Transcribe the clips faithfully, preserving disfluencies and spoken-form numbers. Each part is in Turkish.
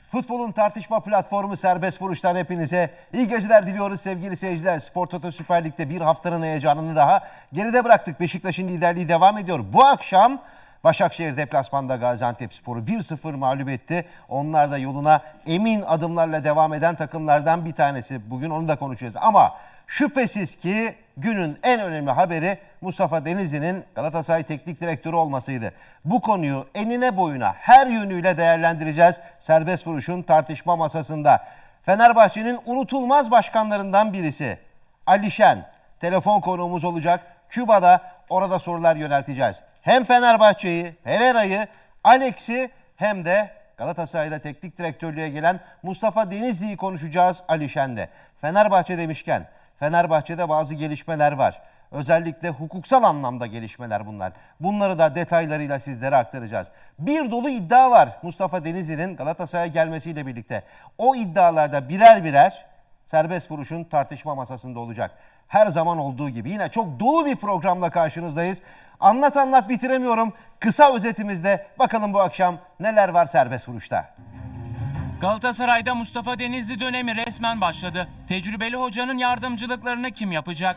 Futbolun tartışma platformu Serbest Vuruş'tan hepinize iyi geceler diliyoruz sevgili seyirciler. Spor Toto Süper Lig'de bir haftanın heyecanını daha geride bıraktık. Beşiktaş'ın liderliği devam ediyor. Bu akşam Başakşehir deplasmanda Gaziantepspor'u bir sıfır mağlup etti. Onlar da yoluna emin adımlarla devam eden takımlardan bir tanesi. Bugün onu da konuşacağız. Ama şüphesiz ki günün en önemli haberi Mustafa Denizli'nin Galatasaray Teknik Direktörü olmasıydı. Bu konuyu enine boyuna her yönüyle değerlendireceğiz. Serbest Vuruş'un tartışma masasında. Fenerbahçe'nin unutulmaz başkanlarından birisi Ali Şen telefon konuğumuz olacak. Küba'da orada sorular yönelteceğiz. Hem Fenerbahçe'yi, Herrera'yı, Alex'i hem de Galatasaray'da teknik direktörlüğe gelen Mustafa Denizli'yi konuşacağız Ali Şen'de. Fenerbahçe demişken Fenerbahçe'de bazı gelişmeler var. Özellikle hukuksal anlamda gelişmeler bunlar. Bunları da detaylarıyla sizlere aktaracağız. Bir dolu iddia var Mustafa Denizli'nin Galatasaray'a gelmesiyle birlikte. O iddialarda birer birer Serbest Vuruş'un tartışma masasında olacak. Her zaman olduğu gibi yine çok dolu bir programla karşınızdayız. Anlat anlat bitiremiyorum. Kısa özetimizde bakalım bu akşam neler var Serbest Vuruş'ta. Galatasaray'da Mustafa Denizli dönemi resmen başladı. Tecrübeli hocanın yardımcılıklarını kim yapacak?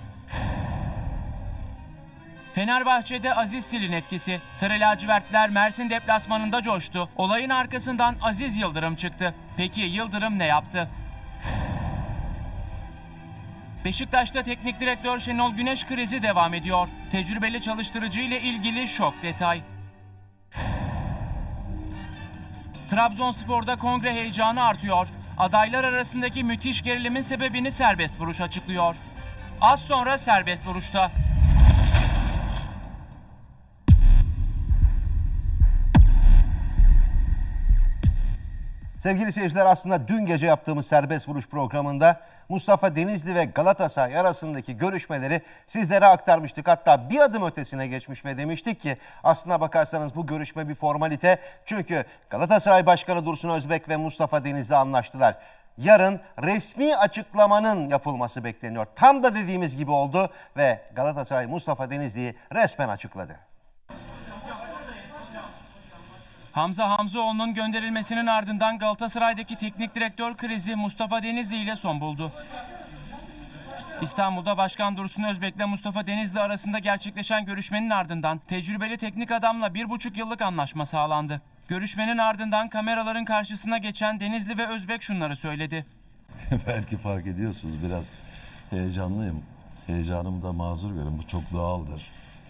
Fenerbahçe'de Aziz Sil'in etkisi. Sarı lacivertler Mersin deplasmanında coştu. Olayın arkasından Aziz Yıldırım çıktı. Peki Yıldırım ne yaptı? Beşiktaş'ta teknik direktör Şenol Güneş krizi devam ediyor. Tecrübeli çalıştırıcı ile ilgili şok detay. Trabzonspor'da kongre heyecanı artıyor. Adaylar arasındaki müthiş gerilimin sebebini Serbest Vuruş açıklıyor. Az sonra Serbest Vuruş'ta. Sevgili seyirciler, aslında dün gece yaptığımız Serbest Vuruş programında Mustafa Denizli ve Galatasaray arasındaki görüşmeleri sizlere aktarmıştık. Hatta bir adım ötesine geçmiş ve demiştik ki aslına bakarsanız bu görüşme bir formalite. Çünkü Galatasaray Başkanı Dursun Özbek ve Mustafa Denizli anlaştılar. Yarın resmi açıklamanın yapılması bekleniyor. Tam da dediğimiz gibi oldu ve Galatasaray Mustafa Denizli'yi resmen açıkladı. Hamza Hamzoğlu'nun gönderilmesinin ardından Galatasaray'daki teknik direktör krizi Mustafa Denizli ile son buldu. İstanbul'da Başkan Dursun Özbek ile Mustafa Denizli arasında gerçekleşen görüşmenin ardından tecrübeli teknik adamla bir buçuk yıllık anlaşma sağlandı. Görüşmenin ardından kameraların karşısına geçen Denizli ve Özbek şunları söyledi. Belki fark ediyorsunuz, biraz heyecanlıyım. Heyecanımı da mazur görün, bu çok doğaldır.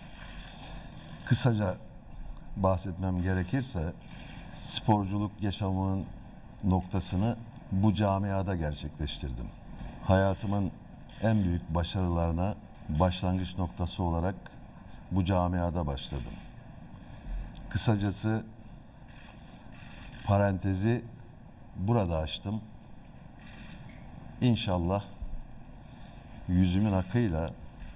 Kısaca bahsetmem gerekirse sporculuk yaşamımın noktasını bu camiada gerçekleştirdim. Hayatımın en büyük başarılarına başlangıç noktası olarak bu camiada başladım. Kısacası parantezi burada açtım. İnşallah yüzümün akıyla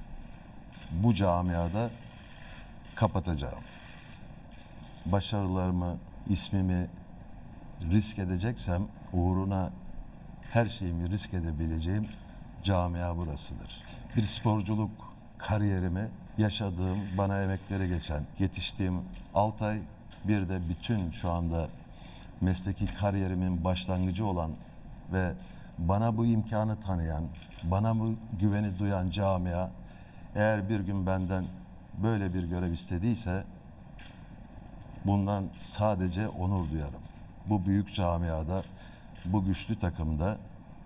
bu camiada kapatacağım. Başarılarımı, ismimi risk edeceksem uğruna her şeyimi risk edebileceğim camia burasıdır. Bir sporculuk kariyerimi yaşadığım, bana emekleri geçen, yetiştiğim altı ay, bir de bütün şu anda mesleki kariyerimin başlangıcı olan ve bana bu imkanı tanıyan, bana bu güveni duyan camia eğer bir gün benden böyle bir görev istediyse bundan sadece onur duyarım. Bu büyük camiada, bu güçlü takımda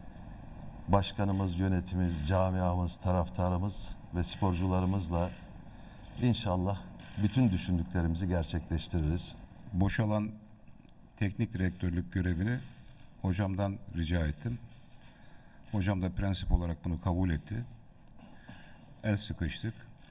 başkanımız, yönetimimiz, camiamız, taraftarımız ve sporcularımızla inşallah bütün düşündüklerimizi gerçekleştiririz. Boşalan teknik direktörlük görevini hocamdan rica ettim. Hocam da prensip olarak bunu kabul etti. El sıkıştık.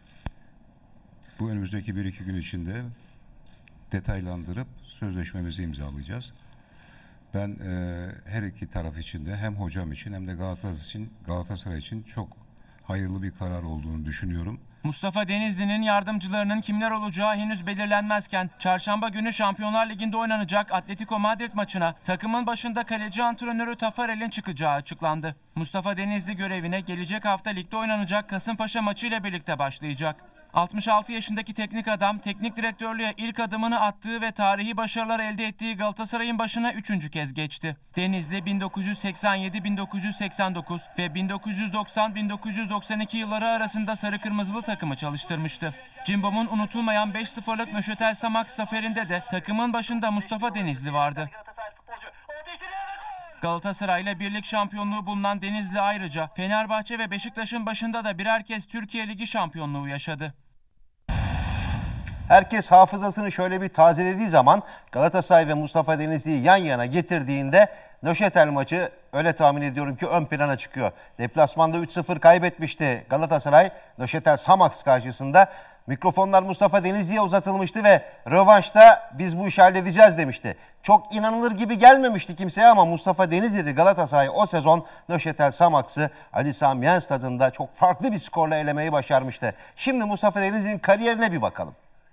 Bu önümüzdeki bir iki gün içinde detaylandırıp sözleşmemizi imzalayacağız. Ben e, her iki taraf için de hem hocam için hem de Galatasaray için, Galatasaray için çok hayırlı bir karar olduğunu düşünüyorum. Mustafa Denizli'nin yardımcılarının kimler olacağı henüz belirlenmezken çarşamba günü Şampiyonlar Ligi'nde oynanacak Atletico Madrid maçına takımın başında kaleci antrenörü Tafarel'in çıkacağı açıklandı. Mustafa Denizli görevine gelecek hafta ligde oynanacak Kasımpaşa maçı ile birlikte başlayacak. altmış altı yaşındaki teknik adam, teknik direktörlüğe ilk adımını attığı ve tarihi başarılar elde ettiği Galatasaray'ın başına üçüncü kez geçti. Denizli bin dokuz yüz seksen yedi bin dokuz yüz seksen dokuz ve bin dokuz yüz doksan bin dokuz yüz doksan iki yılları arasında sarı kırmızılı takımı çalıştırmıştı. Cimbom'un unutulmayan beş sıfırlık Nöşetel Samax zaferinde de takımın başında Mustafa Denizli vardı. Galatasaray'la birlik şampiyonluğu bulunan Denizli ayrıca Fenerbahçe ve Beşiktaş'ın başında da birer kez Türkiye Ligi şampiyonluğu yaşadı. Herkes hafızasını şöyle bir tazelediği zaman Galatasaray ve Mustafa Denizli'yi yan yana getirdiğinde Nöşetel maçı öyle tahmin ediyorum ki ön plana çıkıyor. Deplasmanda üç sıfır kaybetmişti Galatasaray Nöşetel Samax karşısında. Mikrofonlar Mustafa Denizli'ye uzatılmıştı ve rövanşta biz bu işi halledeceğiz demişti. Çok inanılır gibi gelmemişti kimseye ama Mustafa Denizli'de Galatasaray o sezon Nöşetel Samax'ı Ali Sami Yen stadında çok farklı bir skorla elemeyi başarmıştı. Şimdi Mustafa Denizli'nin kariyerine bir bakalım.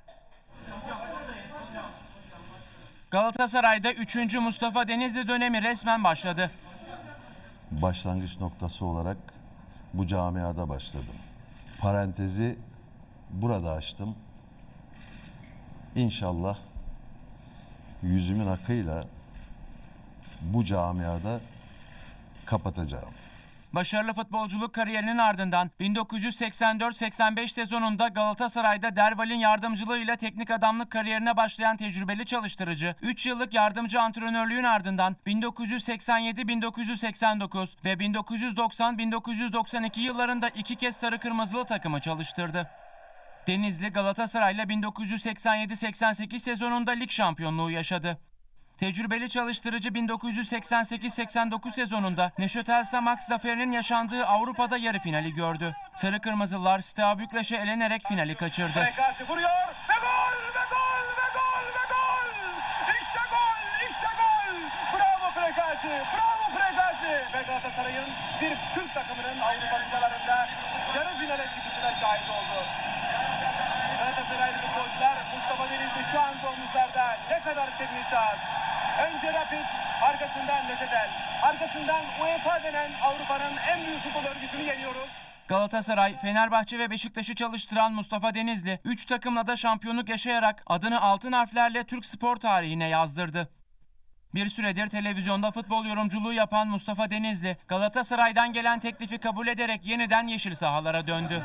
Galatasaray'da üçüncü Mustafa Denizli dönemi resmen başladı. Başlangıç noktası olarak bu camiada başladım. Parantezi burada açtım. İnşallah yüzümün akıyla bu camiada kapatacağım. Başarılı futbolculuk kariyerinin ardından bin dokuz yüz seksen dört seksen beş sezonunda Galatasaray'da Derval'in yardımcılığıyla teknik adamlık kariyerine başlayan tecrübeli çalıştırıcı, üç yıllık yardımcı antrenörlüğün ardından bin dokuz yüz seksen yedi bin dokuz yüz seksen dokuz ve bin dokuz yüz doksan bin dokuz yüz doksan iki yıllarında iki kez sarı kırmızılı takımı çalıştırdı. Denizli Galatasaray'la bin dokuz yüz seksen yedi seksen sekiz sezonunda lig şampiyonluğu yaşadı. Tecrübeli çalıştırıcı bin dokuz yüz seksen sekiz seksen dokuz sezonunda Nöşetel Samax zaferinin yaşandığı Avrupa'da yarı finali gördü. Sarı Kırmızılar Steaua Bükreş'e eленerek finali kaçırdı. Vuruyor ve gol ve gol ve gol ve gol! İşte gol, işte gol! Bravo Frekalsi, bravo Frekalsi! Ve Galatasaray'ın bir Türk takımının Avrupa ligalarında yarı finale çıkışına şahit oldu. Galatasaraylı futbolcular Mustafa Denizli şu an omuzlarda ne kadar sevinçler. Önce Rapid, arkasından Nöşetel, arkasından UEFA denen Avrupa'nın en büyük futbol örgütünü yeniyoruz. Galatasaray, Fenerbahçe ve Beşiktaş'ı çalıştıran Mustafa Denizli, üç takımla da şampiyonluk yaşayarak adını altın harflerle Türk spor tarihine yazdırdı. Bir süredir televizyonda futbol yorumculuğu yapan Mustafa Denizli, Galatasaray'dan gelen teklifi kabul ederek yeniden yeşil sahalara döndü.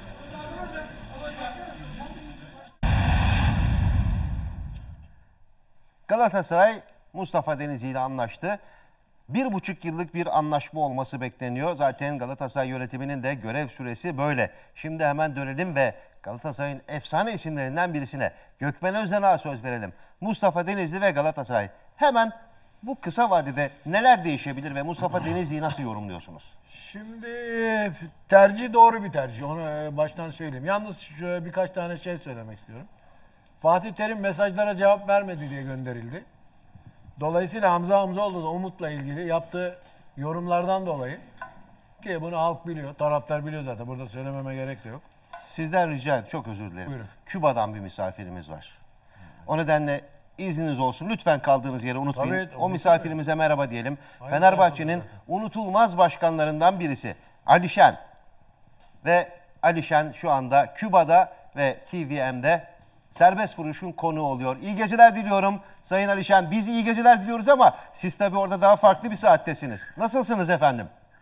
Galatasaray Mustafa Denizli ile anlaştı. Bir buçuk yıllık bir anlaşma olması bekleniyor. Zaten Galatasaray yönetiminin de görev süresi böyle. Şimdi hemen dönelim ve Galatasaray'ın efsane isimlerinden birisine, Gökmen Özden'e söz verelim. Mustafa Denizli ve Galatasaray. Hemen bu kısa vadede neler değişebilir ve Mustafa Denizli'yi nasıl yorumluyorsunuz? Şimdi tercih doğru bir tercih. Onu baştan söyleyeyim. Yalnız şöyle birkaç tane şey söylemek istiyorum. Fatih Terim mesajlara cevap vermedi diye gönderildi. Dolayısıyla Hamza Hamzoğlu da Umut'la ilgili yaptığı yorumlardan dolayı, ki bunu halk biliyor, taraftar biliyor zaten. Burada söylememe gerek de yok. Sizden rica ederim, çok özür dilerim. Buyurun. Küba'dan bir misafirimiz var. O nedenle izniniz olsun. Lütfen kaldığınız yeri unutmayın. Tabii, o misafirimize merhaba diyelim. Hayır, Fenerbahçe'nin unutulmaz başkanlarından birisi Alişen. Ve Alişen şu anda Küba'da ve T V M'de serbest vuruşun konuğu oluyor. İyi geceler diliyorum Sayın Alişen. Biz iyi geceler diliyoruz ama siz tabii orada daha farklı bir saattesiniz. Nasılsınız efendim?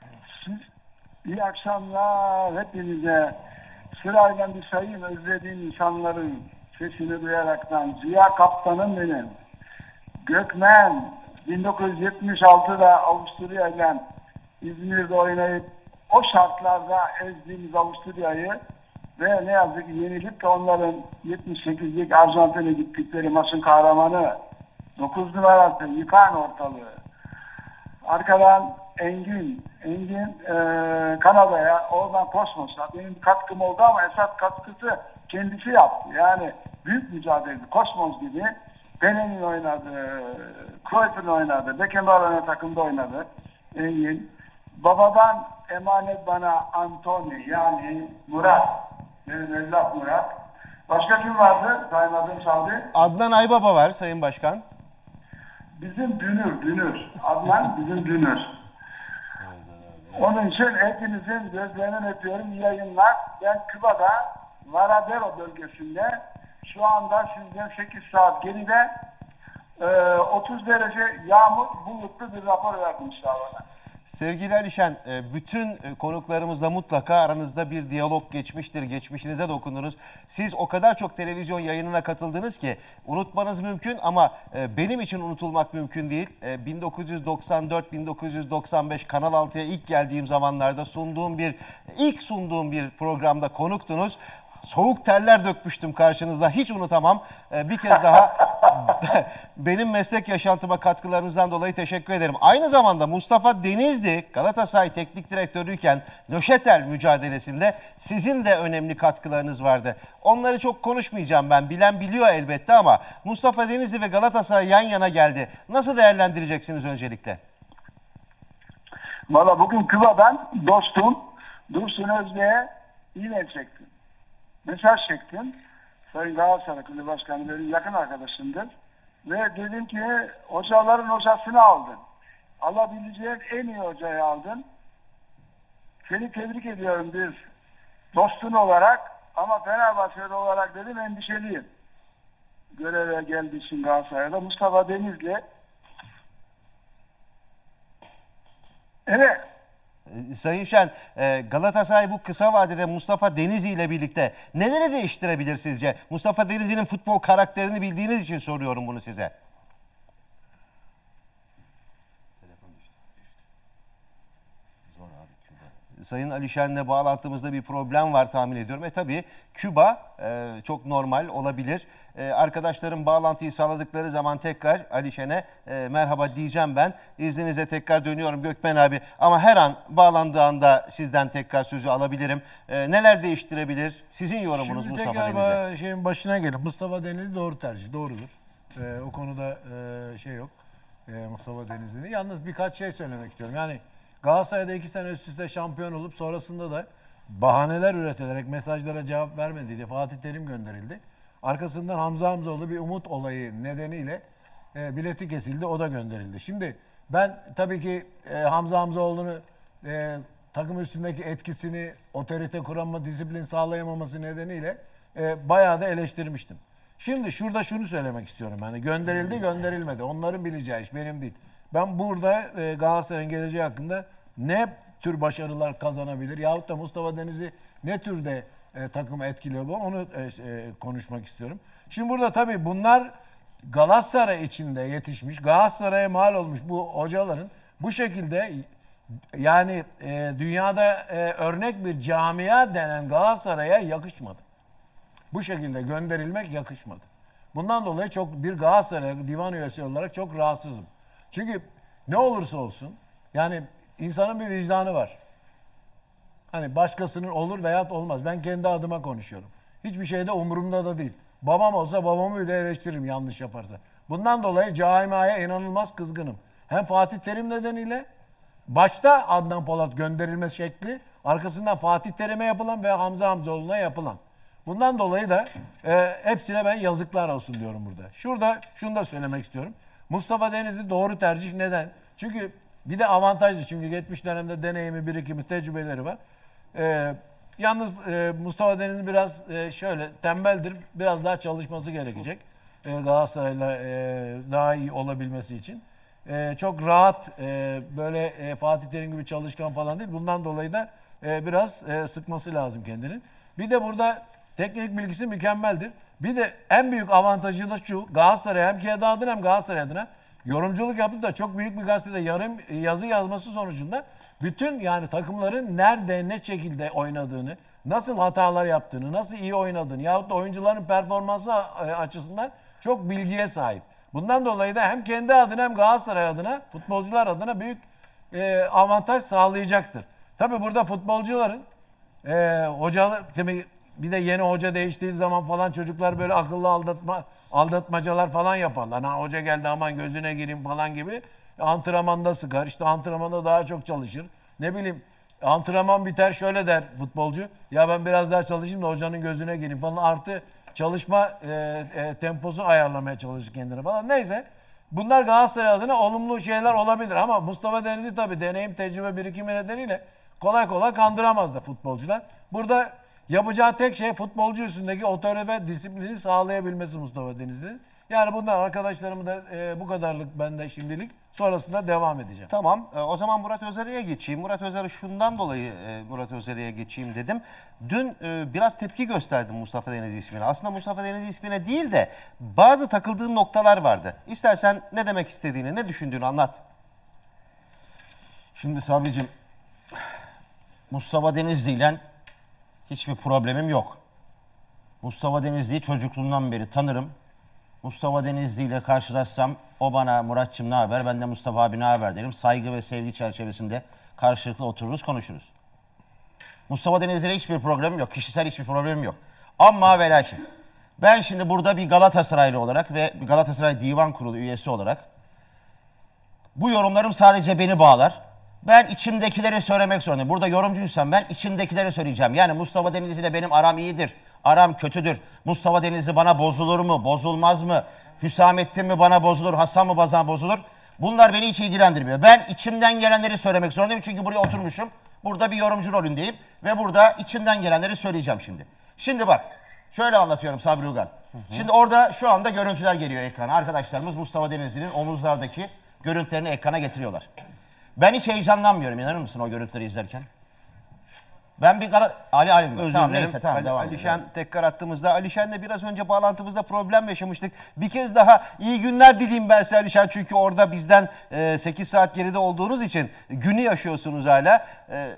İyi akşamlar hepinize. Sırayla bir sayın özlediğim insanların sesini duyaraktan. Ziya Kaptan'ım benim. Gökmen bin dokuz yüz yetmiş altıda Avusturya ile İzmir'de oynayıp o şartlarda ezdiğimiz Avusturya'yı ve ne yazık ki yenilip de onların yetmiş sekizlik Arjantin'e gittikleri maçın kahramanı dokuz numarası yıkan ortalığı. Arkadan Engin, Engin e, Kanada'ya, oradan Kosmos'a benim katkım oldu ama esas katkısı kendisi yaptı. Yani büyük mücadele. Kosmos gibi Pelé'nin oynadı, Cruyff'un oynadı, Beckenbauer'ın takımda oynadı Engin. Babadan emanet bana Antony, yani Murat, benim evlat Murat. Başka kim vardı? Saymadığım Savcı. Adnan Aybaba var Sayın Başkan. Bizim Dünür, Dünür. Adnan bizim Dünür. Onun için hepinizin gözlerinden öpüyorum. İyi yayınlar. Ben Küba'da Varadero bölgesinde şu anda sizden sekiz saat geride e, otuz derece yağmur bulutlu bir rapor verdim şu bana. Sevgili Alişen, e, bütün e, konuklarımızla mutlaka aranızda bir diyalog geçmiştir. Geçmişinize dokundunuz. Siz o kadar çok televizyon yayınına katıldınız ki unutmanız mümkün ama e, benim için unutulmak mümkün değil. E, bin dokuz yüz doksan dört bin dokuz yüz doksan beş Kanal altıya ilk geldiğim zamanlarda sunduğum bir, ilk sunduğum bir programda konuktunuz. Soğuk terler dökmüştüm karşınızda. Hiç unutamam. Ee, bir kez daha benim meslek yaşantıma katkılarınızdan dolayı teşekkür ederim. Aynı zamanda Mustafa Denizli Galatasaray Teknik Direktörüyken Nöşetel mücadelesinde sizin de önemli katkılarınız vardı. Onları çok konuşmayacağım ben. Bilen biliyor elbette ama Mustafa Denizli ve Galatasaray yan yana geldi. Nasıl değerlendireceksiniz öncelikle? Valla bugün Küba'dan dostum Dursun Özbek'e e-mail çektim. Mesaj çektim. Sayın Galatasaray Kulübü Başkanı benim yakın arkadaşımdır. Ve dedim ki hocaların hocasını aldın. Alabileceğin en iyi hocayı aldın. Seni tebrik ediyorum bir dostun olarak ama Fenerbahçeli olarak dedim endişeliyim. Göreve geldiği için Galatasaray'da Mustafa Denizli. Evet. Sayın Şen, Galatasaray bu kısa vadede Mustafa Denizli ile birlikte neleri değiştirebilir sizce? Mustafa Denizli'nin futbol karakterini bildiğiniz için soruyorum bunu size. Sayın Alişen'le bağlantımızda bir problem var tahmin ediyorum. E tabii Küba e, çok normal olabilir. E, arkadaşlarım bağlantıyı sağladıkları zaman tekrar Alişen'e e, merhaba diyeceğim ben. İzninizle tekrar dönüyorum Gökmen abi. Ama her an bağlandığı anda sizden tekrar sözü alabilirim. E, neler değiştirebilir? Sizin yorumunuz Şimdi Mustafa tekrar Denizli. ba- şeyin başına gelin. Mustafa Denizli doğru tercih. Doğrudur. E, o konuda e, şey yok. E, Mustafa Denizli'nin. Yalnız birkaç şey söylemek istiyorum. Yani Galatasaray'da iki sene üst üste şampiyon olup sonrasında da bahaneler üretilerek mesajlara cevap vermediği diye Fatih Terim gönderildi. Arkasından Hamza Hamzoğlu bir umut olayı nedeniyle e, bileti kesildi. O da gönderildi. Şimdi ben tabii ki e, Hamza Hamzoğlu'nu e, takım üstündeki etkisini, otorite kuramama, disiplin sağlayamaması nedeniyle e, bayağı da eleştirmiştim. Şimdi şurada şunu söylemek istiyorum. Yani gönderildi gönderilmedi. Onların bileceği iş benim değil. Ben burada e, Galatasaray'ın geleceği hakkında ne tür başarılar kazanabilir yahut da Mustafa Denizli ne türde e, takımı etkiliyor bu onu e, e, konuşmak istiyorum. Şimdi burada tabii bunlar Galatasaray içinde yetişmiş, Galatasaray'a mal olmuş bu hocaların bu şekilde yani e, dünyada e, örnek bir camia denen Galatasaray'a yakışmadı. Bu şekilde gönderilmek yakışmadı. Bundan dolayı çok bir Galatasaray divan üyesi olarak çok rahatsızım. Çünkü ne olursa olsun yani insanın bir vicdanı var. Hani başkasının olur veyahut olmaz. Ben kendi adıma konuşuyorum. Hiçbir şey de umurumda da değil. Babam olsa babamı bile eleştiririm yanlış yaparsa. Bundan dolayı camiaya inanılmaz kızgınım. Hem Fatih Terim nedeniyle başta Adnan Polat gönderilme şekli arkasından Fatih Terim'e yapılan ve Hamza Hamzoğlu'na yapılan. Bundan dolayı da e, hepsine ben yazıklar olsun diyorum burada. Şurada şunu da söylemek istiyorum. Mustafa Denizli doğru tercih neden? Çünkü bir de avantajlı çünkü geçmiş dönemde deneyimi, birikimi, tecrübeleri var. Ee, yalnız e, Mustafa Denizli biraz e, şöyle tembeldir. Biraz daha çalışması gerekecek. E, Galatasaray'la e, daha iyi olabilmesi için. E, çok rahat e, böyle e, Fatih Terim gibi çalışkan falan değil. Bundan dolayı da e, biraz e, sıkması lazım kendini. Bir de burada teknik bilgisi mükemmeldir. Bir de en büyük avantajı da şu. Galatasaray hem kendi adına hem Galatasaray adına yorumculuk yaptı da çok büyük bir gazetede yarım yazı yazması sonucunda bütün yani takımların nerede ne şekilde oynadığını, nasıl hatalar yaptığını, nasıl iyi oynadığını yahut da oyuncuların performansı açısından çok bilgiye sahip. Bundan dolayı da hem kendi adına hem Galatasaray adına, futbolcular adına büyük e, avantaj sağlayacaktır. Tabii burada futbolcuların e, hocalar bir de yeni hoca değiştiği zaman falan çocuklar böyle akıllı aldatma aldatmacalar falan yaparlar. Ha, hoca geldi aman gözüne gireyim falan gibi. Antrenmanda sıkar. İşte antrenmanda daha çok çalışır. Ne bileyim antrenman biter şöyle der futbolcu. Ya ben biraz daha çalışayım da hocanın gözüne gireyim falan. Artı çalışma e, e, temposu ayarlamaya çalışır kendine falan. Neyse. Bunlar Galatasaray adına olumlu şeyler olabilir ama Mustafa Denizli tabii deneyim, tecrübe, birikimi nedeniyle kolay kolay kandıramaz da futbolcular. Burada Yapacağı tek şey futbolcu üstündeki otorite ve disiplini sağlayabilmesi Mustafa Denizli'nin. Yani bunlar arkadaşlarımı da e, bu kadarlık bende şimdilik. Sonrasında devam edeceğim. Tamam. E, o zaman Murat Özer'e geçeyim. Murat Özer'i şundan dolayı e, Murat Özer'e geçeyim dedim. Dün e, biraz tepki gösterdim Mustafa Denizli ismine. Aslında Mustafa Denizli ismine değil de bazı takıldığın noktalar vardı. İstersen ne demek istediğini, ne düşündüğünü anlat. Şimdi Sabri'cim, Mustafa Denizli ile hiçbir problemim yok. Mustafa Denizli'yi çocukluğumdan beri tanırım. Mustafa Denizli ile karşılaşsam o bana Muratçım ne haber, ben de Mustafa abi ne haber derim. Saygı ve sevgi çerçevesinde karşılıklı otururuz, konuşuruz. Mustafa Denizli ile hiçbir problemim yok. Kişisel hiçbir problemim yok. Ama ve lakin ben şimdi burada bir Galatasaraylı olarak ve bir Galatasaray Divan Kurulu üyesi olarak bu yorumlarım sadece beni bağlar. Ben içimdekileri söylemek zorundayım. Burada yorumcuysam ben içimdekileri söyleyeceğim. Yani Mustafa Denizli ile benim aram iyidir. Aram kötüdür. Mustafa Denizli bana bozulur mu? Bozulmaz mı? Hüsamettin mi bana bozulur? Hasan mı bana bozulur? Bunlar beni hiç ilgilendirmiyor. Ben içimden gelenleri söylemek zorundayım. Çünkü buraya oturmuşum. Burada bir yorumcu rolündeyim. Ve burada içimden gelenleri söyleyeceğim şimdi. Şimdi bak. Şöyle anlatıyorum Sabri Ugan. Hı hı. Şimdi orada şu anda görüntüler geliyor ekrana. Arkadaşlarımız Mustafa Denizli'nin omuzlardaki görüntülerini ekrana getiriyorlar. Ben hiç heyecanlanmıyorum. İnanır mısın o görüntüleri izlerken? Ben bir kara... Ali Ali mi? Özür Tamam, dilerim. neyse tamam Ali, devam Alişen edelim. tekrar attığımızda. Alişen'le biraz önce bağlantımızda problem yaşamıştık. Bir kez daha iyi günler dileyim ben size Alişen. Çünkü orada bizden e, sekiz saat geride olduğunuz için günü yaşıyorsunuz hala. E,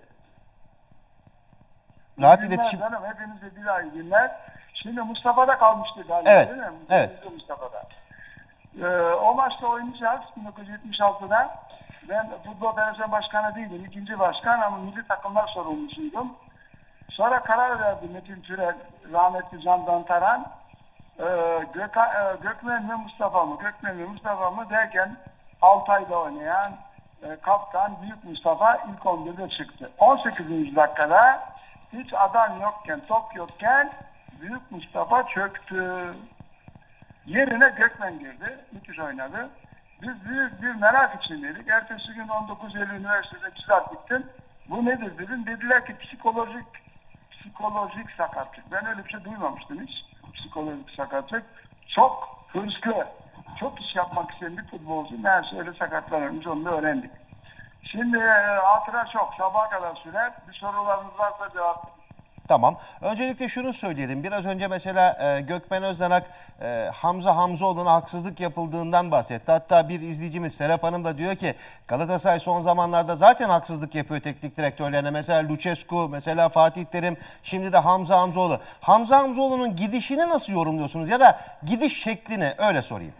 rahat günler iletişim... Canım, hepinize bir ay günler. Şimdi Mustafa'da kalmıştı galiba Evet, değil mi? evet. Mustafa'da. Ee, o maçta oynayacağız bin dokuz yüz yetmiş altıda. Ben futbol federasyon başkanı değilim. İkinci başkan ama milli takımlar sorumlusuydum. Sonra karar verdi Metin Türel, rahmetli Can Dantaran. Ee, Göka, e, Gökmen ve Mustafa mı? Gökmen ve Mustafa mı derken Altay'da oynayan e, kaptan Büyük Mustafa ilk on birde çıktı. on sekizinci dakikada hiç adam yokken, top yokken Büyük Mustafa çöktü. Yerine Gökmen girdi. Müthiş oynadı. Biz büyük bir merak içindeydik. Ertesi gün on dokuz Eylül Üniversitesi'ne bizzat gittim. Bu nedir dedim. Dediler ki psikolojik psikolojik sakatlık. Ben öyle bir şey duymamıştım hiç. Psikolojik sakatlık. Çok hırslı, çok iş yapmak isteyen bir futbolcu meğerse öyle sakatlanırmış, onu da öğrendik. Şimdi e, hatıra çok. Sabaha kadar sürer. Bir sorularınız varsa cevap. Tamam. Öncelikle şunu söyleyelim. Biraz önce mesela e, Gökmen Özdanak e, Hamza Hamzoğlu'na haksızlık yapıldığından bahsetti. Hatta bir izleyicimiz Serap Hanım da diyor ki Galatasaray son zamanlarda zaten haksızlık yapıyor teknik direktörlerine. Mesela Lucescu, mesela Fatih Terim, şimdi de Hamza Hamzoğlu. Hamza Hamzoğlu'nun gidişini nasıl yorumluyorsunuz ya da gidiş şeklini öyle sorayım.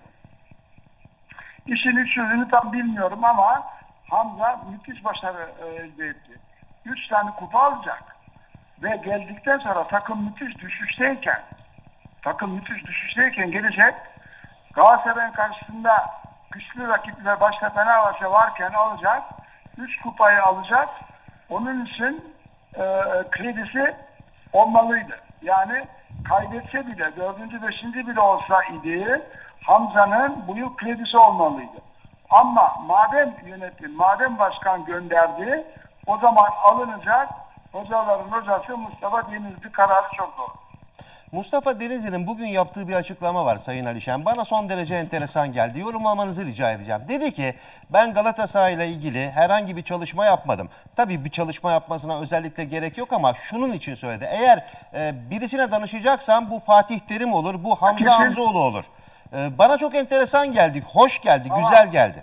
İşin üçünü tam bilmiyorum ama Hamza müthiş başarı elde etti. Üç tane kupa alacak. Ve geldikten sonra takım müthiş düşüşteyken takım müthiş düşüşteyken gelecek Galatasaray'ın karşısında güçlü rakipler başta Fenerbahçe varken alacak. Üç kupayı alacak. Onun için e, kredisi olmalıydı. Yani kaybetse bile dördüncü, beşinci bile olsa idi Hamza'nın bu yıl kredisi olmalıydı. Ama madem yönetim, madem başkan gönderdi o zaman alınacak. Hocaların hocası Mustafa Denizli kararı çok doğru. Mustafa Denizli'nin bugün yaptığı bir açıklama var Sayın Alişen. Bana son derece enteresan geldi. Yorumlamanızı rica edeceğim. Dedi ki ben Galatasaray'la ilgili herhangi bir çalışma yapmadım. Tabii bir çalışma yapmasına özellikle gerek yok ama şunun için söyledi. Eğer e, birisine danışacaksam bu Fatih Terim olur, bu Hamza Kesin. Hamzoğlu olur. E, bana çok enteresan geldi, hoş geldi, Ama... güzel geldi.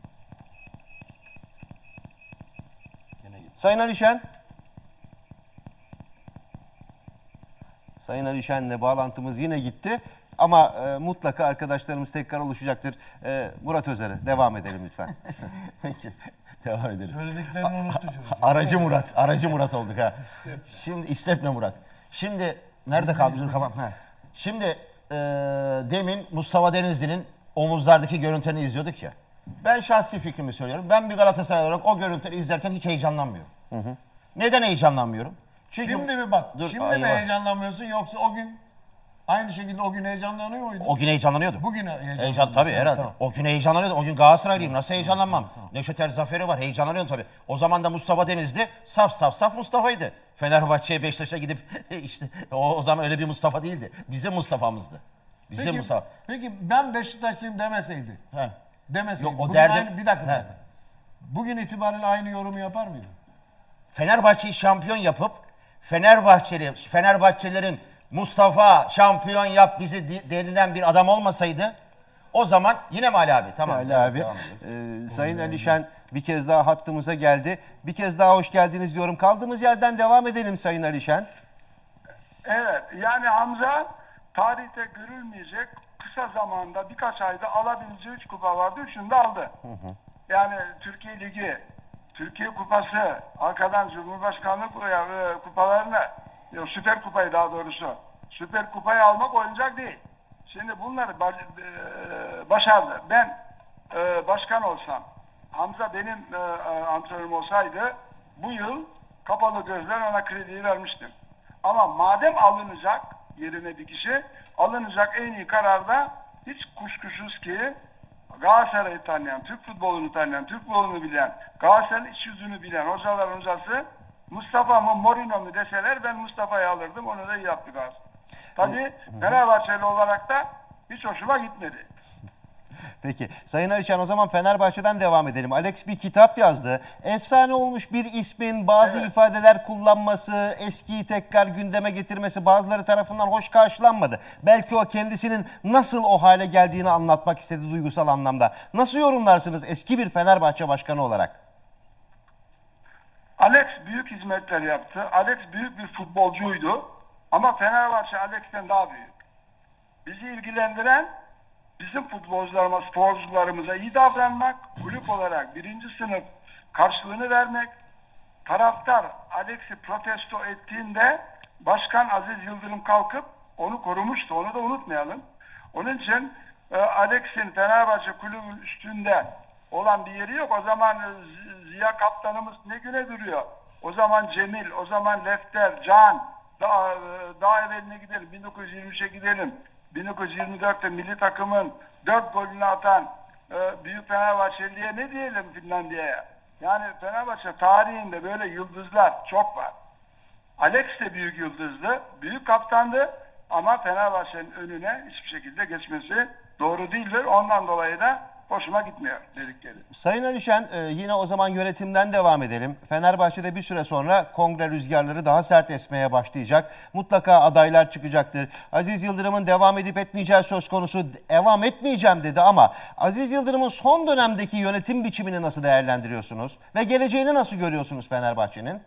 Sayın Alişen. Sayın Alişen'le bağlantımız yine gitti. Ama e, mutlaka arkadaşlarımız tekrar oluşacaktır. E, Murat Özer'e devam edelim lütfen. Peki. Devam edelim. Söylediklerini unuttu çocuk. Aracı Murat. Aracı Murat olduk ha. Şimdi İstepne Murat. Şimdi nerede kaldı? Dur kafam. Ha. Şimdi e, demin Mustafa Denizli'nin omuzlardaki görüntülerini izliyorduk ya. Ben şahsi fikrimi söylüyorum. Ben bir Galatasaray olarak o görüntüleri izlerken hiç heyecanlanmıyorum. Hı hı. Neden heyecanlanmıyorum? Çünkü Şimdi mi bak? Dur, şimdi ay, mi ay. heyecanlanmıyorsun yoksa o gün Aynı şekilde o gün heyecanlanıyor muydu? O gün heyecanlanıyordu. Bugün heyecanlanıyor. Heyecan tabii herhalde. Tamam. O gün heyecanlanıyordum. O gün Galatasaraylıyım. Nasıl heyecanlanmam? Neşet Zaferi var. Heyecanlanıyorum tabii. O zaman da Mustafa Denizli saf saf saf Mustafa'ydı. Fenerbahçe'ye, Beşiktaş'a gidip işte o, o zaman öyle bir Mustafa değildi. Bizim Mustafa'mızdı. Bizim Peki, Mustafa. peki ben Beşiktaşlıyım demeseydi. He. Demeseydi. Yok, o bugün derdim- aynı, bir dakika. bir He. dakika. Bugün itibariyle aynı yorumu yapar mıydı? Fenerbahçe'yi şampiyon yapıp Fenerbahçeli Fenerbahçelilerin Mustafa şampiyon yap bizi di- denilen bir adam olmasaydı o zaman yine mi Ali abi? Tamam. Ali evet, abi. devam edelim. Ee, Sayın Alişen bir kez daha hattımıza geldi. Bir kez daha hoş geldiniz diyorum. Kaldığımız yerden devam edelim Sayın Alişen. Evet, yani Hamza tarihte görülmeyecek kısa zamanda birkaç ayda alabileceği üç kupa vardı. Üçünü de aldı. Yani Türkiye Ligi, Türkiye Kupası, arkadan Cumhurbaşkanlık e, kupalarını, e, Süper Kupayı daha doğrusu, Süper Kupayı almak oyuncak değil. Şimdi bunları ba- e, başardı. Ben e, başkan olsam, Hamza benim e, e, antrenörüm olsaydı bu yıl kapalı gözler ona krediyi vermiştim. Ama madem alınacak yerine bir kişi, alınacak en iyi kararda hiç kuşkusuz ki Galatasaray'ı tanıyan, Türk futbolunu tanıyan, Türk futbolunu bilen, Galatasaray'ın iç yüzünü bilen hocaların hocası Mustafa mı Mourinho mu deseler ben Mustafa'yı alırdım. Onu da iyi yaptı Galatasaray. Tabii Fenerbahçeli olarak da hiç hoşuma gitmedi. Peki. Sayın Alişan o zaman Fenerbahçe'den devam edelim. Alex bir kitap yazdı. Efsane olmuş bir ismin bazı Evet. ifadeler kullanması, eskiyi tekrar gündeme getirmesi bazıları tarafından hoş karşılanmadı. Belki o kendisinin nasıl o hale geldiğini anlatmak istedi duygusal anlamda. Nasıl yorumlarsınız eski bir Fenerbahçe başkanı olarak? Alex büyük hizmetler yaptı. Alex büyük bir futbolcuydu. Ama Fenerbahçe Alex'ten daha büyük. Bizi ilgilendiren bizim futbolcularıma, sporcularımıza iyi davranmak, kulüp olarak birinci sınıf karşılığını vermek, taraftar Alex'i protesto ettiğinde Başkan Aziz Yıldırım kalkıp onu korumuştu. Onu da unutmayalım. Onun için e, Alex'in Fenerbahçe kulübünün üstünde olan bir yeri yok. O zaman e, Ziya kaptanımız ne güne duruyor. O zaman Cemil, o zaman Lefter, Can, daha, e, daha evveline gidelim. bin dokuz yüz yirmi üçe gidelim. bin dokuz yüz yirmi dörtte milli takımın dört golünü atan e, büyük Fenerbahçeli'ye ne diyelim Finlandiya'ya? Yani Fenerbahçe tarihinde böyle yıldızlar çok var. Alex de büyük yıldızdı, büyük kaptandı ama Fenerbahçe'nin önüne hiçbir şekilde geçmesi doğru değildir. Ondan dolayı da hoşuma gitmiyor dedikleri. Sayın Alişen e, yine o zaman yönetimden devam edelim. Fenerbahçe'de bir süre sonra kongre rüzgarları daha sert esmeye başlayacak. Mutlaka adaylar çıkacaktır. Aziz Yıldırım'ın devam edip etmeyeceği söz konusu, devam etmeyeceğim dedi ama Aziz Yıldırım'ın son dönemdeki yönetim biçimini nasıl değerlendiriyorsunuz? Ve geleceğini nasıl görüyorsunuz Fenerbahçe'nin?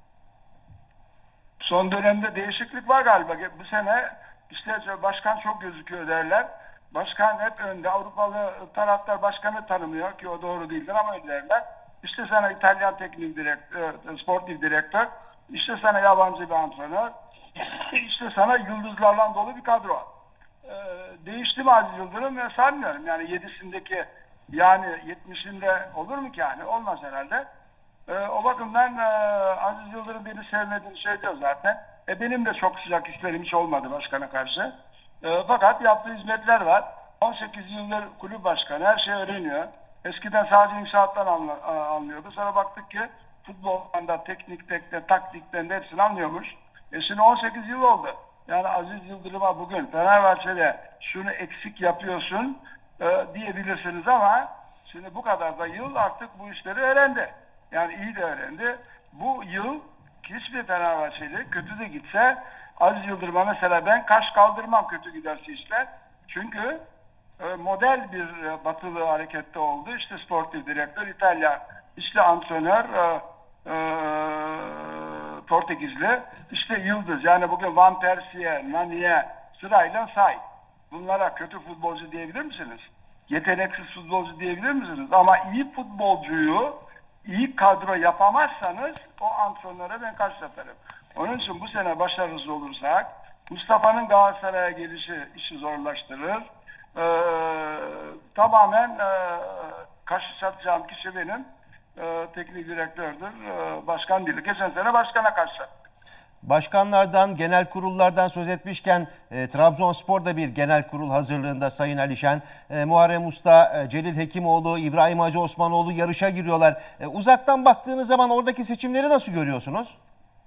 Son dönemde değişiklik var galiba. Bu sene işte başkan çok gözüküyor derler. Başkan hep önde. Avrupalı taraftar başkanı tanımıyor ki o doğru değildir ama öyle derler. İşte sana İtalyan teknik direktör, sportif direktör. İşte sana yabancı bir antrenör. İşte sana yıldızlarla dolu bir kadro. Ee, değişti mi Aziz Yıldırım? Ben sanmıyorum. Yani yedisindeki yani yetmişinde olur mu ki yani? Olmaz herhalde. Ee, o bakımdan e, Aziz Yıldırım beni sevmediğini söylüyor zaten. E, benim de çok sıcak hislerim hiç olmadı başkana karşı. E, fakat yaptığı hizmetler var. on sekiz yıldır kulüp başkanı, her şeyi öğreniyor. Eskiden sadece inşaattan anla, anlıyordu. Sonra baktık ki futboldan da teknikten, taktikten de hepsini anlıyormuş. E şimdi on sekiz yıl oldu. Yani Aziz Yıldırım'a bugün Fenerbahçe'de şunu eksik yapıyorsun e, diyebilirsiniz ama şimdi bu kadar da yıl artık bu işleri öğrendi. Yani iyi de öğrendi. Bu yıl hiçbir Fenerbahçeli kötü de gitse Aziz Yıldırım'a mesela ben kaş kaldırmam kötü giderse işler. Çünkü e, model bir e, batılı harekette oldu. İşte sportif direktör İtalya, işte antrenör e, e, Portekizli, işte yıldız. Yani bugün Van Persie'ye, Nani'ye sırayla say. Bunlara kötü futbolcu diyebilir misiniz? Yeteneksiz futbolcu diyebilir misiniz? Ama iyi futbolcuyu iyi kadro yapamazsanız o antrenöre ben karşı atarım. Onun için bu sene başarısız olursak Mustafa'nın Galatasaray'a gelişi işi zorlaştırır. Ee, tamamen e, karşı satacağım kişi benim. Ee, teknik direktördür. Ee, başkan değil. Geçen sene başkana karşı sattık. Başkanlardan, genel kurullardan söz etmişken e, Trabzonspor'da bir genel kurul hazırlığında Sayın Alişen, e, Muharrem Usta, e, Celil Hekimoğlu, İbrahim Hacı Osmanoğlu yarışa giriyorlar. E, uzaktan baktığınız zaman oradaki seçimleri nasıl görüyorsunuz?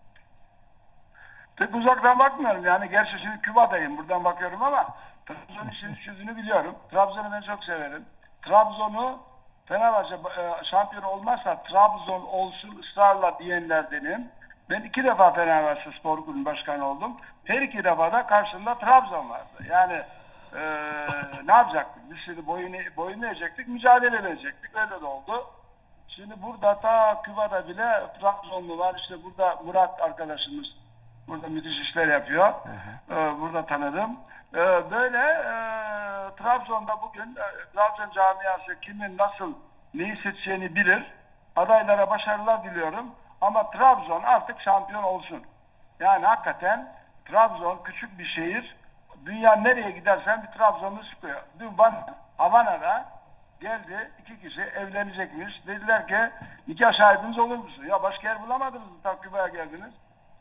Pek uzaktan bakmıyorum. Yani gerçi şimdi Küba'dayım. Buradan bakıyorum ama Trabzon işini çözünü biliyorum. Trabzon'u ben çok severim. Trabzon'u Fenerbahçe e, şampiyon olmazsa Trabzon olsun ısrarla diyenlerdenim. Ben iki defa Fenerbahçe Spor Kulübü Başkanı oldum. Her iki defa da karşında Trabzon vardı. Yani e, ne yapacaktık? Biz şimdi boyun, boyun eğecektik, mücadele edecektik. Öyle de oldu. Şimdi burada ta Küba'da bile Trabzonlu var. İşte burada Murat arkadaşımız burada müthiş işler yapıyor. Hı hı. Ee, burada tanıdım. Ee, böyle e, Trabzon'da bugün e, Trabzon camiası kimin nasıl neyi seçeceğini bilir. Adaylara başarılar diliyorum. Ama Trabzon artık şampiyon olsun. Yani hakikaten Trabzon küçük bir şehir. Dünya nereye gidersen bir Trabzonlu çıkıyor. Dün bana Havana'da geldi iki kişi evlenecekmiş. Dediler ki nikah şahidiniz olur musun? Ya başka yer bulamadınız mı? Takvim'e geldiniz.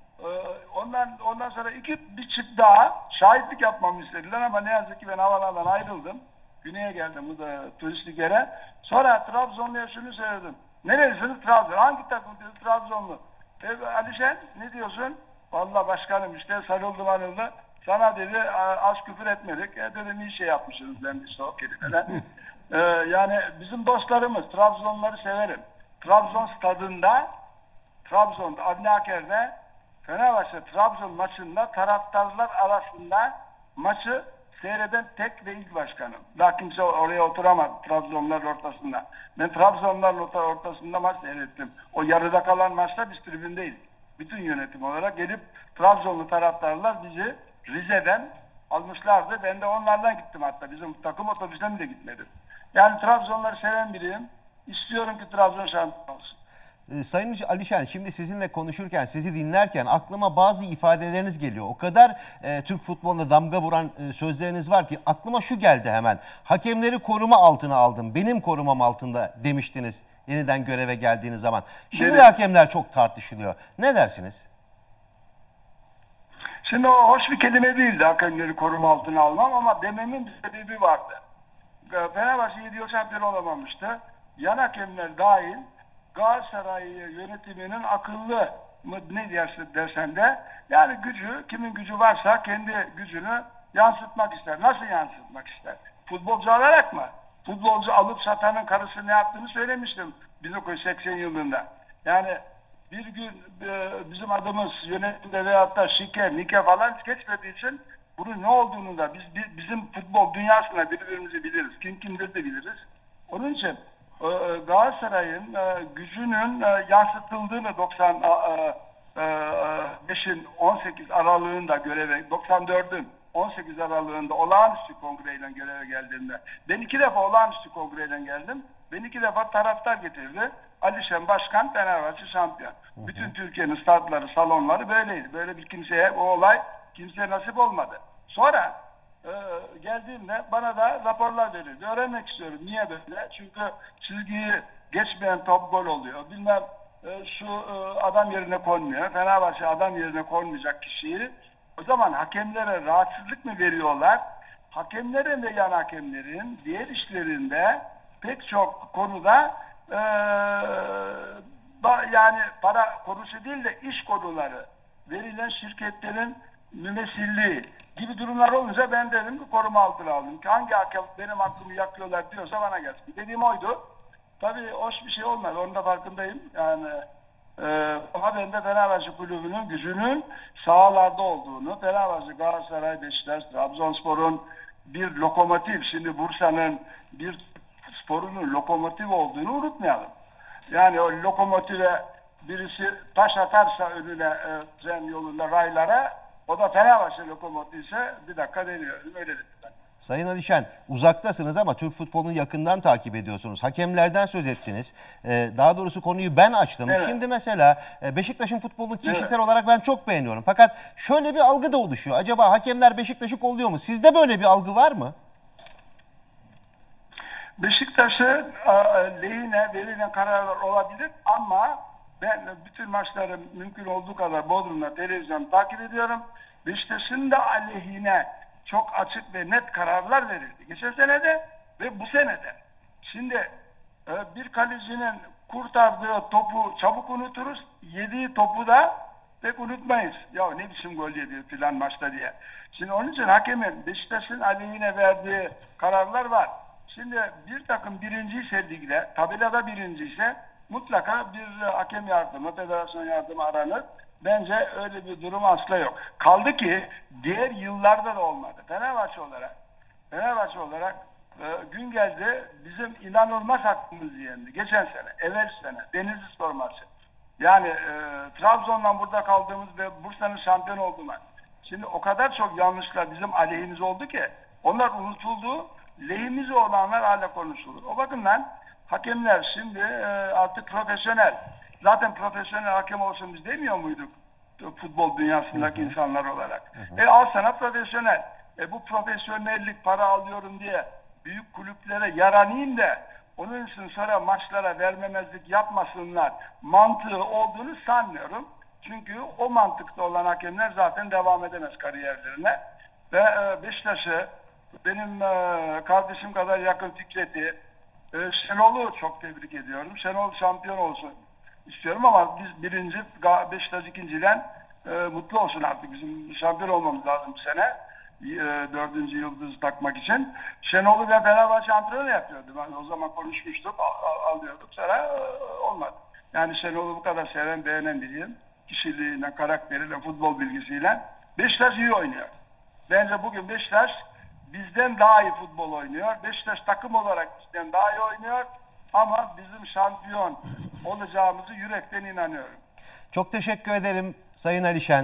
Ondan ondan sonra iki bir çift daha şahitlik yapmamı istediler ama ne yazık ki ben Havana'dan ayrıldım. Güney'e geldim bu da turistik yere. Sonra Trabzonlu'ya şunu söyledim. Nerelisiniz? Trabzon. Hangi takım dedi? Trabzonlu. E, Alişen ne diyorsun? Vallahi başkanım işte sarıldım anıldı. Sana dedi az küfür etmedik. E dedim iyi şey yapmışsınız ben işte o kelimeler. e, yani bizim dostlarımız Trabzonları severim. Trabzon stadında Trabzon'da Avni Aker'de Fenerbahçe Trabzon maçında taraftarlar arasında maçı seyreden tek ve ilk başkanım. Daha kimse oraya oturamadı Trabzonların ortasında. Ben Trabzonların ortasında maç seyrettim. O yarıda kalan maçta biz tribündeyiz. Bütün yönetim olarak gelip Trabzonlu taraftarlar bizi Rize'den almışlardı. Ben de onlardan gittim hatta. Bizim takım otobüsten de gitmedim. Yani Trabzonları seven biriyim. İstiyorum ki Trabzon şampiyon olsun. Sayın Alişen, şimdi sizinle konuşurken, sizi dinlerken aklıma bazı ifadeleriniz geliyor. O kadar e, Türk futboluna damga vuran e, sözleriniz var ki aklıma şu geldi hemen. Hakemleri koruma altına aldım, benim korumam altında demiştiniz yeniden göreve geldiğiniz zaman. Şimdi de hakemler çok tartışılıyor. Ne dersiniz? Şimdi o hoş bir kelime değildi hakemleri koruma altına almam ama dememin bir sebebi vardı. Fenerbahçe yedi yıl şampiyon olamamıştı. Yan hakemler dahil Galatasaray yönetiminin akıllı mı ne derse dersen de yani gücü, kimin gücü varsa kendi gücünü yansıtmak ister. Nasıl yansıtmak ister? Futbolcu alarak mı? Futbolcu alıp satanın karısı ne yaptığını söylemiştim bin dokuz yüz seksen yılında. Yani bir gün e, bizim adımız yönetimde veyahut da şike, nike falan geçmediği için bunun ne olduğunu da biz, biz bizim futbol dünyasında birbirimizi biliriz. Kim kimdir de biliriz. Onun için Galatasaray'ın gücünün yansıtıldığını doksan beşin on sekiz aralığında göreve, doksan dördün on sekiz aralığında olağanüstü kongreyle göreve geldiğimde. Ben iki defa olağanüstü kongreyle geldim. Ben iki defa taraftar getirdi. Alişen Başkan Fenerbahçe şampiyon. Hı hı. Bütün Türkiye'nin stadları, salonları böyleydi. Böyle bir kimseye o olay kimseye nasip olmadı. Sonra Ee, geldiğimde bana da raporlar verildi. Öğrenmek istiyorum. Niye böyle? Çünkü çizgiyi geçmeyen top gol oluyor. Bilmem e, şu e, adam yerine konmuyor. Fenerbahçe adam yerine konmayacak kişiyi. O zaman hakemlere rahatsızlık mı veriyorlar? Hakemlerin ve yan hakemlerin diğer işlerinde pek çok konuda e, yani para konusu değil de iş konuları verilen şirketlerin mümessilliği gibi durumlar olunca ben dedim ki koruma altına aldım. Hangi hakem benim hakkımı yakıyorlar diyorsa bana gelsin. Dediğim oydu. Tabii hoş bir şey olmadı. Onun da farkındayım. Yani e, ama ben de Fenerbahçe Kulübü'nün gücünün sahalarda olduğunu, Fenerbahçe, Galatasaray, Beşiktaş, Trabzonspor'un bir lokomotif, şimdi Bursa'nın bir sporunun lokomotif olduğunu unutmayalım. Yani o lokomotive birisi taş atarsa önüne e, tren yolunda raylara, o da Fenerbahçe lokomotifi ise bir dakika deniyor. Öyle dedim ben. Sayın Alişen, uzaktasınız ama Türk futbolunu yakından takip ediyorsunuz. Hakemlerden söz ettiniz. Ee, daha doğrusu konuyu ben açtım. Evet. Şimdi mesela Beşiktaş'ın futbolunu kişisel evet. olarak ben çok beğeniyorum. Fakat şöyle bir algı da oluşuyor. Acaba hakemler Beşiktaş'ı kolluyor mu? Sizde böyle bir algı var mı? Beşiktaş'ın lehine verilen kararlar olabilir ama Ben bütün maçları mümkün olduğu kadar Bodrum'da televizyon takip ediyorum. Beşiktaş'ın da aleyhine çok açık ve net kararlar verildi. Geçen senede ve bu senede. Şimdi e, bir kalecinin kurtardığı topu çabuk unuturuz. Yediği topu da pek unutmayız. Ya ne biçim gol yedi filan maçta diye. Şimdi onun için hakemin Beşiktaş'ın aleyhine verdiği kararlar var. Şimdi bir takım birinciyse ligde, tabelada birinciyse mutlaka bir hakem yardımı, federasyon yardımı aranır. Bence öyle bir durum asla yok. Kaldı ki diğer yıllarda da olmadı. Fenerbahçe olarak, Fenerbahçe olarak e, gün geldi bizim inanılmaz hakkımız yendi. Geçen sene, evvel sene, Denizli Spor maçı. Yani e, Trabzon'dan burada kaldığımız ve Bursa'nın şampiyon olduğumuz. Şimdi o kadar çok yanlışlar bizim aleyhimiz oldu ki onlar unutuldu. Lehimize olanlar hala konuşulur. O bakımdan hakemler şimdi e, artık profesyonel. Zaten profesyonel hakem olsun biz demiyor muyduk? Futbol dünyasındaki hı hı. insanlar olarak. Hı hı. E al sana profesyonel. E bu profesyonellik para alıyorum diye büyük kulüplere yaranayım da onun için sonra maçlara vermemezlik yapmasınlar mantığı olduğunu sanmıyorum. Çünkü o mantıkta olan hakemler zaten devam edemez kariyerlerine. Ve e, Beşiktaş'ı benim e, kardeşim kadar yakın Fikret'i, e, Şenol'u çok tebrik ediyorum. Şenol şampiyon olsun istiyorum ama biz birinci, Beşiktaş ikinciden e, mutlu olsun artık. Bizim şampiyon olmamız lazım bu sene. E, dördüncü yıldız takmak için. Şenol'u ve Fenerbahçe antrenörü yapıyordu. Ben o zaman konuşmuştuk, al, al, alıyorduk. Sonra e, olmadı. Yani Şenol'u bu kadar seven, beğenen biriyim. Kişiliğiyle, karakteriyle, futbol bilgisiyle. Beşiktaş iyi oynuyor. Bence bugün Beşiktaş bizden daha iyi futbol oynuyor. Beşiktaş takım olarak bizden daha iyi oynuyor. Ama bizim şampiyon olacağımızı yürekten inanıyorum. Çok teşekkür ederim Sayın Alişen.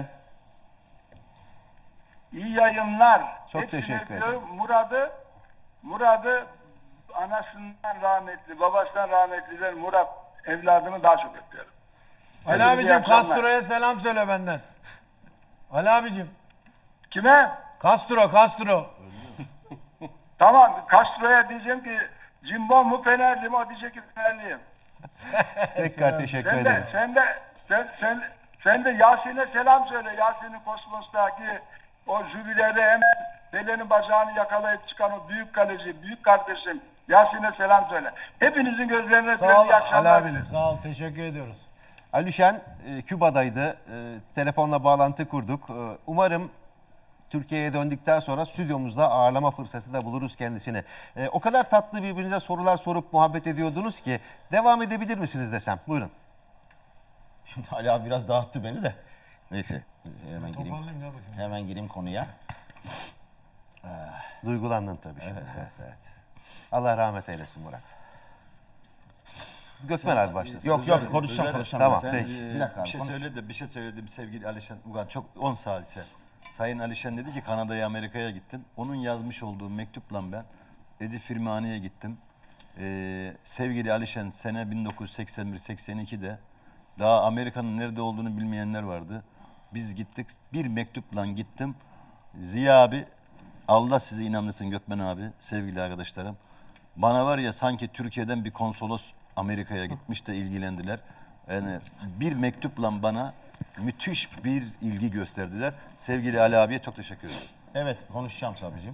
İyi yayınlar. Çok Hepsine teşekkür ederim. diyorum, Murat'ı Murat'ı anasından rahmetli, babasından rahmetliler Murat evladımı daha çok öpüyorum. Ali abicim Castro'ya selam söyle benden. Ali abicim. Kime? Castro, Castro. Tamam, Castro'ya diyeceğim ki Cimbom mu Fenerli mi? O diyecek ki Fenerliyim. Tekrar teşekkür Sen ederim. de, sen de, sen, sen, sen de Yasin'e selam söyle. Yasin'in Kosmos'taki o jübilede hemen Pelé'nin bacağını yakalayıp çıkan o büyük kaleci, büyük kardeşim Yasin'e selam söyle. Hepinizin gözlerine Sağ ol iyi akşamlar. Ali abicim, sağ ol, teşekkür ediyoruz. Alişen e, Küba'daydı. E, telefonla bağlantı kurduk. E, umarım Türkiye'ye döndükten sonra stüdyomuzda ağırlama fırsatı da buluruz kendisini. E, o kadar tatlı birbirinize sorular sorup muhabbet ediyordunuz ki devam edebilir misiniz desem? Buyurun. Şimdi Ali abi biraz dağıttı beni de. Neyse hemen gireyim. Toparlayayım ya bakayım. Hemen gireyim konuya. Duygulandın tabii. Evet, evet, evet. Allah rahmet eylesin Murat. Gökmen abi başlasın. Yok yok konuşacağım konuşacağım. Tamam, Sen, peki. e, Bir dakika abi, Bir şey konuş. söyledi, bir şey söyledim sevgili Alişan Ugan. Çok on salise. Sayın Alişan dedi ki Kanada'ya, Amerika'ya gittin. Onun yazmış olduğu mektupla ben Edi Firmani'ye gittim. Ee, sevgili Alişan sene bin dokuz yüz seksen bir seksen iki'de daha Amerika'nın nerede olduğunu bilmeyenler vardı. Biz gittik, bir mektupla gittim. Ziya abi, Allah sizi inandırsın Gökmen abi, sevgili arkadaşlarım. Bana var ya sanki Türkiye'den bir konsolos Amerika'ya gitmiş de ilgilendiler. Yani bir mektupla bana müthiş bir ilgi gösterdiler. Sevgili Ali abiye çok teşekkür ederim. Evet konuşacağım Sabri'cim.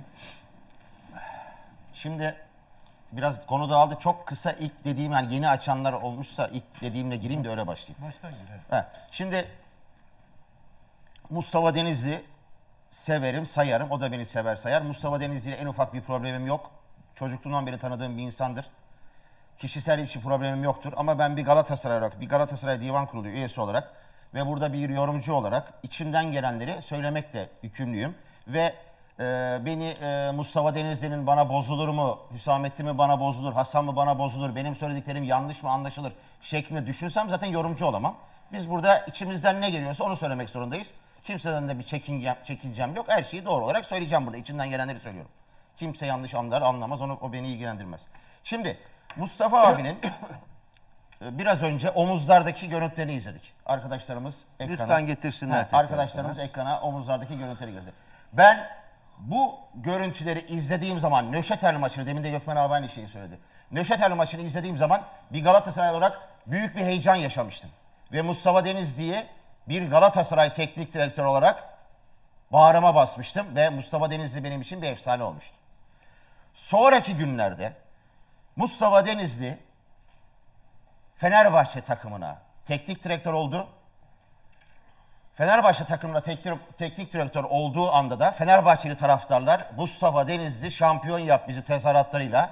Şimdi biraz konu dağıldı. Çok kısa ilk dediğim yani yeni açanlar olmuşsa ilk dediğimle gireyim de öyle başlayayım. Baştan gir. evet. He, şimdi Mustafa Denizli severim, sayarım. O da beni sever, sayar. Mustafa Denizli ile en ufak bir problemim yok. Çocukluğumdan beri tanıdığım bir insandır. Kişisel hiçbir problemim yoktur. Ama ben bir Galatasaray olarak, bir Galatasaray Divan Kurulu üyesi olarak ve burada bir yorumcu olarak içimden gelenleri söylemekle yükümlüyüm. Ve e, beni e, Mustafa Denizli'nin bana bozulur mu, Hüsamettin mi bana bozulur, Hasan mı bana bozulur, benim söylediklerim yanlış mı anlaşılır şeklinde düşünsem zaten yorumcu olamam. Biz burada içimizden ne geliyorsa onu söylemek zorundayız. Kimseden de bir çekincem, çekincem yok. Her şeyi doğru olarak söyleyeceğim burada. İçimden gelenleri söylüyorum. Kimse yanlış anlar, anlamaz. Onu, o beni ilgilendirmez. Şimdi Mustafa abinin biraz önce omuzlardaki görüntülerini izledik. Arkadaşlarımız ekrana. Lütfen getirsinler Ha, tekrar arkadaşlarımız ekrana omuzlardaki görüntüleri girdi. Ben bu görüntüleri izlediğim zaman Nöşetel maçını, demin de Gökmen abi aynı şeyi söyledi. Nöşetel maçını izlediğim zaman bir Galatasaray olarak büyük bir heyecan yaşamıştım. ve Mustafa Denizli'yi bir Galatasaray teknik direktör olarak bağrıma basmıştım ve Mustafa Denizli benim için bir efsane olmuştu. Sonraki günlerde Mustafa Denizli Fenerbahçe takımına teknik direktör oldu. Fenerbahçe takımına teknik, teknik direktör olduğu anda da Fenerbahçeli taraftarlar Mustafa Denizli şampiyon yap bizi tezahüratlarıyla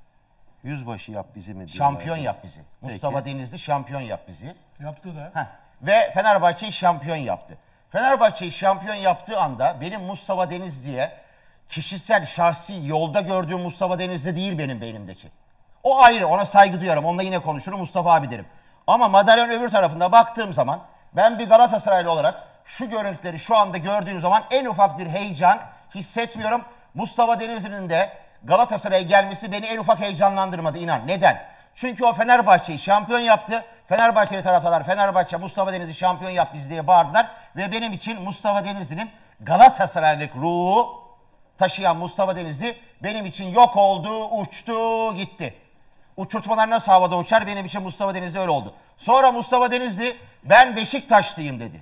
Yüzbaşı yap bizi mi diyorlar? şampiyon yap bizi. Mustafa Denizli şampiyon yap bizi. Yaptı da. Heh. Ve Fenerbahçe'yi şampiyon yaptı. Fenerbahçe'yi şampiyon yaptığı anda benim Mustafa Denizli'ye kişisel, şahsi yolda gördüğüm Mustafa Denizli değil benim beynimdeki. O ayrı, ona saygı duyarım. Onunla yine konuşurum, Mustafa abi derim. Ama madalyon öbür tarafında baktığım zaman ben bir Galatasaraylı olarak şu görüntüleri şu anda gördüğüm zaman en ufak bir heyecan hissetmiyorum. Mustafa Denizli'nin de Galatasaray'a gelmesi beni en ufak heyecanlandırmadı, inan. Neden? Çünkü o Fenerbahçe'yi şampiyon yaptı. Fenerbahçeli taraftarlar Fenerbahçe Mustafa Denizli şampiyon yap biz diye bağırdılar. Ve benim için Mustafa Denizli'nin Galatasaraylık ruhu taşıyan Mustafa Denizli benim için yok oldu, uçtu, gitti. Uçurtmalar nasıl havada uçar, benim için Mustafa Denizli öyle oldu. Sonra Mustafa Denizli ben Beşiktaşlıyım dedi.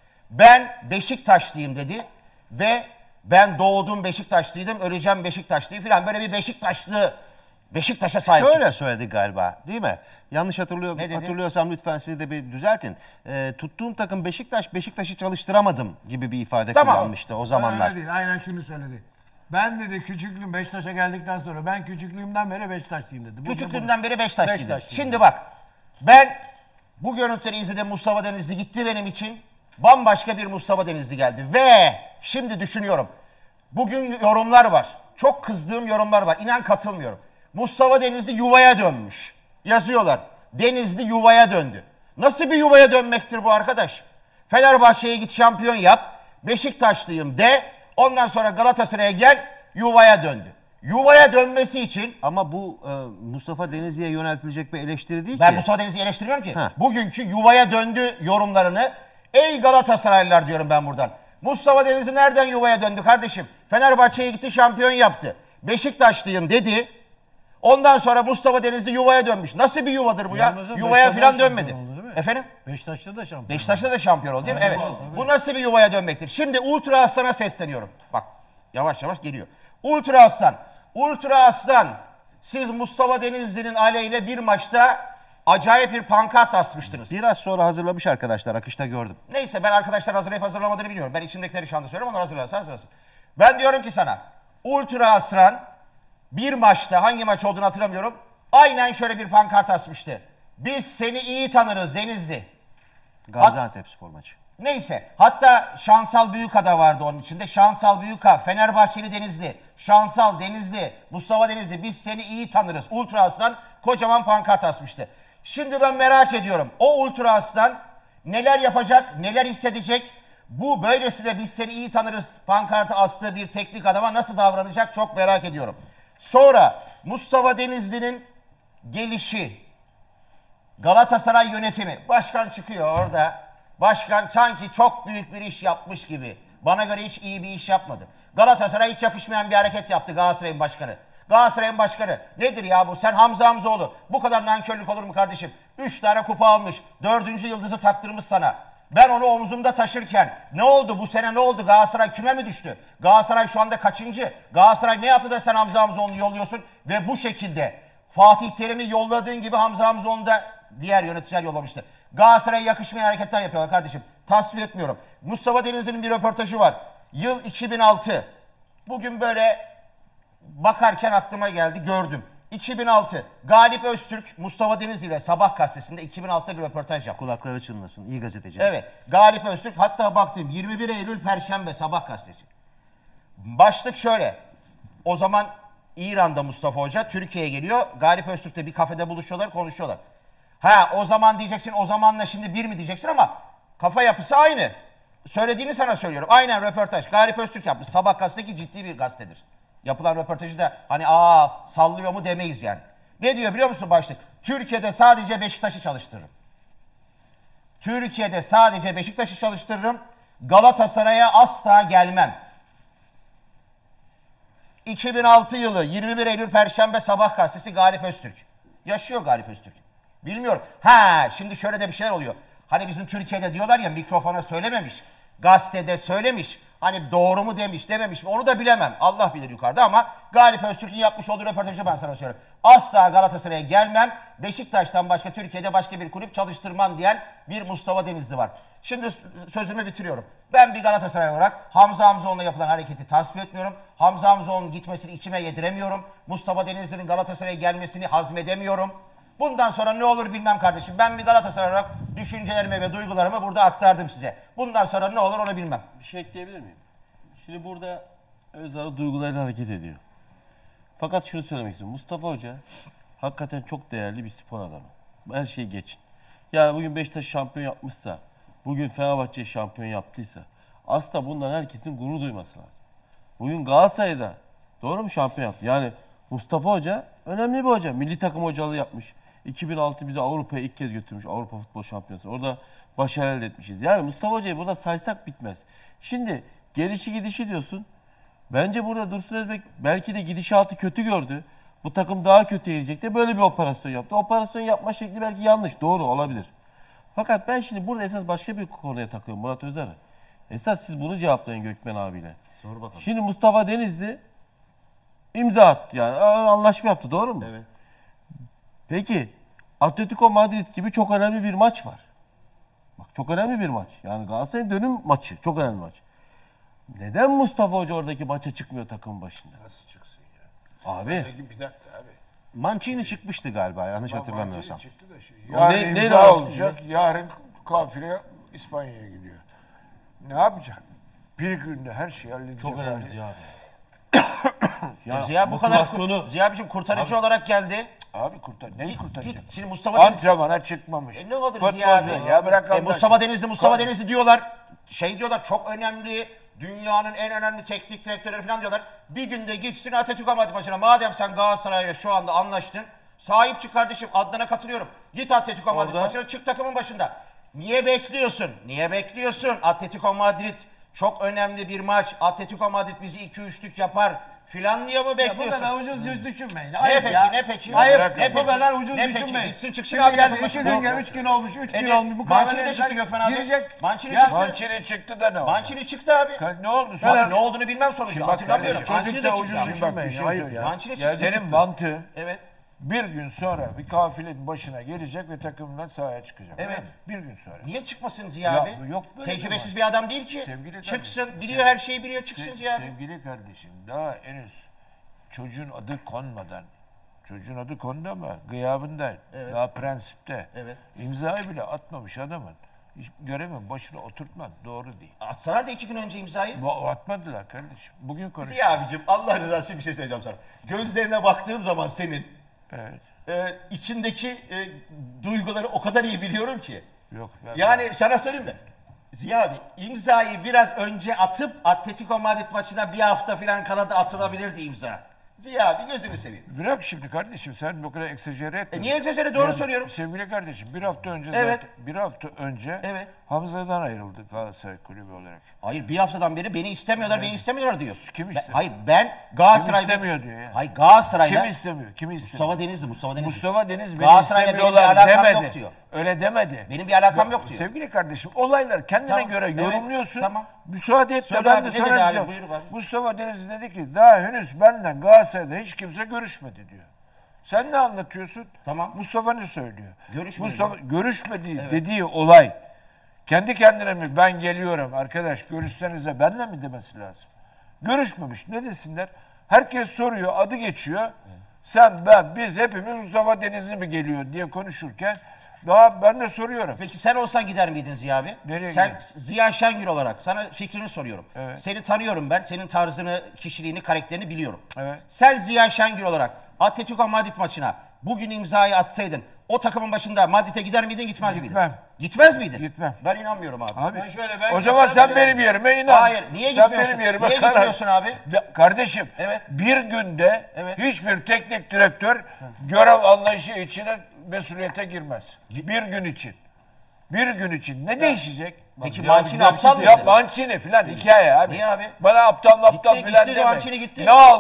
Ben Beşiktaşlıyım dedi ve ben doğdum Beşiktaşlıydım, öleceğim Beşiktaşlıyım falan, böyle bir Beşiktaşlı, Beşiktaş'a sahip çıktı. Şöyle söyledi galiba, değil mi? Yanlış hatırlıyor, Ne dedi? hatırlıyorsam lütfen siz de bir düzeltin. Ee, tuttuğum takım Beşiktaş, Beşiktaş'ı çalıştıramadım gibi bir ifade Tamam. kullanmıştı o zamanlar. Öyle değil. Aynen şunu söyledi. Ben dedi küçüklüğüm Beşiktaş'a geldikten sonra ben küçüklüğümden beri Beşiktaşlıyım dedi. Bugün Küçüklüğümden beri Beşiktaşlıydı. Beşiktaşlıyım. Şimdi bak, ben bu görüntüleri izledim, Mustafa Denizli gitti benim için. Bambaşka bir Mustafa Denizli geldi. Ve şimdi düşünüyorum. Bugün yorumlar var. Çok kızdığım yorumlar var. İnan katılmıyorum. Mustafa Denizli yuvaya dönmüş. Yazıyorlar. Denizli yuvaya döndü. Nasıl bir yuvaya dönmektir bu arkadaş? Fenerbahçe'ye git şampiyon yap. Beşiktaşlıyım de. Ondan sonra Galatasaray'a gel. Yuvaya döndü. Yuvaya dönmesi için Ama bu e, Mustafa Denizli'ye yöneltilecek bir eleştiri değil ben ki. Mustafa Denizli'yi eleştirmiyorum ki. Ha. Bugünkü yuvaya döndü yorumlarını ey Galatasaraylılar diyorum ben buradan. Mustafa Denizli nereden yuvaya döndü kardeşim? Fenerbahçe'ye gitti şampiyon yaptı. Beşiktaşlıyım dedi. Ondan sonra Mustafa Denizli yuvaya dönmüş. Nasıl bir yuvadır bu ya? Yalnız o Yuvaya Beşiktaş'ta falan şampiyon dönmedi. oldu, değil mi? Efendim? Beşiktaş'ta da şampiyon. Beşiktaş'ta da şampiyon oldu değil mi? Aynen, Evet. tabii. Bu nasıl bir yuvaya dönmektir? Şimdi Ultra Aslan'a sesleniyorum. Bak yavaş yavaş geliyor. Ultra Aslan. Ultra Aslan. Siz Mustafa Denizli'nin aleyhine bir maçta acayip bir pankart asmıştınız. Biraz sonra hazırlamış arkadaşlar, akışta gördüm. Neyse ben arkadaşlar hazırlayıp hazırlamadığını bilmiyorum. Ben içimdekileri şu anda söylüyorum. Onlar hazırlarsa hazırlasın. Ben diyorum ki sana Ultra Aslan bir maçta, hangi maç olduğunu hatırlamıyorum, aynen şöyle bir pankart asmıştı. Biz seni iyi tanırız Denizli. Gaziantepspor maçı. Neyse, hatta Şansal Büyükada vardı onun içinde. Şansal Büyükada, Fenerbahçeli Denizli, Şansal Denizli, Mustafa Denizli, biz seni iyi tanırız. Ultra Aslan kocaman pankart asmıştı. Şimdi ben merak ediyorum, o Ultra Aslan neler yapacak, neler hissedecek? Bu böylesine biz seni iyi tanırız pankartı astığı bir teknik adama nasıl davranacak çok merak ediyorum. Sonra Mustafa Denizli'nin gelişi, Galatasaray yönetimi, başkan çıkıyor orada. Başkan sanki çok büyük bir iş yapmış gibi. Bana göre hiç iyi bir iş yapmadı. Galatasaray hiç yakışmayan bir hareket yaptı Galatasaray'ın başkanı. Galatasaray'ın başkanı nedir ya bu? Sen Hamza Hamzoğlu. Bu kadar nankörlük olur mu kardeşim? Üç tane kupa almış. Dördüncü yıldızı taktırmış sana. Ben onu omzumda taşırken ne oldu bu sene, ne oldu? Galatasaray küme mi düştü? Galatasaray şu anda kaçıncı? Galatasaray ne yaptı da sen Hamza Hamzoğlu'nu yolluyorsun? Ve bu şekilde Fatih Terim'i yolladığın gibi Hamza Hamzoğlu'nu da diğer yöneticiler yollamıştı. Galatasaray'a yakışmayan hareketler yapıyorlar kardeşim. Tasvip etmiyorum. Mustafa Denizli'nin bir röportajı var. Yıl iki bin altı. Bugün böyle bakarken aklıma geldi, gördüm. iki bin altı. Galip Öztürk, Mustafa Denizli ile Sabah gazetesinde iki bin altıda bir röportaj yaptı. Kulakları çınlasın. İyi gazeteci. Evet. Galip Öztürk, hatta baktım yirmi bir Eylül Perşembe Sabah gazetesi. Başlık şöyle. O zaman İran'da Mustafa Hoca Türkiye'ye geliyor. Galip Öztürk'le bir kafede buluşuyorlar, konuşuyorlar. Ha o zaman diyeceksin, o zamanla şimdi bir mi diyeceksin ama kafa yapısı aynı. Söylediğini sana söylüyorum. Aynen röportaj. Galip Öztürk yapmış. Sabah gazetesi ciddi bir gazetedir. Yapılan röportajı da hani aa sallıyor mu demeyiz yani. Ne diyor biliyor musun başlık? Türkiye'de sadece Beşiktaş'ı çalıştırırım. Türkiye'de sadece Beşiktaş'ı çalıştırırım. Galatasaray'a asla gelmem. iki bin altı yılı yirmi bir Eylül Perşembe Sabah gazetesi Galip Öztürk. Yaşıyor Galip Öztürk. Bilmiyorum. Ha şimdi şöyle de bir şeyler oluyor. Hani bizim Türkiye'de diyorlar ya mikrofona söylememiş, gazetede söylemiş. Hani doğru mu demiş dememiş mi onu da bilemem. Allah bilir yukarıda ama Galip Öztürk'ün yapmış olduğu röportajı ben sana söylüyorum. Asla Galatasaray'a gelmem, Beşiktaş'tan başka Türkiye'de başka bir kulüp çalıştırmam diyen bir Mustafa Denizli var. Şimdi sözümü bitiriyorum. Ben bir Galatasaray olarak Hamza Hamzoğlu'na yapılan hareketi tasvip etmiyorum. Hamza Hamzoğlu'nun gitmesini içime yediremiyorum. Mustafa Denizli'nin Galatasaray'a gelmesini hazmedemiyorum. Bundan sonra ne olur bilmem kardeşim. Ben bir Galatasaray olarak düşüncelerimi ve duygularımı burada aktardım size. Bundan sonra ne olur onu bilmem. Bir şey ekleyebilir miyim? Şimdi burada Özarı duygularıyla hareket ediyor. Fakat şunu söylemek istiyorum. Mustafa Hoca hakikaten çok değerli bir spor adamı. Her şeyi geçin. Yani bugün Beşiktaş şampiyon yapmışsa, bugün Fenerbahçe şampiyon yaptıysa aslında bundan herkesin gurur duyması lazım. Bugün Galatasaray'da doğru mu şampiyon yaptı? Yani Mustafa Hoca önemli bir hoca. Milli takım hocalığı yapmış. iki bin altı bizi Avrupa'ya ilk kez götürmüş. Avrupa Futbol Şampiyonası. Orada başarı elde etmişiz. Yani Mustafa Hoca'yı burada saysak bitmez. Şimdi gelişi gidişi diyorsun. Bence burada Dursun Özbek belki de gidişatı kötü gördü. Bu takım daha kötü gelecek de böyle bir operasyon yaptı. Operasyon yapma şekli belki yanlış. Doğru olabilir. Fakat ben şimdi burada esas başka bir konuya takıyorum Murat Özarı. Esas siz bunu cevaplayın Gökmen abiyle. Sor bakalım. Şimdi Mustafa Denizli imza attı yani anlaşma yaptı doğru mu? Evet. Peki Atletico Madrid gibi çok önemli bir maç var. Bak çok önemli bir maç. Yani Galatasaray'ın dönüm maçı. Çok önemli maç. Neden Mustafa Hoca oradaki maça çıkmıyor takımın başında? Nasıl çıksın ya? Abi. Bir dakika abi. Mancini çıkmıştı galiba yanlış Tamam, hatırlamıyorsam. Mancini çıktı da şimdi. O Yarın ne- ne imza demek olacak. Yarın kafile İspanya'ya gidiyor. Ne yapacak? Bir günde her şeyi halledecek. Çok önemli abi. Ziya abi. Ya Ziya bu kadar motivasyonu- Ziya abicim kurtarıcı olarak geldi. Abi kurtar. Neyi Git, kurtaracak? git. Şimdi Mustafa Deniz, Antrenmana çıkmamış. E ne olur Futbolcu Ziya abi? Ya bırak E, Allah Mustafa aşkına. Denizli, Mustafa Kon- Denizli diyorlar. Şey diyorlar çok önemli. Dünyanın en önemli teknik direktörleri falan diyorlar. Bir günde gitsin Atletico Madrid maçına. Madem sen Galatasaray'la şu anda anlaştın. Sahip çık kardeşim. Adnan'a katılıyorum. Git Atletico Madrid Orada- maçına çık takımın başında. Niye bekliyorsun? Niye bekliyorsun? Atletico Madrid çok önemli bir maç. Atletico Madrid bizi iki üçlük yapar filan diye mi Bu bekliyorsun? kadar ucuz düz düşünmeyin. Ne Ayıp peki, ya. ne peki? Ayıp. Ne Ne bu peki? kadar ucuz Ne peki? düşünmeyin. Gitsin çıksın Şimdi abi geldi takım iki başına. gün, üç gün olmuş, üç E gün ne? olmuş. Bu Mancini kahveler de çıktı Gökmen abi. Girecek. Mancini Ya- çıktı. Mancini çıktı da ne oldu? Mancini çıktı abi. Ne oldu? Abi ne olduğunu bilmem sonucu. Şimdi bak Hatırlamıyorum. kardeşim, Mancini de çocuk da çıktı. ucuz abi. düşünmeyin. Bir şey Ayıp söyleyeceğim. ya. Mancini Ya çıktı. senin çıktı. mantığı Evet. bir gün sonra bir kafilenin başına gelecek ve takımdan sahaya çıkacak. Evet. Bir gün sonra. Niye çıkmasın Ziya Ya abi? bu yok böyle Tecrübesiz bir bir adam değil ki. Sevgili Çıksın, kardeşim, biliyor her şeyi biliyor, çıksın Se- Ziya abi. Sevgili kardeşim daha henüz çocuğun adı konmadan, çocuğun adı kondu ama gıyabında, Evet. daha prensipte, Evet. imzayı bile atmamış adamın hiç görevin başına oturtman doğru değil. Atsalar da iki gün önce imzayı. Bu atmadılar kardeşim. Bugün konuştuk. Ziya abicim Allah rızası için bir şey söyleyeceğim sana. Gözlerine baktığım zaman senin Evet. e, içindeki e, duyguları o kadar iyi biliyorum ki. Yok. Ben Yani sana söyleyeyim mi? Ziya abi imzayı biraz önce atıp Atletico Madrid maçına bir hafta falan kala da atılabilirdi imza. Ziya abi gözünü seveyim. Bırak şimdi kardeşim sen bu kadar eksagere etme. E niye egzajere? Doğru Yani söylüyorum. Sevgili kardeşim bir hafta önce Evet. zaten bir hafta önce Evet. Hamza'dan ayrıldık Galatasaray kulübü olarak. Hayır bir haftadan beri beni istemiyorlar, beni istemiyorlar diyor. Kim Ben- istemiyor? hayır ben Galatasaray... Kim istemiyor diyor ya. Hayır Galatasaray'la... Kim istemiyor? Kimi istemiyor? Mustafa Denizli, Mustafa Denizli. Mustafa Deniz beni Galatasaray'la benim bir istemiyorlar alakam demedi. yok diyor. Öyle demedi. Benim bir alakam yok diyor. Sevgili kardeşim olaylar kendine Tamam, göre evet, yorumluyorsun. tamam. Müsaade et de Söyle ben abi, de ne sana dedi abi? diyeceğim. Buyur abi. Mustafa Deniz dedi ki daha henüz benden Galatasaray'da hiç kimse görüşmedi diyor. Sen ne anlatıyorsun? Tamam. Mustafa ne söylüyor? Görüşmedi Mustafa diyor. görüşmedi dediği olay kendi kendine mi ben geliyorum arkadaş görüşsenize benle mi demesi lazım? Görüşmemiş. Ne desinler? Herkes soruyor, adı geçiyor. Sen, ben, biz hepimiz Mustafa Denizli mi geliyor diye konuşurken daha ben de soruyorum. Peki sen olsan gider miydin Ziya abi? Nereye sen giderim? Ziya Şengül olarak sana fikrini soruyorum. Evet. Seni tanıyorum ben. Senin tarzını, kişiliğini, karakterini biliyorum. Evet. Sen Ziya Şengül olarak Atletico Madrid maçına bugün imzayı atsaydın o takımın başında Madrid'e gider miydin, gitmez miydin? Gitmem. Gitmez miydin? Gitmem. Ben inanmıyorum abi. Abi, Ben şöyle ben o zaman sen benim yerime inan. Hayır, niye Sen gitmiyorsun? benim yerime Niye karar- gitmiyorsun abi? De- kardeşim, Evet. bir günde Evet. hiçbir teknik direktör görev anlayışı içine mesuliyete girmez. Bir gün için. Bir gün için. Ne değişecek? Peki Ziya abi Mancini güzel bir şey aptal Ya mıydı? Mancini filan hikaye abi. Niye abi? Bana aptal aptal Gitti, filan gitti, deme. Mancini gitti. Ne oldu?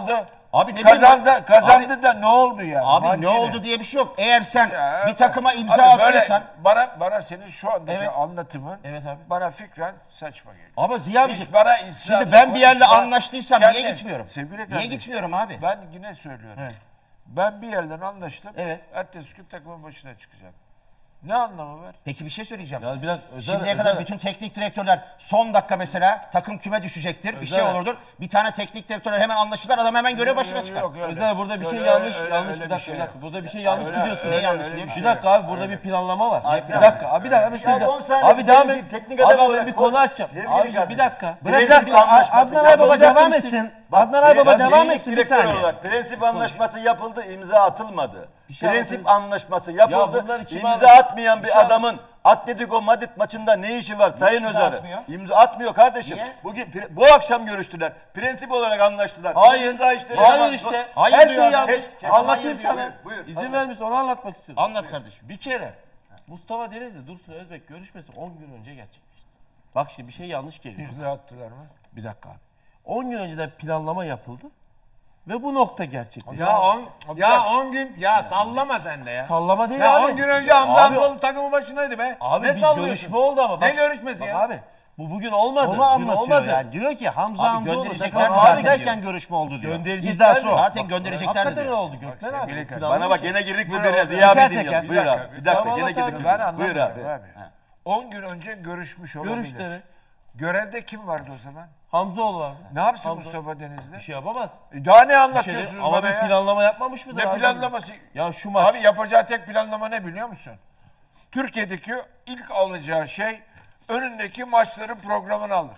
Abi ne Kazandı, bileyim- kazandı Abi- da ne oldu yani? Abi Maç ne yine. oldu diye bir şey yok. Eğer sen Ya, bir takıma imza abi böyle atıyorsan... bana bana senin şu andaki Evet. anlatımın Evet abi. bana fikren saçma geliyor. Ama Ziya Hiç abiciğim, bana ısrarla şimdi ben bir yerle konuşma. anlaştıysam Kendi- niye gitmiyorum? Sevgili Niye kardeşim, gitmiyorum abi? Ben yine söylüyorum. Evet. Ben bir yerden anlaştım. Evet. Ertesi gün takımın başına çıkacak. Ne anlamı var? Peki bir şey söyleyeceğim. Ya bir dakika, özel- Şimdiye özel- kadar bütün teknik direktörler son dakika mesela takım küme düşecektir. Bir şey Özel- olurdur. Bir tane teknik direktörler hemen anlaşırlar. Adam hemen görev başına Yok, çıkar. yok, öyle. Özel burada bir şey Öyle, yanlış öyle, yanlış öyle bir dakika şey bir dakika. yok. Burada bir şey yanlış Öyle, gidiyorsun. Ne öyle, yanlış öyle diye bir bir Bir şey şey dakika abi burada bir planlama var. Abi, Bir dakika abi bir dakika. Bir Ya dakika. on saniye Abi devam sevgili et. teknik Abi adam ben olarak bir konu konu- açacağım. sevgili Abiciğim bir kardeşim. dakika. Prensip Bırak, anlaşması Adnan yapıldı. Aybaba Bir dakika, devam bir etsin. Bak, Adnan Aybaba ben devam teknik etsin bir direktör saniye. olarak prensip anlaşması yapıldı, imza atılmadı. şey Prensip anlatayım. anlaşması yapıldı, bunlar kim imza anlatıyor? atmayan Bir bir şey adamın Atletico Madrid maçında ne işi var Sayın imza Özarı? atmıyor? İmza atmıyor kardeşim. Niye? Bugün pre- bu akşam görüştüler. Prensip olarak anlaştılar. Hayır. İmza işte. Hayır işte. Hayır Her diyor şey adam. yanlış. Kes, kes. Anlatayım Hayır diyor. sana. Buyur, buyur. İzin Anlat. vermişsin onu anlatmak istiyorum. Anlat kardeşim. Bir kere Mustafa Denizli Dursun Özbek görüşmesi on gün önce gerçekleşti. Bak şimdi bir şey yanlış geliyor. İmza attılar mı? Bir dakika abi. on gün önceden planlama yapıldı ve bu nokta gerçekleşti. Ya on ya on gün ya sallama sen de ya. Sallama değil Ya abi. on gün önce Hamza Abi- Hamzoğlu takımın başındaydı be. Abi ne bir sallıyorsun? görüşme oldu ama. Ne Bak- görüşmesi bak ya? Abi bu bugün olmadı. Onu Dün anlatıyor olmadı. yani. Diyor ki Hamza Abi Hamzoğlu gönderecekler takım zaten halindeyken diyor. görüşme oldu diyor. Gönderecekler İddiası mi? o. Zaten gönderecekler Hakikaten diyor. oldu Gökmen abi. sevgili Bu kardeşim. planlama Bana bak şey. gene girdik Buyur birbirine. abi. Ziya Teker abi dinliyorum. teker. Buyur Bir dakika, abi. bir Bir dakika Tamam, gene anlat girdik. abi. Ben Buyur anlamıyorum abi. abi. on gün önce görüşmüş olabilir. Görüştü evet. Görevde kim vardı o zaman? Hamzoğlu vardı. Ne yapsın Hamza- şey Mustafa Denizli? Bir şey yapamaz. E Daha ne Bir şey anlatıyorsunuz değil. Ama bana bir ya? planlama yapmamış mıdır? Ne abi? planlaması? Ya şu maç. Abi yapacağı tek planlama ne biliyor musun? Türkiye'deki ilk alacağı şey önündeki maçların programını alır.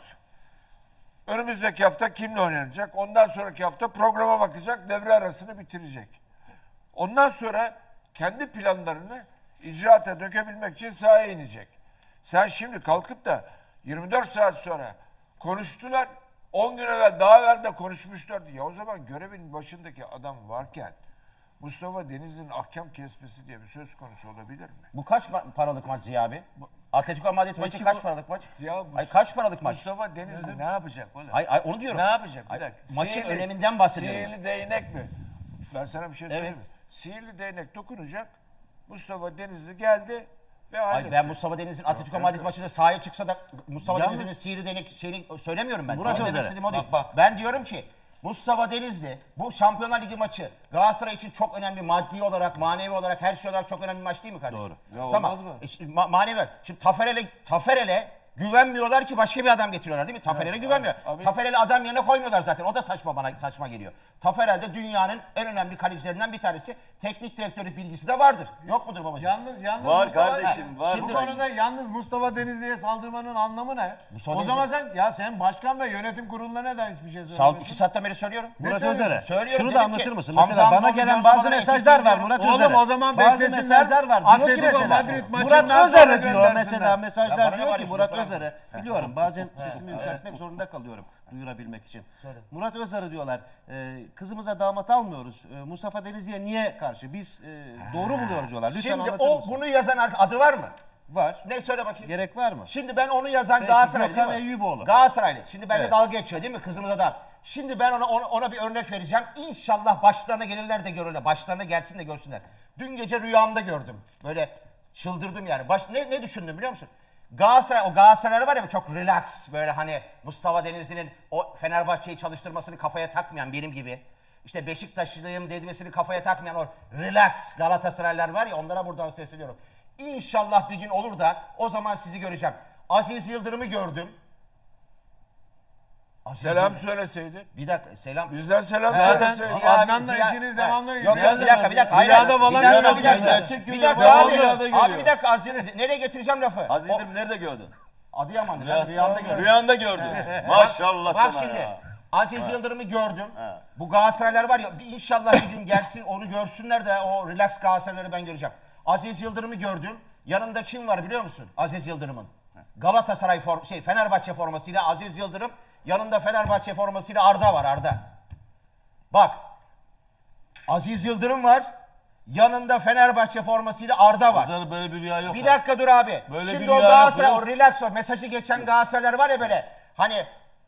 Önümüzdeki hafta kimle oynanacak? Ondan sonraki hafta programa bakacak, devre arasını bitirecek. Ondan sonra kendi planlarını icraata dökebilmek için sahaya inecek. Sen şimdi kalkıp da yirmi dört saat sonra konuştular, on gün evvel daha evvel de konuşmuşlardı. Ya o zaman görevin başındaki adam varken Mustafa Denizli'nin ahkam kesmesi diye bir söz konusu olabilir mi? Bu kaç ma- paralık maç Ziya abi? Atletico Madrid maçı Peki kaç bu- paralık maç? Ya Mustafa- Ay kaç paralık maç? Mustafa Denizli ne yapacak oğlum? Ay, ay onu diyorum. Ne yapacak? Bir Ay, dakika. maçın Sihirli- öneminden bahsediyorum. Sihirli değnek mi? Ben sana bir şey Evet. söyleyeyim mi? Sihirli değnek dokunacak. Mustafa Denizli geldi ve halletti. Ay ben Mustafa Denizli'nin Atletico Madrid maçında sahaya çıksa da Mustafa Yalnız- Denizli'nin sihirli değnek şeyini söylemiyorum ben. Murat Benim demek Özer. istediğim o değil. Bak, bak. Ben diyorum ki Mustafa Denizli bu Şampiyonlar Ligi maçı Galatasaray için çok önemli, maddi olarak, manevi olarak, her şey olarak çok önemli bir maç değil mi kardeşim? Doğru. Ya tamam. olmaz mı? E şimdi ma- manevi. Şimdi Taferel'e Taferel'e güvenmiyorlar ki başka bir adam getiriyorlar değil mi? Taferel'e güvenmiyor. abi. Taferel'i adam yerine koymuyorlar zaten. O da saçma bana saçma geliyor. Taferel de dünyanın en önemli kalecilerinden bir tanesi. Teknik direktörlük bilgisi de vardır. Yok mudur babacığım? Yalnız yalnız Var Mustafa- kardeşim, var. Bu konuda yalnız Mustafa Denizli'ye saldırmanın anlamı ne? Mustafa o Denizli- zaman sen ya sen başkan ve yönetim kuruluna neden hiçbir şey Sağ söylemiyorsun? iki saatten beri söylüyorum. Murat söylüyorsun? Özer'e. Söylüyorum, Şunu da dedim anlatır ki, mısın? Hamza Mesela bana Hamzoğlu gelen diyorum, bazı bana mesajlar ekip var diyorum. Murat Oğlum, Özer'e. o zaman Bazı beklesinler. mesajlar var. Diyor ki Atletico mesela. Madrid maçından Murat sonra Özer'e diyor göndersinler. mesela Ya mesajlar bana diyor ne ki bağırıyorsun Murat Mustafa? Özer'e. Biliyorum bazen sesimi yükseltmek zorunda kalıyorum duyurabilmek için. Murat Özer'e diyorlar e, kızımıza damat almıyoruz. E, Mustafa Denizli'ye niye karşı? Biz e, doğru buluyoruz diyorlar. Lütfen Şimdi anlatır o mısın? bunu yazan ar- adı var mı? Var. Ne söyle bakayım. Gerek var mı? Şimdi ben onu yazan Peki, Galatasaraylı Gökhan değil mi? Eyyuboğlu. Galatasaraylı. Şimdi benimle Evet. dalga geçiyor değil mi kızımıza da? Şimdi ben ona, ona ona bir örnek vereceğim. İnşallah başlarına gelirler de görürler. Başlarına gelsin de görsünler. Dün gece rüyamda gördüm. Böyle çıldırdım yani. Baş, ne, ne düşündüm biliyor musun? Galatasaray, o Galatasaraylı var ya çok relax böyle hani Mustafa Denizli'nin o Fenerbahçe'yi çalıştırmasını kafaya takmayan benim gibi. İşte Beşiktaşlıyım dedmesini kafaya takmayan o relax Galatasaraylılar var ya onlara buradan sesleniyorum. İnşallah bir gün olur da o zaman sizi göreceğim. Aziz Yıldırım'ı gördüm. Aziz Selam Yıldırım- söyleseydin. Bir dakika selam. Bizden selam Zaten söyleseydin. Ziya abi, Adnan'la Ziya- ikiniz Ha, devamlı Yok yok bir Nerede dakika bir dakika. Hayır, Rüyada hayır. falan Bir dakika görüyorum. bir dakika. Gerçek Bir görüyorum. dakika Ben abi. rüyada Abi görüyorum. bir dakika Aziz Yıldırım. Nereye getireceğim lafı? Aziz O- Yıldırım nerede gördün? Adıyaman'da ben rüyamda gördüm. Rüyanda gördün. Maşallah Bak sana şimdi ya. Aziz Yıldırım'ı gördüm. Bu Galatasaraylar var ya bir inşallah bir gün gelsin onu görsünler de o relax Galatasarayları ben göreceğim. Aziz Yıldırım'ı gördüm. Yanında kim var biliyor musun? Aziz Yıldırım'ın. Galatasaray form şey Fenerbahçe formasıyla Aziz Yıldırım, yanında Fenerbahçe formasıyla Arda var Arda. Bak. Aziz Yıldırım var. Yanında Fenerbahçe formasıyla Arda var. Özel böyle bir rüya yok. Bir abi. dakika dur abi. Böyle Şimdi bir o rüya Galatasaray, yok, o relax o mesajı geçen Galatasaraylar var ya böyle. Hani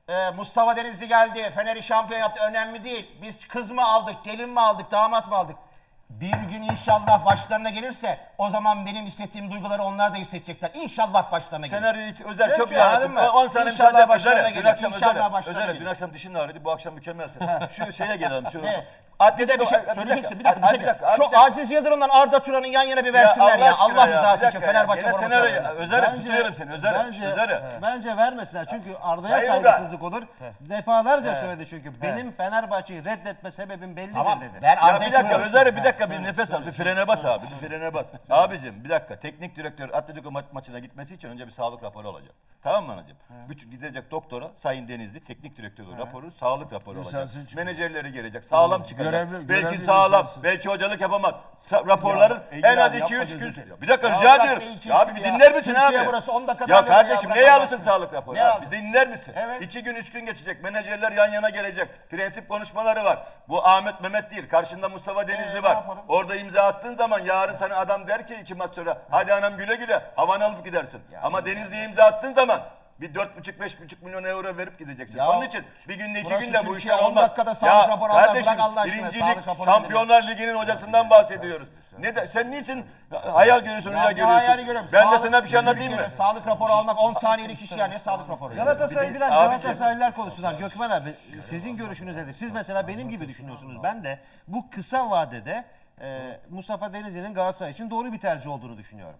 e, Mustafa Denizli geldi, Fener'i şampiyon yaptı, önemli değil. Biz kız mı aldık, gelin mi aldık, damat mı aldık? Bir gün inşallah başlarına gelirse o zaman benim hissettiğim duyguları onlar da hissedecekler. İnşallah başlarına gelir. Senaryo Özer Peki, çok iyi anladın anlattın. mı? on saniye İnşallah müsaade et. başlarına Özer, gelir. dün akşam İnşallah Özer, başlarına Özer, gelir. dün akşam dişin ağrıyordu. Bu akşam mükemmel. Şu şeye gelelim. Şu Ne? Adli Bir de bir şey söyleyeceksin. Bir dakika bir şey Bir diyeceğim. dakika, Şu bir dakika. Aziz Yıldırım'la Arda Turan'ı yan yana bir versinler ya. aşkına Allah ya, rızası bir için dakika ya. Fenerbahçe Gene forması senaryo- alsın. Özer'e Bence- tutuyorum seni. Özer'e. Bence, Özer'e. bence vermesinler. Çünkü Arda'ya Sayın saygısızlık olur. Defalarca söyledi çünkü. Benim Fenerbahçe'yi reddetme sebebim bellidir Tamam. dedi. Ben Ya Arda'yı bir dakika çağırıyorum. Özer'e bir dakika bir nefes al. Bir frene bas abi. Bir frene bas. Abicim bir dakika. Teknik direktör Atletico ma- maçına gitmesi için önce bir sağlık raporu olacak. Tamam mı anacığım? Bütün gidecek doktora Sayın Denizli teknik direktör raporu, sağlık raporu olacak. Lisansın çıkıyor. Menajerleri gelecek. Sağlam çıkacak. Görevli- belki görevli sağlam, lisansın. belki hocalık yapamaz. Sa- raporların Engin en az abi, iki yapma üç gün. gözünü seveyim. Bir dakika Ya rica bırak ediyorum. be, iki, Ya üç abi gün bir ya. dinler misin Türkiye abi? burası, on dakika Ya daha kardeşim bırak neyi Allah alırsın aşkına. sağlık raporu? Ne abi? aldın? Bir dinler misin? Evet. İki gün üç gün geçecek. Menajerler yan yana gelecek. Prensip konuşmaları var. Bu Ahmet Mehmet değil. Karşında Mustafa Denizli Ee, ne var. yapalım? Orada imza attığın zaman yarın sana adam der ki iki maç sonra hadi anam güle güle havanı alıp gidersin. Ama Denizli'ye imza attığın zaman bir dört buçuk beş buçuk milyon euro verip gideceksin. Ya, Onun için bir günde iki burası günde bu Türkiye, işler on olmaz. dakikada sağlık raporu alacak. kardeşim Bırak Allah aşkına, birinci sağlık lig raporu Şampiyonlar Ligi'nin hocasından bahsediyoruz. Ne de, sen niçin hayal görüyorsun Ya rüya ne görüyorsun? hayali görüyorum. Ben de Sağlık- sana bir şey anlatayım mı? Türkiye'de sağlık raporu almak on saniyelik iş ya. Ne sağlık raporu? ya? Galatasaray biraz Abi- Galatasaraylılar konuşsunlar. Gökmen abi sizin görüşünüz nedir? Siz mesela benim gibi düşünüyorsunuz. Ben de bu kısa vadede e, Mustafa Denizli'nin Galatasaray için doğru bir tercih olduğunu düşünüyorum.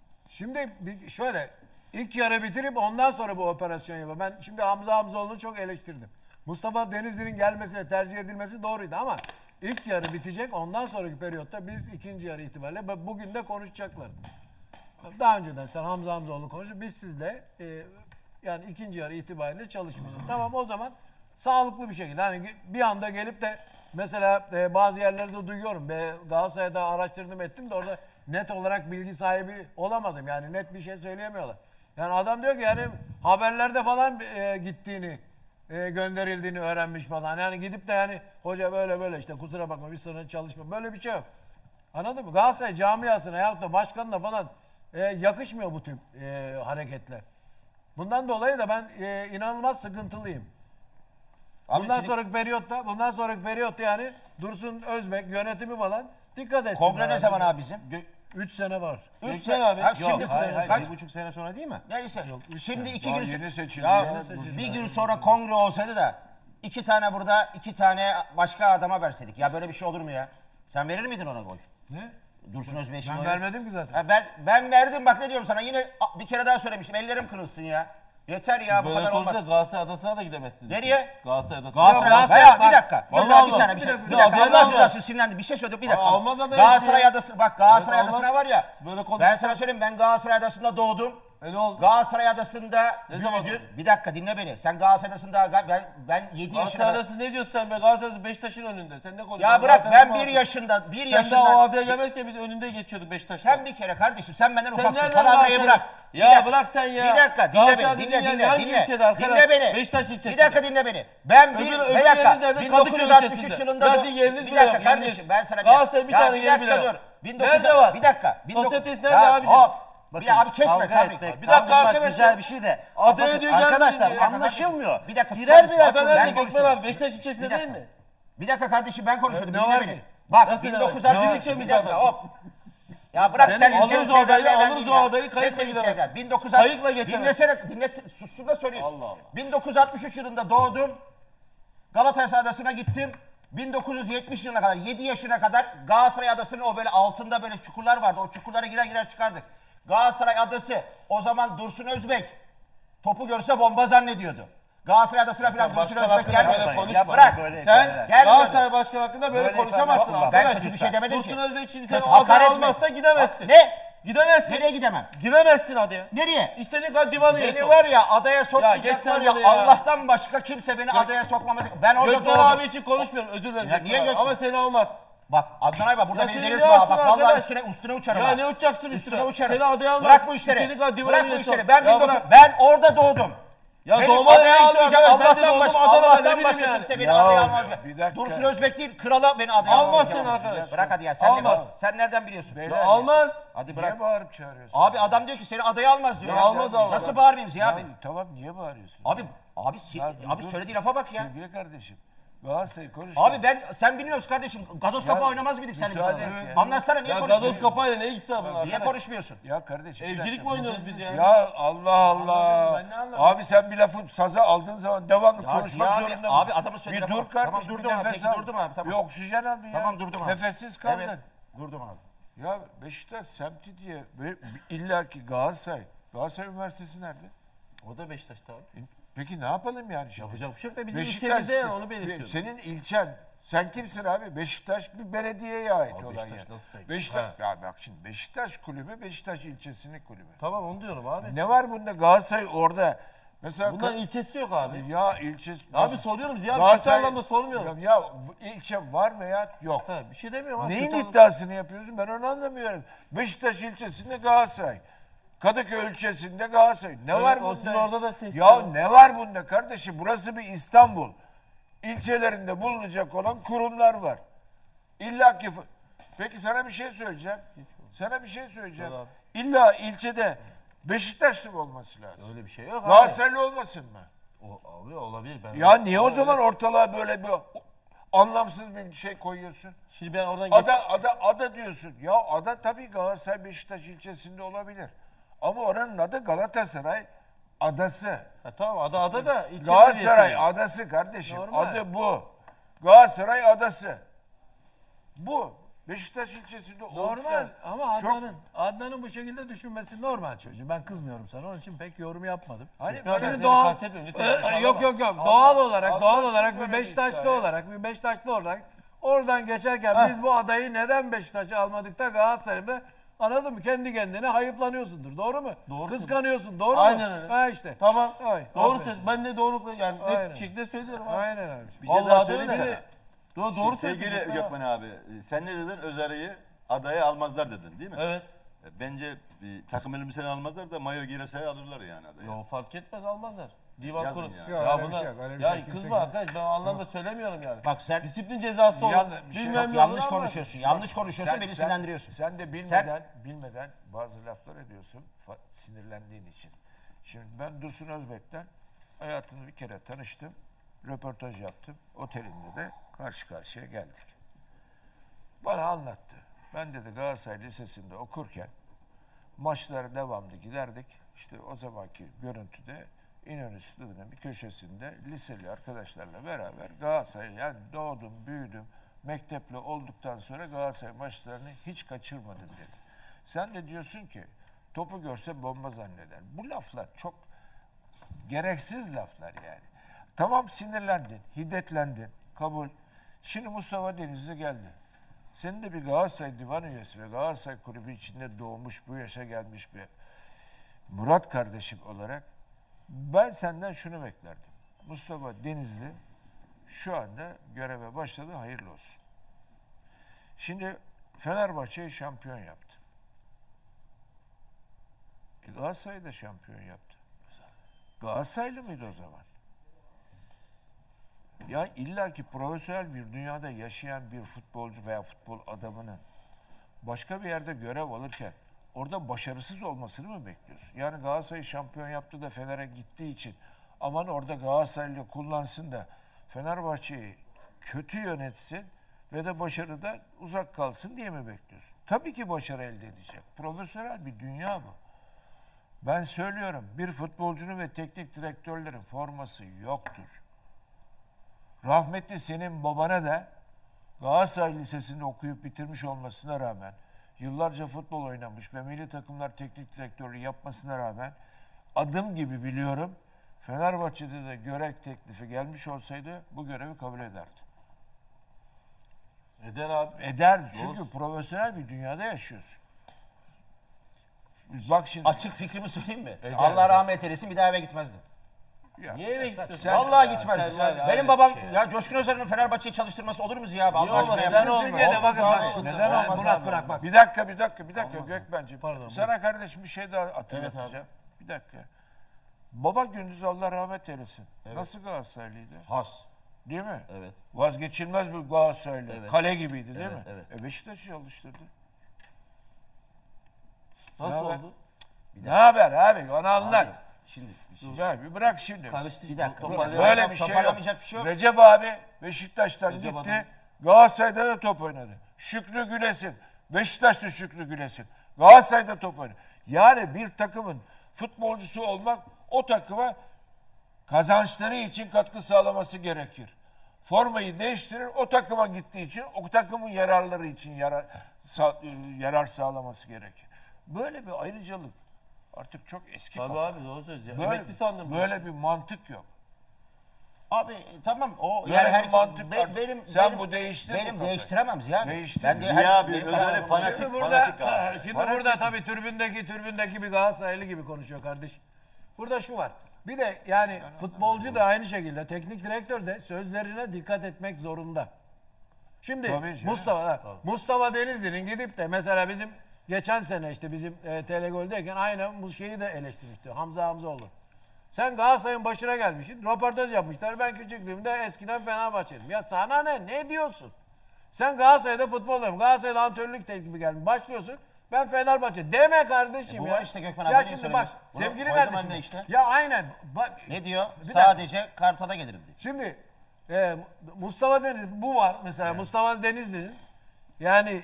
Şimdi bir şöyle ilk yarı bitirip ondan sonra bu operasyon yapalım. Ben şimdi Hamza Hamzoğlu'nu çok eleştirdim. Mustafa Denizli'nin gelmesine tercih edilmesi doğruydu ama ilk yarı bitecek. Ondan sonraki periyotta biz ikinci yarı itibariyle ve bugün de konuşacaklar. Daha önceden sen Hamza Hamzoğlu konuştun. Biz sizle e, yani ikinci yarı itibariyle çalışmayacağız. Tamam o zaman sağlıklı bir şekilde. Hani bir anda gelip de mesela e, bazı yerlerde duyuyorum. Be, Galatasaray'da araştırdım ettim de orada net olarak bilgi sahibi olamadım. Yani net bir şey söyleyemiyorlar. Yani adam diyor ki yani haberlerde falan e, gittiğini e, gönderildiğini öğrenmiş falan. Yani gidip de yani hoca böyle böyle işte kusura bakma bir sene çalışma. Böyle bir şey yok. Anladın mı? Galatasaray camiasına yahut da başkanına falan e, yakışmıyor bu tip e, hareketler. Bundan dolayı da ben e, inanılmaz sıkıntılıyım. Abi bundan şimdi- sonraki periyotta, bundan sonraki periyotta yani Dursun Özbek yönetimi falan dikkat etsin. Kongre ne zaman abi bizim? üç sene var. Üç Gökmen sene abi. Ha, Yok, şimdi Hayır hayır kaç? bir buçuk sene sonra değil mi? Neyse. Şimdi iki Daha gün yeni seçildi. ya, Yeni seçildi. bir gün sonra kongre olsaydı da iki tane burada iki tane başka adama verseydik. Ya böyle bir şey olur mu ya? Sen verir miydin ona gol? Ne? Dursun Özbek'in Ben oyu. vermedim ki zaten. Ha, ben ben verdim bak ne diyorum sana yine a- bir kere daha söylemiştim. Ellerim kırılsın ya. Yeter ya bu Böyle kadar olmaz. konuşsa Galatasaray Adası'na da gidemezsiniz. Nereye? Galatasaray Adası'na. Galatasaray, Galatasaray- Veya, bir bak- dakika. Dur Vallahi ben bir bak- saniye bir şey. bir Bir dakika, dakika. bir Allah dakika. rızası sinirlendi. Bir şey söyledim. Bir dakika. Aa, Almaz Adaya Galatasaray gitti. Adası bak Galatasaray Evet, Adası'na Almaz. var ya. Böyle Ben konuşsa- sana söyleyeyim ben Galatasaray Adası'nda doğdum. E ne oldu? Galatasaray Adası'nda Ne zaman büyüdüm. doğdun? Bir dakika dinle beni. Sen Galatasaray Adası'nda ga- ben ben yedi yaşına Galatasaray kadar. Adası ne diyorsun sen be? Galatasaray Adası Beşiktaş'ın önünde. Sen ne konuşuyorsun? Ya bırak Galatasaray ben Adası bir mı yaşında bir Sen de o yaşında. adaya gelmezken biz önünde geçiyorduk Beşiktaş'ta. Sen bir kere kardeşim sen benden Sen ufaksın. nereden Palavrayı Galatasaray- bırak. Bir Ya dakika. bırak sen ya. Bir dakika dinle Galatasaray beni. dediğin Dinle yer dinle hangi dinle. ilçede arkadaş? Dinle beni. Beşiktaş Bir ilçesinde. dakika dinle beni. Ben bir, Öbür- bir öbür dakika. yeriniz nerede? bin Kadıköy dokuz yüz altmış üç ilçesinde. yılında Ya doğ- sizin yeriniz bir bile dakika yok, kardeşim yeriniz. ben sana Galatasaray bir Ya tane bir yeri bile dakika yok. dur. bin dokuz yüz Nerede var? Bir dakika. bin dokuz- Sosyetesi nerede Ya, abicim? hop. Bakın, Bir abi kesme kavga Sabri. etmek, Bir dakika tartışmak arkadaşlar. güzel bir şey de. Adaya Bakın, diyor, gelmedi arkadaşlar diyor. anlaşılmıyor. Bir dakika, Birer sus. birer Adana konuşun. nerede Gökmen abi? Beşiktaş Bir ilçesinde dakika. değil mi? Bir dakika kardeşim ben konuşuyordum. Ne Dinle var beni. ki? Bak Nasıl bin ne dokuz yüz var? altmış Ne üç var? bir dakika hop. Ya bırak sen alırız senin o adayı, çevrenle ben alırız değil o ya. adayı, Ne kayıp senin gidemezsin. çevren? bin dokuz yüz Kayıpla geçemezsin. Dinlesene, dinle, sussun da söyleyeyim. Allah Allah. bin dokuz yüz altmış üç yılında doğdum. Galatasaray Adası'na gittim. bin dokuz yüz yetmiş yılına kadar, yedi yaşına kadar Galatasaray Adası'nın o böyle altında böyle çukurlar vardı. O çukurlara girer girer çıkardık. Galatasaray Adası, o zaman Dursun Özbek topu görse bomba zannediyordu. Galatasaray Adası'na falan Dursun başkan Özbek hakkında böyle gelmiyor. konuşma. Ya bırak. Böyle Sen ifadeler. Gel Galatasaray Başkanı hakkında böyle, Böyle konuşamazsın ifadeler- arkadaş. Ben kötü bir şey demedim ki. Dursun Özbek için sen Kötü, o adayı hakaret mi? almazsan gidemezsin. Ne? Gidemezsin. Nereye gidemem? Giremezsin adaya. Nereye? İstediğin kadar divanı Beni yesin. var ya adaya geç sokmayacak sen var ya, bunu ya. Allah'tan başka kimse beni adaya sokmamaz. Ben orada Gökmen doğdum. abi için konuşmuyorum. Özür dilerim. Ya Gökmen niye abi. Gök- Ama seni olmaz. Bak Adnan Ayba burada Ya beni seni delirtme ne ha. yapsın Bak vallahi arkadaş? üstüne üstüne uçarım Ya ha. ne uçacaksın üstüne? Üstüne uçarım. Seni adaya almaz. Bırak bu işleri. İstediğin kadar divanı Bırak bu yesin. işleri. Ben, Ya bin dokuz- bırak. ben orada doğdum. Ya Benim doğma adayı neyse almayacak. arkadaş, ben de Allah'tan doğdum başka, Adana'da, ne Allah'tan bileyim başka yani. kimse beni Ya, adaya almaz. bir dakika. Dursun Özbek değil, krala beni adaya Almaz almaz. seni ya. arkadaş. Bırak hadi ya. Sen, ne, Almaz. sen nereden biliyorsun? Beyler, Ya almaz. Hadi Niye bırak. bağırıp çağırıyorsun? Abi adam diyor ki seni adaya almaz diyor. Ya ya. almaz Allah. Nasıl bağırmayayım Ziya abi? Ya, tamam niye bağırıyorsun? Abi abi si- Ya, abi dur. söylediği lafa bak ya. Sevgili kardeşim. Galatasaray konuş. Abi ben sen bilmiyor musun kardeşim? Gazoz Ya, kapağı oynamaz mıydık seninle? müsaade biz? et ya. Anlatsana niye Ya konuşmuyorsun? gazoz kapağıyla ne ilgisi var bunun Niye arkadaş? konuşmuyorsun? Ya kardeşim. bir Evcilik dakika. mi oynuyoruz biz ya? Ya Allah Allah. Ben ne anlamadım? Abi sen bir lafı saza aldığın zaman devamlı Ya konuşmak Ziya abi, zorunda abi mısın? adamın söylediği Bir lafa dur bak. kardeşim. Tamam, bir durdum abi, nefes peki, al. durdum abi, tamam. Bir oksijen al bir ya. Tamam durdum abi. Nefessiz kaldın. Evet. Durdum abi. Ya Beşiktaş semti diye ve illa ki Galatasaray. Galatasaray Üniversitesi nerede? O da Beşiktaş'ta abi. Peki ne yapalım yani şimdi? Yapacak bir şey yok da bizim Beşiktaş, ilçemizde yani onu belirtiyorum. senin ilçen, sen kimsin abi? Beşiktaş bir belediyeye ait Abi olan Beşiktaş yer. nasıl sayılır? Beşiktaş, ya bak şimdi Beşiktaş kulübü, Beşiktaş ilçesinin kulübü. Tamam onu diyorum abi. Ne var bunda Galatasaray orada? Mesela Bunların ilçesi yok abi. ya ilçesi. Abi soruyorum Ziya abi. Galatasaray- Kötü anlamda sormuyorum. Ya, ya ilçe var veya yok. Ha, bir şey demiyorum abi. Neyin Kötü anlamda- iddiasını yapıyorsun ben onu anlamıyorum. Beşiktaş ilçesinde Galatasaray. Kadıköy ilçesinde Galatasaray. Ne Evet, var olsun bunda? orada da tesis Ya var. ne var bunda kardeşim? Burası bir İstanbul. İlçelerinde bulunacak olan kurumlar var. İlla ki... Peki sana bir şey söyleyeceğim. Sana bir şey söyleyeceğim. Söyle abi. İlla ilçede Beşiktaşlı mı olması lazım? Öyle bir şey yok abi. Galatasaraylı olmasın mı? O, abi olabilir. Ben Ya niye o zaman ortalığa böyle bir anlamsız bir şey koyuyorsun? Şimdi ben oradan geç... Ada, ada, ada diyorsun. Ya ada tabii Galatasaray Beşiktaş ilçesinde olabilir. Ama oranın adı Galatasaray Adası. Ha, tamam ada ada da ilçe Galatasaray belediyesi yani. Adası kardeşim. Normal. Adı bu. Galatasaray Adası. Bu. Beşiktaş ilçesinde Normal olduktan- ama Çok- Adnan'ın Adnan'ın bu şekilde düşünmesi normal çocuğum. Ben kızmıyorum sana. Onun için pek yorum yapmadım. Hani Ya bana- ben Şimdi seni doğal kastetmiyorum, lütfen yanlış Ee, anlama. yok yok yok. Allah- Doğal olarak Allah doğal için olarak bir böyle bir Beşiktaşlı hikaye. olarak bir Beşiktaşlı olarak oradan geçerken Heh. biz bu adayı neden Beşiktaş'a almadık da Galatasaray'da anladın mı? Kendi kendine hayıflanıyorsundur. Doğru mu? Doğru Kıskanıyorsun. Doğru mu? Aynen öyle. Ha işte. Tamam. Ay, Doğru aferin. söz. Ben de doğrulukla yani Aynen. net şekilde söylüyorum abi. Aynen abi. Bir şey daha Vallahi söyleyeyim öyle. sana. Doğru, doğru Sevgili söylüyorsun. Gökmen abi, e, sen ne dedin? Özarı'yı adaya almazlar dedin değil mi? Evet. E, Bence e, takım elbiseni almazlar da mayo giresayı alırlar yani adaya. Yo fark etmez almazlar. Divan Yazın kurulu. yani. Yok, Ya öyle bir bunlar, şey yok, öyle bir ya şey kimse kızma yok. arkadaş ben o anlamda söylemiyorum yani. Bak sen Disiplin cezası olur. Yanlış- bir şey Bilmem yok, ne yanlış olur ama- konuşuyorsun. Yanlış konuşuyorsun, beni sinirlendiriyorsun. Sen de bilmeden, bilmeden bazı laflar ediyorsun fa- sinirlendiğin için. Şimdi ben Dursun Özbek'ten hayatını bir kere tanıştım. Röportaj yaptım. Otelinde de karşı karşıya geldik. Bana anlattı. Ben dedi Galatasaray Lisesi'nde okurken maçlara devamlı giderdik. İşte o zamanki görüntüde İnönü Stadı'nın bir köşesinde liseli arkadaşlarla beraber Galatasaray yani doğdum, büyüdüm, mektepli olduktan sonra Galatasaray maçlarını hiç kaçırmadım dedi. Sen de diyorsun ki topu görse bomba zanneder. Bu laflar çok gereksiz laflar yani. Tamam sinirlendin, hiddetlendin, kabul. Şimdi Mustafa Denizli geldi. Senin de bir Galatasaray divan üyesi ve Galatasaray kulübü içinde doğmuş, bu yaşa gelmiş bir Murat kardeşim olarak ben senden şunu beklerdim. Mustafa Denizli şu anda göreve başladı, hayırlı olsun. Şimdi Fenerbahçe'yi şampiyon yaptı. E Galatasaray da şampiyon yaptı. Galatasaraylı mıydı o zaman? Ya illaki profesyonel bir dünyada yaşayan bir futbolcu veya futbol adamının başka bir yerde görev alırken orada başarısız olmasını mı bekliyorsun? Yani Galatasaray şampiyon yaptı da Fener'e gittiği için aman orada Galatasaraylı kullansın da Fenerbahçe'yi kötü yönetsin ve de başarıdan uzak kalsın diye mi bekliyorsun? Tabii ki başarı elde edecek. Profesyonel bir dünya bu. Ben söylüyorum bir futbolcunun ve teknik direktörlerin forması yoktur. Rahmetli senin babana da Galatasaray Lisesi'nde okuyup bitirmiş olmasına rağmen yıllarca futbol oynamış ve milli takımlar teknik direktörlüğü yapmasına rağmen adım gibi biliyorum Fenerbahçe'de de görev teklifi gelmiş olsaydı bu görevi kabul ederdi. Eder abi. Eder çünkü profesyonel bir dünyada yaşıyorsun. Bak şimdi. açık fikrimi söyleyeyim mi? Allah rahmet eylesin, bir daha eve gitmezdim. Ya, Niye eve gidiyorsun? Sen- Vallahi Ya, gitmezdim. sen var ya, Benim öyle babam bir şey ya Coşkun Özer'in Fenerbahçe'yi çalıştırması olur mu Ziya abi? Niye Allah aşkına olmaz? yapma. Neden olmaz? Türkiye'de bakın Olmaz bak. abi. Neden Olmaz olmaz? Murat abi. bırak bak. Bir dakika, bir dakika, bir dakika Gökben'ciğim. Pardon, Sana kardeşim bir şey daha hatırlatacağım. Evet Bir dakika. Baba Gündüz Allah rahmet eylesin. Nasıl Galatasaraylıydı? Has. Değil mi? Evet. Vazgeçilmez bir Galatasaraylı. Evet. Kale gibiydi değil Evet, mi? evet. E Beşiktaş'ı çalıştırdı. Nasıl Ne haber? oldu? Ne haber abi? Bana anlat. Hayır, Şimdi bir şey. Ya bir bırak şimdi. Karıştı. Bir dakika, bir Toparlayalım. dakika. Böyle bir şey yok. Toparlamayacak bir şey yok. Recep abi Beşiktaş'tan Recep gitti. adam. Galatasaray'da da top oynadı. Şükrü Gülesin. Beşiktaş'ta Şükrü Gülesin. Galatasaray'da top oynadı. Yani bir takımın futbolcusu olmak o takıma kazançları için katkı sağlaması gerekir. Formayı değiştirir, o takıma gittiği için o takımın yararları için yarar, sa- yarar sağlaması gerekir. Böyle bir ayrıcalık artık çok eski Tabii kafa. abi doğru söylüyorsun. Böyle, Emekli sandım. böyle bir mantık yok. Abi tamam o Böyle yani bir her mantık be- var. benim Sen benim, bu değiştir bu benim kafayı. değiştiremem Ziya. Değiştir. Ben de Ziya her- abi, benim öyle kararım- fanatik. Şimdi burada, fanatik abi. şimdi Fanatik. burada tabii tribündeki tribündeki bir Galatasaraylı gibi konuşuyor kardeş. Burada şu var. Bir de yani futbolcu da aynı şekilde teknik direktör de sözlerine dikkat etmek zorunda. Şimdi Tabii canım. Mustafa ha, Mustafa Denizli'nin gidip de mesela bizim geçen sene işte bizim e, Telegol'deyken aynen bu şeyi de eleştirmişti. Hamza Hamzoğlu. Sen Galatasaray'ın başına gelmişsin. Röportaj yapmışlar. Ben küçüklüğümde eskiden Fenerbahçeliydim. Ya sana ne? Ne diyorsun? Sen Galatasaray'da futbol oynuyorsun. Galatasaray'da antrenörlük teklifi gelmiş. Başlıyorsun. Ben Fenerbahçe. Deme kardeşim E bu ya. var işte Gökmen abi, Ya niye şimdi söylemiyorsun? bak Bunu sevgili koydum kardeşim. önüne işte. Ya aynen. Bak, Ne diyor? Bir dakika. Sadece Kartal'a gelirim diyor. Şimdi e, Mustafa Deniz bu var mesela Mustafa Denizli'nin yani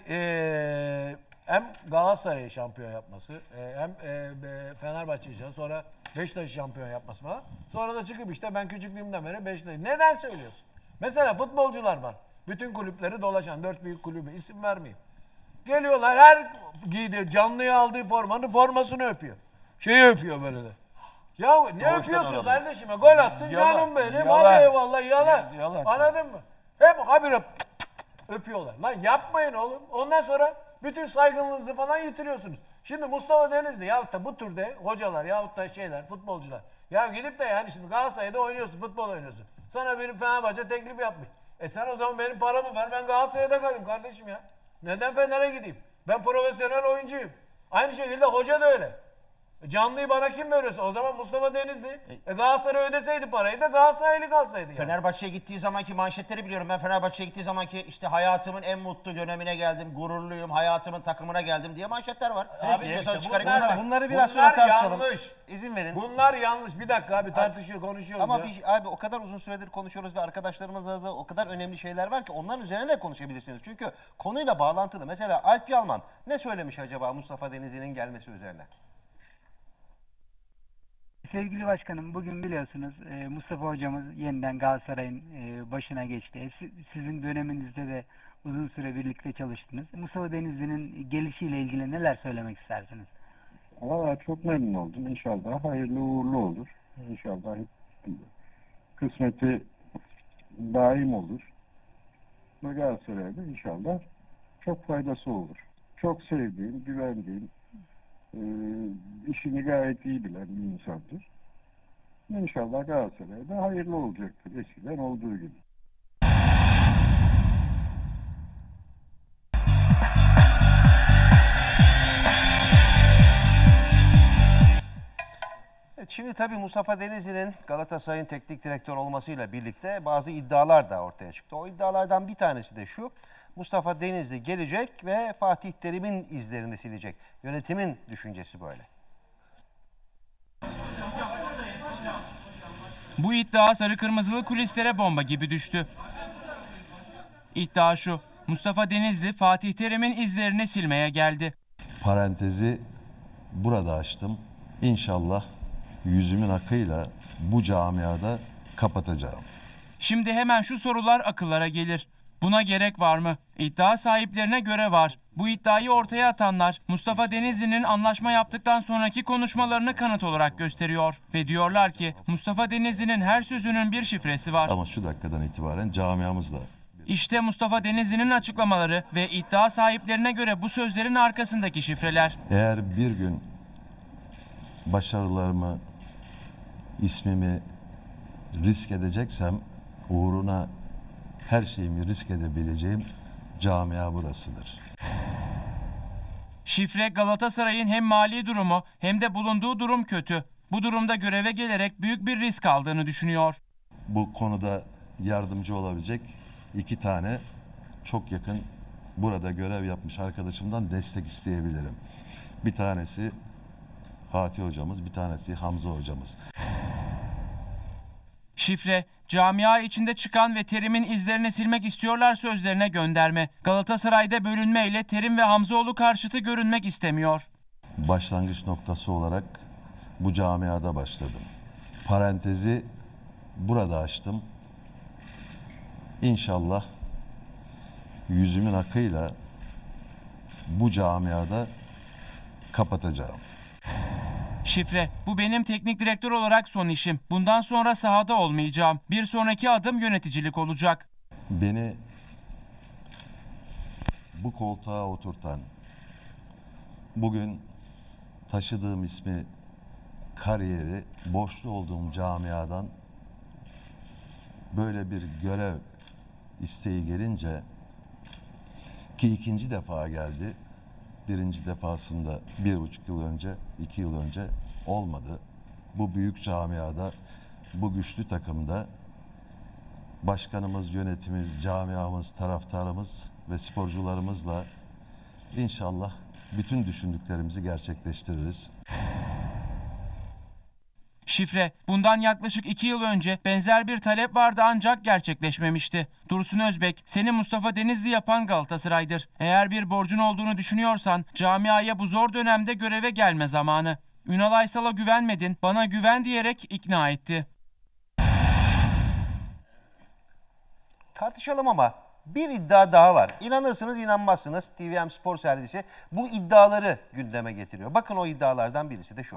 e, hem Galatasaray'ı şampiyon yapması e, hem e, e, Fenerbahçe'yi şampiyon, sonra Beşiktaş'ı şampiyon yapması falan. Sonra da çıkıp işte ben küçüklüğümden beri Beşiktaş. Neden söylüyorsun? Mesela futbolcular var. Bütün kulüpleri dolaşan dört büyük kulübü isim vermeyeyim. Geliyorlar her giydiği canlıya aldığı formanın formasını öpüyor. Şeyi öpüyor böyle de. Ya ne Doğuştan öpüyorsun oralı. kardeşim? Gol attın Yalan, canım benim. yalan. Hadi eyvallah yalan. Yalan. Anladın mı? Hep habire öpüyorlar. Lan yapmayın oğlum. Ondan sonra bütün saygınlığınızı falan yitiriyorsunuz. Şimdi Mustafa Denizli yahut da bu türde hocalar yahut da şeyler, futbolcular. Ya gidip de yani şimdi Galatasaray'da oynuyorsun, futbol oynuyorsun. Sana benim Fenerbahçe teklif yapmış. E sen o zaman benim paramı ver, ben Galatasaray'da kalayım kardeşim ya. Neden Fener'e gideyim? Ben profesyonel oyuncuyum. Aynı şekilde hoca da öyle. E Canlıyı bana kim veriyorsa o zaman Mustafa Denizli. E Galatasaray ödeseydi parayı da Galatasaraylı kalsaydı yani. Fenerbahçe'ye gittiği zamanki manşetleri biliyorum. Ben Fenerbahçe'ye gittiği zamanki işte hayatımın en mutlu dönemine geldim, gururluyum, hayatımın takımına geldim diye manşetler var. Abi istiyorsanız işte çıkarayım. bunlar- Bunlar, Bunları biraz Bunlar sonra tartışalım. yanlış. İzin verin. Bunlar yanlış. Bir dakika abi tartışıyor, konuşuyoruz Ama ya. bir, abi o kadar uzun süredir konuşuyoruz ve arkadaşlarımızla da o kadar önemli şeyler var ki onların üzerine de konuşabilirsiniz. Çünkü konuyla bağlantılı. Mesela Alp Yalman ne söylemiş acaba Mustafa Denizli'nin gelmesi üzerine? Sevgili başkanım, bugün biliyorsunuz e, Mustafa hocamız yeniden Galatasaray'ın e, başına geçti. E, si- sizin döneminizde de uzun süre birlikte çalıştınız. Mustafa Denizli'nin gelişiyle ilgili neler söylemek istersiniz? Valla çok memnun oldum. İnşallah hayırlı uğurlu olur. İnşallah kısmeti daim olur. Ve Galatasaray'da inşallah çok faydası olur. Çok sevdiğim, güvendiğim, e, işini gayet iyi bilen bir insandır. İnşallah Galatasaray'da hayırlı olacaktır. Eskiden olduğu gibi. Evet, şimdi tabii Mustafa Denizli'nin Galatasaray'ın teknik direktör olmasıyla birlikte bazı iddialar da ortaya çıktı. O iddialardan bir tanesi de şu: Mustafa Denizli gelecek ve Fatih Terim'in izlerini silecek. Yönetimin düşüncesi böyle. Bu iddia sarı kırmızılı kulislere bomba gibi düştü. İddia şu: Mustafa Denizli Fatih Terim'in izlerini silmeye geldi. Parantezi burada açtım. İnşallah yüzümün akıyla bu camiada kapatacağım. Şimdi hemen şu sorular akıllara gelir. Buna gerek var mı? İddia sahiplerine göre var. Bu iddiayı ortaya atanlar Mustafa Denizli'nin anlaşma yaptıktan sonraki konuşmalarını kanıt olarak gösteriyor. Ve diyorlar ki Mustafa Denizli'nin her sözünün bir şifresi var. Ama şu dakikadan itibaren camiamızla İşte Mustafa Denizli'nin açıklamaları ve iddia sahiplerine göre bu sözlerin arkasındaki şifreler. eğer bir gün başarılarımı, ismimi risk edeceksem uğruna her şeyimi risk edebileceğim camia burasıdır. Şifre Galatasaray'ın hem mali durumu hem de bulunduğu durum kötü. bu durumda göreve gelerek büyük bir risk aldığını düşünüyor. Bu konuda yardımcı olabilecek iki tane çok yakın burada görev yapmış arkadaşımdan destek isteyebilirim. Bir tanesi Fatih hocamız, bir tanesi Hamza hocamız. Şifre, camia içinde çıkan ve Terim'in izlerini silmek istiyorlar sözlerine gönderme. Galatasaray'da bölünmeyle Terim ve Hamzoğlu karşıtı görünmek istemiyor. Başlangıç noktası olarak bu camiada başladım. Parantezi burada açtım. İnşallah yüzümün akıyla bu camiada kapatacağım. Şifre, bu benim teknik direktör olarak son işim. Bundan sonra sahada olmayacağım. Bir sonraki adım yöneticilik olacak. Beni bu koltuğa oturtan, bugün taşıdığım ismi, kariyeri, borçlu olduğum camiadan böyle bir görev isteği gelince, ki ikinci defa geldi, birinci defasında bir buçuk yıl önce, iki yıl önce olmadı. Bu büyük camiada, bu güçlü takımda başkanımız, yönetimimiz, camiamız, taraftarımız ve sporcularımızla inşallah bütün düşündüklerimizi gerçekleştiririz. Şifre, bundan yaklaşık iki yıl önce benzer bir talep vardı ancak gerçekleşmemişti. Dursun Özbek, seni Mustafa Denizli yapan Galatasaray'dır. Eğer bir borcun olduğunu düşünüyorsan camiaya bu zor dönemde göreve gelme zamanı. Ünal Aysal'a güvenmedin, bana güven diyerek ikna etti. Tartışalım ama bir iddia daha var. İnanırsınız inanmazsınız, T V M Spor Servisi bu iddiaları gündeme getiriyor. Bakın o iddialardan birisi de şu.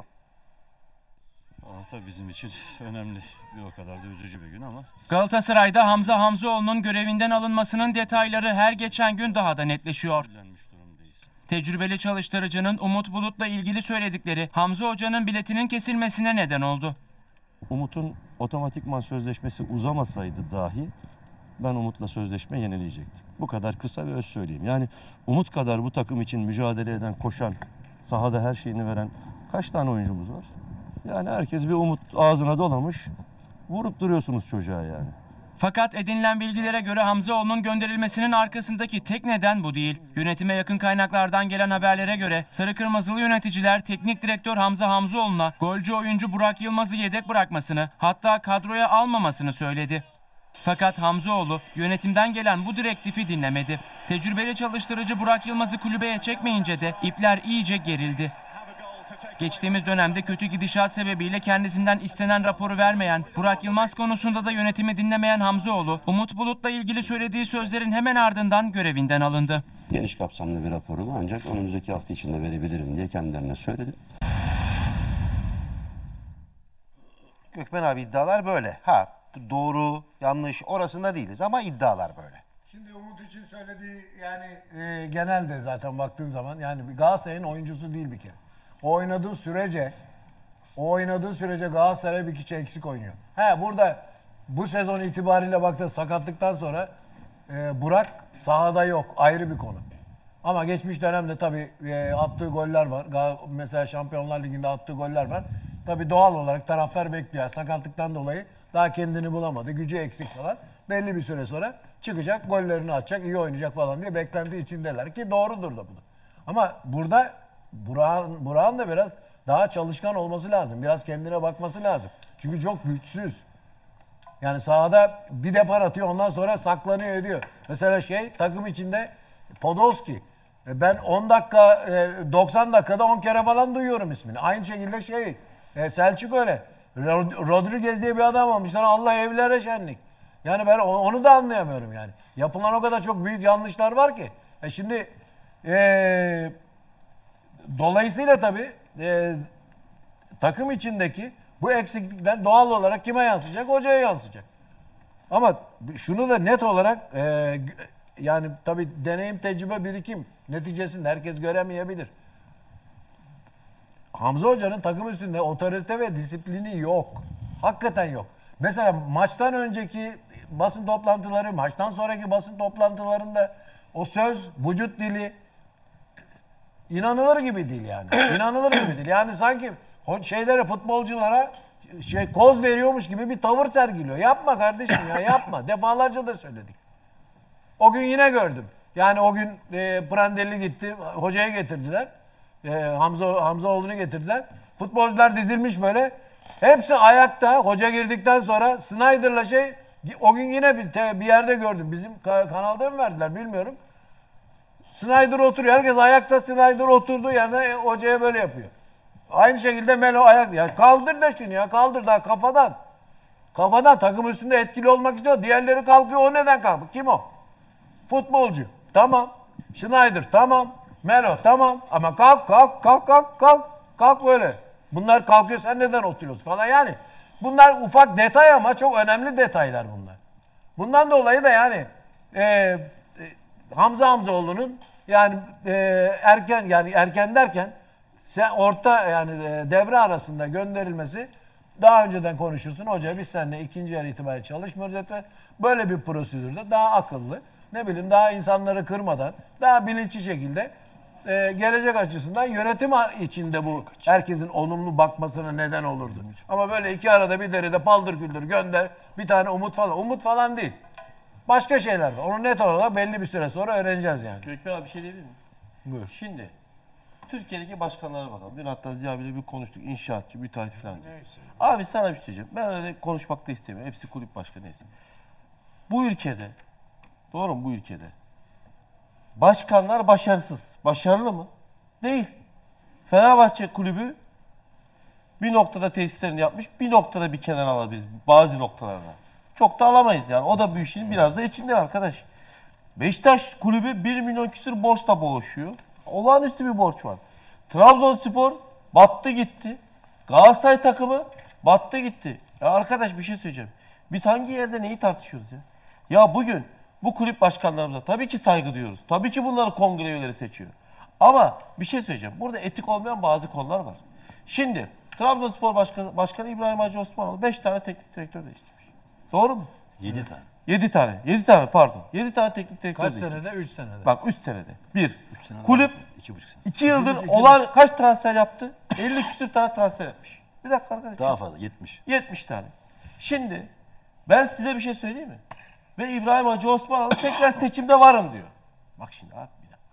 Tabii bizim için önemli, bir o kadar da üzücü bir gün ama. Galatasaray'da Hamza Hamzoğlu'nun görevinden alınmasının detayları her geçen gün daha da netleşiyor. Tecrübeli çalıştırıcının Umut Bulut'la ilgili söyledikleri Hamza Hoca'nın biletinin kesilmesine neden oldu. Umut'un otomatikman sözleşmesi uzamasaydı dahi ben Umut'la sözleşme yenileyecektim. Bu kadar kısa ve öz söyleyeyim. Yani Umut kadar bu takım için mücadele eden, koşan, sahada her şeyini veren kaç tane oyuncumuz var? Yani herkes bir umut ağzına dolamış, vurup duruyorsunuz çocuğa yani. Fakat edinilen bilgilere göre Hamzaoğlu'nun gönderilmesinin arkasındaki tek neden bu değil. Yönetime yakın kaynaklardan gelen haberlere göre sarı kırmızılı yöneticiler teknik direktör Hamza Hamzoğlu'na golcü oyuncu Burak Yılmaz'ı yedek bırakmasını, hatta kadroya almamasını söyledi. Fakat Hamzoğlu yönetimden gelen bu direktifi dinlemedi. Tecrübeli çalıştırıcı Burak Yılmaz'ı kulübeye çekmeyince de ipler iyice gerildi. Geçtiğimiz dönemde kötü gidişat sebebiyle kendisinden istenen raporu vermeyen, Burak Yılmaz konusunda da yönetimi dinlemeyen Hamzoğlu, Umut Bulut'la ilgili söylediği sözlerin hemen ardından görevinden alındı. Geniş kapsamlı bir raporu ancak önümüzdeki hafta içinde verebilirim diye kendilerine söyledim. Gökmen abi iddialar böyle. Ha doğru, yanlış orasında değiliz ama iddialar böyle. Şimdi Umut için söylediği yani e, genelde zaten baktığın zaman yani bir Galatasaray'ın oyuncusu değil bir kere. O oynadığı sürece o oynadığı sürece Galatasaray bir kişi eksik oynuyor. He burada bu sezon itibariyle baktığın sakatlıktan sonra e, Burak sahada yok. Ayrı bir konu. Ama geçmiş dönemde tabii e, attığı goller var. Gal- Mesela Şampiyonlar Ligi'nde attığı goller var. Tabii doğal olarak taraftar bekliyor. Sakatlıktan dolayı daha kendini bulamadı. Gücü eksik falan. Belli bir süre sonra çıkacak, gollerini atacak, iyi oynayacak falan diye beklenti içindeler ki doğrudur da bu. Ama burada Burak'ın Burak'ın da biraz daha çalışkan olması lazım. Biraz kendine bakması lazım. Çünkü çok güçsüz. Yani sahada bir depar atıyor ondan sonra saklanıyor ediyor. Mesela şey takım içinde Podolski. E, Ben on dakika e, doksan dakikada on kere falan duyuyorum ismini. Aynı şekilde şey e, Selçuk öyle. Rod- Rodriguez diye bir adam almışlar. Allah evlere şenlik. Yani ben o- onu da anlayamıyorum yani. Yapılan o kadar çok büyük yanlışlar var ki. E şimdi e, dolayısıyla tabii e, takım içindeki bu eksiklikler doğal olarak kime yansıyacak? Hocaya yansıyacak. Ama şunu da net olarak e, yani tabii deneyim, tecrübe, birikim neticesinde herkes göremeyebilir. Hamza Hoca'nın takım üstünde otorite ve disiplini yok. Hakikaten yok. Mesela maçtan önceki basın toplantıları, maçtan sonraki basın toplantılarında o söz, vücut dili inanılır gibi değil yani. İnanılır gibi değil. Yani sanki Ho- Şeylere, futbolculara şey koz veriyormuş gibi bir tavır sergiliyor. Yapma kardeşim ya, yapma. Defalarca da söyledik. O gün yine gördüm. Yani o gün e, Prandelli gitti, hocayı getirdiler. E, Hamza Hamzaoğlu'nu getirdiler. Futbolcular dizilmiş böyle. Hepsi ayakta. Hoca girdikten sonra Snyder'la şey, o gün yine bir, te- bir yerde gördüm. Bizim ka- kanalda mı verdiler bilmiyorum. Snyder oturuyor. Herkes ayakta, Snyder oturduğu yerde e, hocaya böyle yapıyor. Aynı şekilde Melo ayak. Ya kaldır da şunu ya, kaldır da kafadan. Kafadan takım üstünde etkili olmak istiyor. Diğerleri kalkıyor. O neden kalkıyor? Kim o? Futbolcu. Tamam. Schneider tamam. Melo tamam. Ama kalk kalk kalk kalk kalk. Kalk böyle. Bunlar kalkıyor, sen neden oturuyorsun falan yani. Bunlar ufak detay ama çok önemli detaylar bunlar. Bundan dolayı da yani e, e, Hamza Hamzaoğlu'nun yani e, erken yani erken derken sen orta yani e, devre arasında gönderilmesi, daha önceden konuşursun. Hoca biz seninle ikinci yarı itibariyle çalışmıyoruz ve böyle bir prosedürde daha akıllı, ne bileyim daha insanları kırmadan, daha bilinçli şekilde e, gelecek açısından yönetim içinde bu herkesin olumlu bakmasına neden olurdu. Ama böyle iki arada bir deride paldır küldür gönder bir tane umut falan. Umut falan değil. Başka şeyler var. Onu net olarak belli bir süre sonra öğreneceğiz yani. Gökmen abi bir şey diyebilir miyim? Buyur. Şimdi Türkiye'deki başkanlara bakalım. Dün hatta Ziya abiyle bir konuştuk. İnşaatçı, müteahhit falan diyor. Abi sana bir şey söyleyeceğim. Ben öyle konuşmak da istemiyorum. Hepsi kulüp başkanı neyse. Bu ülkede, doğru mu bu ülkede? Başkanlar başarısız. Başarılı mı? Değil. Fenerbahçe kulübü bir noktada tesislerini yapmış, bir noktada bir kenar alabiliriz bazı noktalarda. Çok da alamayız yani. O da bu işin biraz da içinde arkadaş. Beşiktaş kulübü bir milyon küsur borçla boğuşuyor. Olağanüstü bir borç var. Trabzonspor battı gitti. Galatasaray takımı battı gitti. Ya arkadaş bir şey söyleyeceğim. Biz hangi yerde neyi tartışıyoruz ya? Ya bugün bu kulüp başkanlarımıza tabii ki saygı duyuyoruz. Tabii ki bunları kongre üyeleri seçiyor. Ama bir şey söyleyeceğim. Burada etik olmayan bazı konular var. Şimdi Trabzonspor Başkanı, Başkanı İbrahim Hacı Osmanoğlu beş tane teknik direktör değiştirmiş. Doğru mu? yedi tane. yedi tane. yedi tane pardon. yedi tane teknik direktör Kaç değiştirmiş. senede? üç senede. Bak üç senede. bir. senede Kulüp iki buçuk sene. iki yıldır İki buçuk, olan kaç transfer yaptı? elli küsür tane transfer yapmış. Bir dakika arkadaşlar. Daha fazla yetmiş. yetmiş tane. Şimdi ben size bir şey söyleyeyim mi? Ve İbrahim Hacı Osmanoğlu tekrar seçimde varım diyor. Bak şimdi abi bir dakika.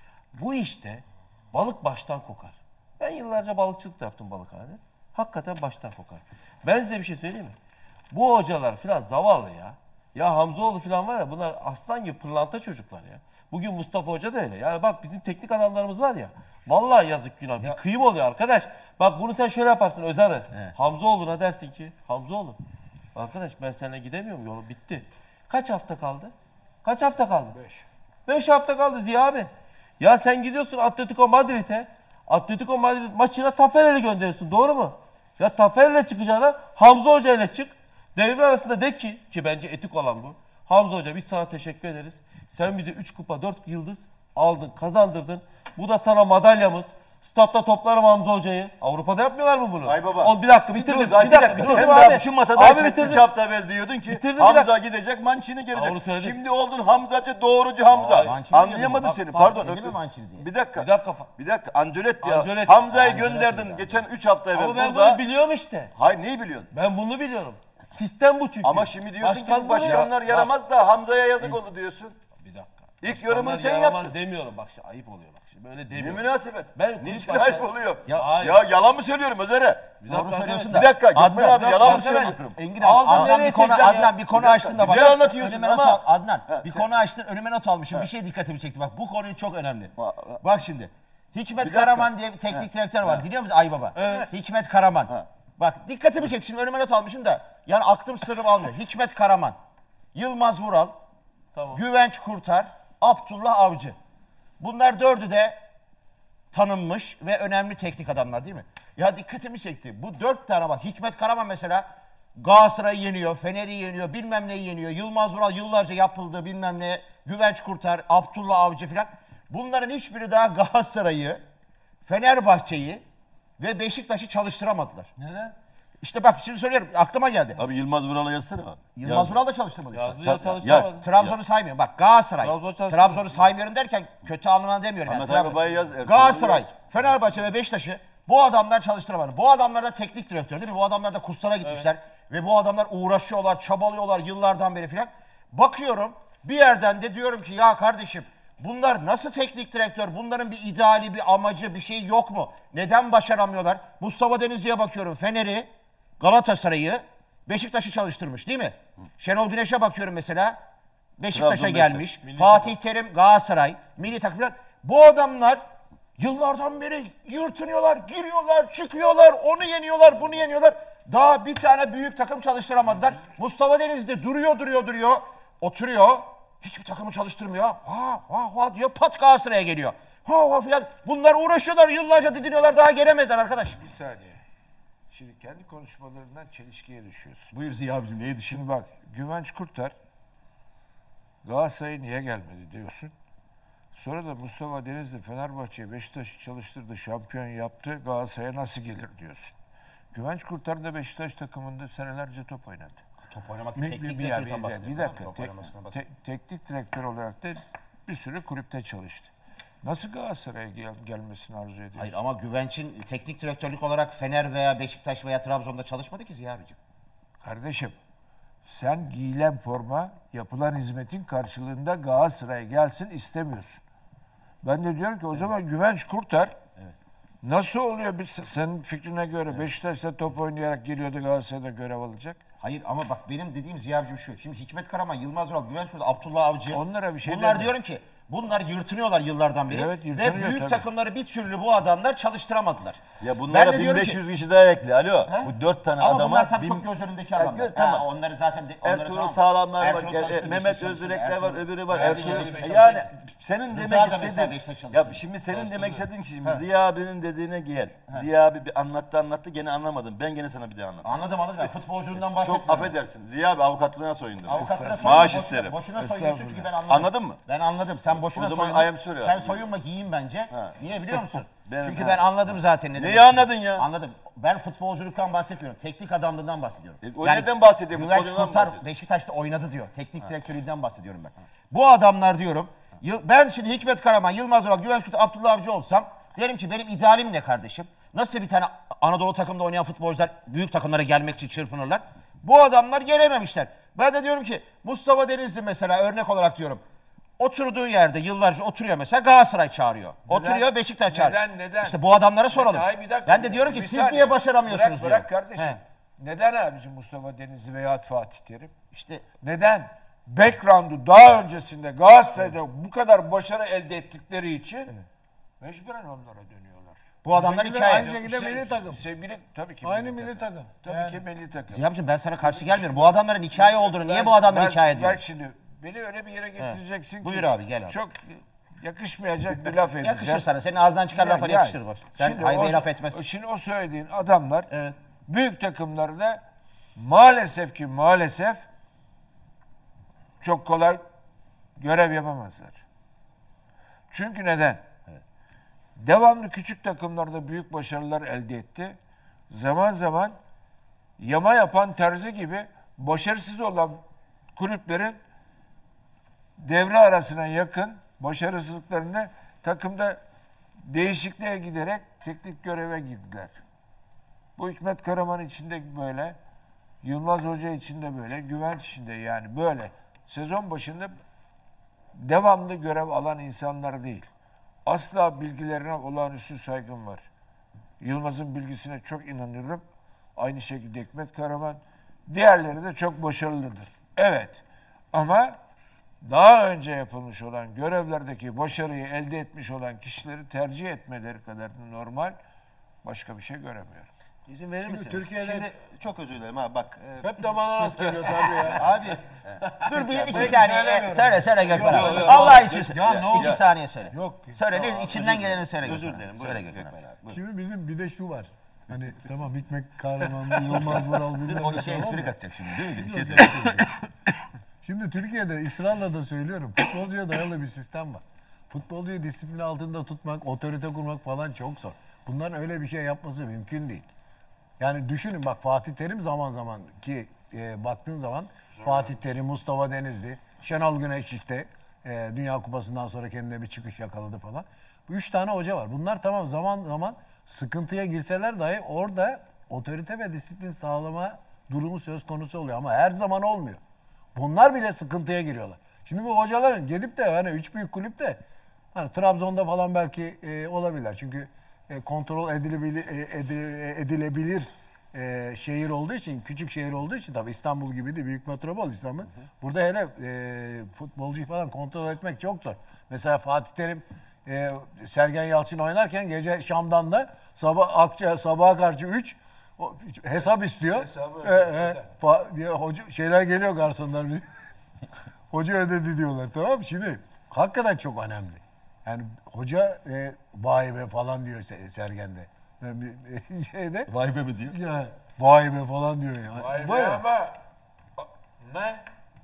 Bu işte balık baştan kokar. Ben yıllarca balıkçılık da yaptım balıkhanede. Hakikaten baştan kokar. Ben size bir şey söyleyeyim mi? Bu hocalar filan zavallı ya. Ya Hamzaoğlu filan var ya, bunlar aslan gibi pırlanta çocuklar ya. Bugün Mustafa Hoca da öyle. Yani bak bizim teknik adamlarımız var ya. Vallahi yazık günah. Bir kıyım oluyor arkadaş. Bak bunu sen şöyle yaparsın Özer'e. Hamzaoğlu'na dersin ki Hamzaoğlu arkadaş ben seninle gidemiyorum, yolu bitti. Kaç hafta kaldı? Kaç hafta kaldı? Beş. Beş hafta kaldı Ziya abi. Ya sen gidiyorsun Atletico Madrid'e. Atletico Madrid maçına Taferel'i gönderiyorsun, doğru mu? Ya Taferel'le çıkacağına Hamza Hoca ile çık. Devre arasında de ki, ki bence etik olan bu. Hamza Hoca biz sana teşekkür ederiz. Sen bize üç kupa dört yıldız aldın, kazandırdın. Bu da sana madalyamız. Statta toplarım Hamza Hoca'yı. Avrupa'da yapmıyorlar mı bunu? Ay baba. On, bir dakika bitirdim. Dur, bir, bir dakika, dakika. bitirdim Sen abi. daha şu masada Abi üç bitirdim. hafta evvel diyordun ki Bitirdim, bir Hamza dakika. gidecek, Mancini Doğru gelecek. söyledin. Şimdi oldun Hamzacı, doğrucu Hamza. Aa, Mancini Anlayamadım diyordum. seni. Bak, Pardon. fark edildi öptüm. mi Mancini diye? Bir dakika. Bir dakika. Bir dakika. Ancelotti ya. Ancelotti. Hamza'yı Aa, gönderdin Ancelotti. geçen üç hafta evvel Ama ben burada. bunu biliyorum işte. Hayır, neyi biliyorsun? Ben bunu biliyorum. Sistem bu çünkü. Ama şimdi diyorsun Başkan ki bu başkanlar bunu- yaramaz da Hamza'ya yazık oldu diyorsun. Bir dakika. İlk yorumunu Başkanlar sen yaramaz yaptın. demiyorum bak şimdi, ayıp oluyor bak şimdi. Böyle Ne demiyorum. münasebet? Ben kulüp Niçin başkanı- ayıp oluyor? Ya- Ya, Hayır. yalan mı söylüyorum Özer'e? Bir dakika Doğru söylüyorsun arkadaş. da. Bir dakika Gökmen Adnan, abi, bir yalan mı dakika, söylüyorum? Engin Aldın, abi, Adnan nereye bir konu, çekeceksin ya? Adnan bir konu Bir dakika, açtın da bak. güzel anlatıyorsun Önüme ama- not al, Adnan Ha, bir sen- konu açtın, önüme not almışım. Bir şey dikkatimi çekti bak. Bu konu çok önemli. Ha, ha. Bak şimdi. Hikmet dakika. Karaman diye bir teknik direktör var. Dinliyor musun Aybaba? Evet. Hikmet Karaman. Ha. Bak dikkatimi çekti. Şimdi önüme not almışım da. Yani aklım sırrım almıyor. Hikmet Karaman, Yılmaz Vural, Tamam. Güvenç Kurtar, Abdullah Avcı. Bunlar dördü de tanınmış ve önemli teknik adamlar değil mi? Ya dikkatimi çekti. Bu dört tane bak. Hikmet Karaman mesela Galatasaray'ı yeniyor, Fener'i yeniyor, bilmem neyi yeniyor. Yılmaz Vural yıllarca yapıldı bilmem ne. Güvenç Kurtar, Abdullah Avcı filan. Bunların hiçbiri daha Galatasaray'ı, Fenerbahçe'yi ve Beşiktaş'ı çalıştıramadılar. Neden? İşte bak şimdi söylüyorum, aklıma geldi. Abi Yılmaz Vural'a yazsana abi. Yılmaz Yaz. Vural da çalıştırmadı. işte. Yazdı ya Yaz. çalıştıramadı. Trabzon'u saymıyorum. Bak Galatasaray. Trabzon çalıştırmadı. Trabzon'u saymıyorum derken kötü anlamına demiyorum. Yani. Ahmet Trabzon- Aybaba'yı yaz, Ertuğrul'u Galatasaray, yaz. Fenerbahçe ve Beşiktaş'ı Bu adamlar çalıştıramadı. Bu adamlar da teknik direktör değil mi? Bu adamlar da kurslara gitmişler. Ve bu adamlar uğraşıyorlar, çabalıyorlar yıllardan beri filan. Bakıyorum bir yerden de diyorum ki ya kardeşim bunlar nasıl teknik direktör? Bunların bir ideali, bir amacı, bir şey yok mu? Neden başaramıyorlar? Mustafa Denizli'ye bakıyorum. Fener'i, Galatasaray'ı, Beşiktaş'ı çalıştırmış değil mi? Şenol Güneş'e bakıyorum mesela. Beşiktaş'a Trabzon, gelmiş. Beşiktaş, milli Fatih Terim, Galatasaray, milli takım falan. Bu adamlar yıllardan beri yırtınıyorlar, giriyorlar, çıkıyorlar, onu yeniyorlar, bunu yeniyorlar. Daha bir tane büyük takım çalıştıramadılar. Mustafa Denizli duruyor, duruyor, duruyor. Oturuyor. Hiçbir takımı çalıştırmıyor. Ha ha ha diyor. Pat Galatasaray'a geliyor. Ha ha filan. Bunlar uğraşıyorlar, yıllarca didiniyorlar. Daha gelemediler arkadaş. Bir saniye. Şimdi kendi konuşmalarından çelişkiye düşüyorsun. Buyur Ziya abicim, neye düşün? Şimdi bak, Güvenç Kurtar Galatasaray'a niye gelmedi diyorsun. Sonra da Mustafa Denizli Fenerbahçe'ye Beşiktaş'ı çalıştırdı, şampiyon yaptı. Galatasaray'a nasıl gelir diyorsun. Güvenç Kurtar da Beşiktaş takımında senelerce top oynadı. Top oynamak Bir- teknik bir- bir- direktörden bir- bahsediyorum. Bir dakika. Top Te- oynamasından te- bahsediyorum. teknik direktör olarak da bir sürü kulüpte çalıştı. Nasıl Galatasaray'a gel- gelmesini arzu ediyorsun? Hayır ama Güvenç'in teknik direktörlük olarak Fener veya Beşiktaş veya Trabzon'da çalışmadı ki Ziya abicim. Kardeşim sen giyilen forma yapılan hizmetin karşılığında Galatasaray'a gelsin istemiyorsun. Ben de diyorum ki o zaman Güvenç Kurtar nasıl oluyor biz senin fikrine göre Beşiktaş'ta top oynayarak geliyordu Galatasaray'da görev alacak? Hayır ama bak benim dediğim Ziya abicim şu. Şimdi Hikmet Karaman, Yılmaz Vural, Güvenç Kurtar, Abdullah Avcı. Onlara bir şey Bunlar demiyorum. diyorum ki bunlar yırtınıyorlar yıllardan beri. Evet, ve yırtınıyor büyük tabii. takımları bir türlü bu adamlar çalıştıramadılar. Ya Ben bunlara de diyorum bin beş yüz ki- kişi daha ekle. Alo. He? Bu dört tane Ama adama... bunlar tabii bin- çok göz önündeki Ya adamlar. gö- tamam. Ha, onları zaten... De, onları Ertuğrul tamam. Sağlamlar Ertuğrul var. çalıştı, E, Beşiktaş Mehmet çalıştı, Özürekler var. Ertuğrul- Öbürü var. Ertuğrul Ertuğrul. Beşiktaş Yani çalıştı. senin Rıza demek da mesela istediğin... Beşiktaş Ya çalıştı. şimdi senin Çalıştı demek mı? istediğin ki şimdi Ha. Ziya abinin dediğine gel. Ziya abi bir anlattı anlattı gene anlamadım. Ben gene sana bir daha anlatayım. Anladım anladım. Ben futbolculuğundan bahsetmiyorum. Çok affedersin. Ziya abi avukatlığına soyundu. Avukatlara soyunma, Maaş boşuna- isterim. Boşuna soyunuyorsun çünkü ben anladım. Anladın mı? Ben anladım. Sen boşuna O zaman soyundun. I am sorry Sen abi. soyunma giyin bence. Niye biliyor musun? Ben- çünkü ha. ben anladım zaten ne Neyi demek anladın istediğini. ya? Anladım. Ben futbolculuktan bahsetmiyorum. Teknik adamlığından bahsediyorum. E, o neden bahsediyor? Güvenç Futbolcudan Kurtar bahsediyor. Beşiktaş'ta oynadı diyor. Teknik direktöründen bahsediyorum ben. Bu adamlar diyorum. yıl- Ben şimdi Hikmet Karaman, Yılmaz Vural, Güvenç Kurtar, Abdullah Avcı olsam derim ki benim idealim ne kardeşim? Nasıl bir tane Anadolu takımda oynayan futbolcular büyük takımlara gelmek için çırpınırlar? Bu adamlar gelememişler. Ben de diyorum ki Mustafa Denizli mesela örnek olarak diyorum. Oturduğu yerde yıllarca oturuyor mesela Galatasaray çağırıyor. Neden? Oturuyor Beşiktaş çağırıyor. Neden, neden? İşte bu adamlara soralım. Hayır, bir dakika. Ben de diyorum ki Bir siz saniye. niye başaramıyorsunuz Bırak, bırak diyorum. kardeşim. He. Neden abicim Mustafa Denizli veya Fatih Terim? İşte neden? Background'u daha öncesinde Galatasaray'da bu kadar başarı elde ettikleri için mecburen onlara dönüyorlar. Bu adamlar Sevgili- hikaye. Aynı şekilde Se- milli takım. Sevgili tabii ki Aynı milli takım. Tabii Yani- ki milli takım. Ziya'cığım ben sana karşı gelmiyorum. Bu adamların hikaye olduğunu niye Ben- bu adamlar ben- hikaye diyor? Bak şimdi beni öyle bir yere getireceksin ki. Buyur abi, gel abi. Çok yakışmayacak bir laf edeceğim. Yakışır sana. Senin ağzından çıkan laflar yakışır bak. Sen Şimdi haybeye o- laf etmezsin. Şimdi o söylediğin adamlar büyük takımlarda maalesef ki maalesef çok kolay görev yapamazlar. Çünkü neden? Devamlı küçük takımlarda büyük başarılar elde etti. Zaman zaman yama yapan terzi gibi başarısız olan kulüplerin devre arasına yakın başarısızlıklarında takımda değişikliğe giderek teknik göreve girdiler. Bu Hikmet Karaman için de böyle, Yılmaz Hoca için de böyle, Güvenç için de yani böyle. Sezon başında devamlı görev alan insanlar değil. Asla bilgilerine olağanüstü saygım var. Yılmaz'ın bilgisine çok inanıyorum. Aynı şekilde Hikmet Karaman. Diğerleri de çok başarılıdır. Evet. Ama daha önce yapılmış olan görevlerdeki başarıyı elde etmiş olan kişileri tercih etmeleri kadar normal başka bir şey göremiyorum. İzin verir Şimdi misiniz? Türkiye'de- Şimdi çok özür dilerim ha bak. e, Hep de bana rast geliyor Sabri ya. Abi. Dur bir iki Peki, saniye. söylemiyorum. Söyle söyle Gökmen Yok, abi. yok, Allah yok. için söyle. Ya ne oldu? İki saniye söyle. Yok. Söyle ne Tamam, içinden özür geleni dilerim. söyle. Özür Gökmen abi. dilerim. Söyle Buyurun, Gökmen abi. Gökmen abi. Buyurun. Şimdi bizim bir de şu var. Hani tamam Hikmet Kahraman, Yılmaz Vural bilmem O ne şey falan espri da- katacak şimdi değil mi? Bir şey Yok, söyle. Şimdi Türkiye'de ısrarla da söylüyorum. Futbolcuya dayalı bir sistem var. Futbolcuyu disiplin altında tutmak, otorite kurmak falan çok zor. Bunların öyle bir şey yapması mümkün değil. Yani düşünün bak Fatih Terim zaman zaman ki e, baktığın zaman Fatih Terim, Mustafa Denizli, Şenol Güneş işte e, Dünya Kupası'ndan sonra kendine bir çıkış yakaladı falan. Bu üç tane hoca var. Bunlar tamam zaman zaman sıkıntıya girseler dahi orada otorite ve disiplin sağlama durumu söz konusu oluyor. Ama her zaman olmuyor. Bunlar bile sıkıntıya giriyorlar. Şimdi bu hocaların gelip de hani üç büyük kulüpte hani Trabzon'da falan belki e, olabilirler. Çünkü e, kontrol edilebilir, e, edile- edilebilir e, şehir olduğu için, küçük şehir olduğu için tabii İstanbul gibi de büyük metropol İstanbul. Burada hele e, futbolcuyu falan kontrol etmek çok zor. Mesela Fatih Terim e, Sergen Yalçın oynarken gece Şam'dan da sabah akça, sabaha karşı üç hesap istiyor. Hesabı E, e, fa- diye hoca, şeyler geliyor garsonlar. Hoca ödedi diyorlar, tamam mı? Şimdi hakikaten çok önemli. Yani hoca e, vay be falan diyor Sergen'de. Yani bir şeyde. Vay be mi diyor? Ya, vay be falan diyor ya. Vay Vay be be. ama ne?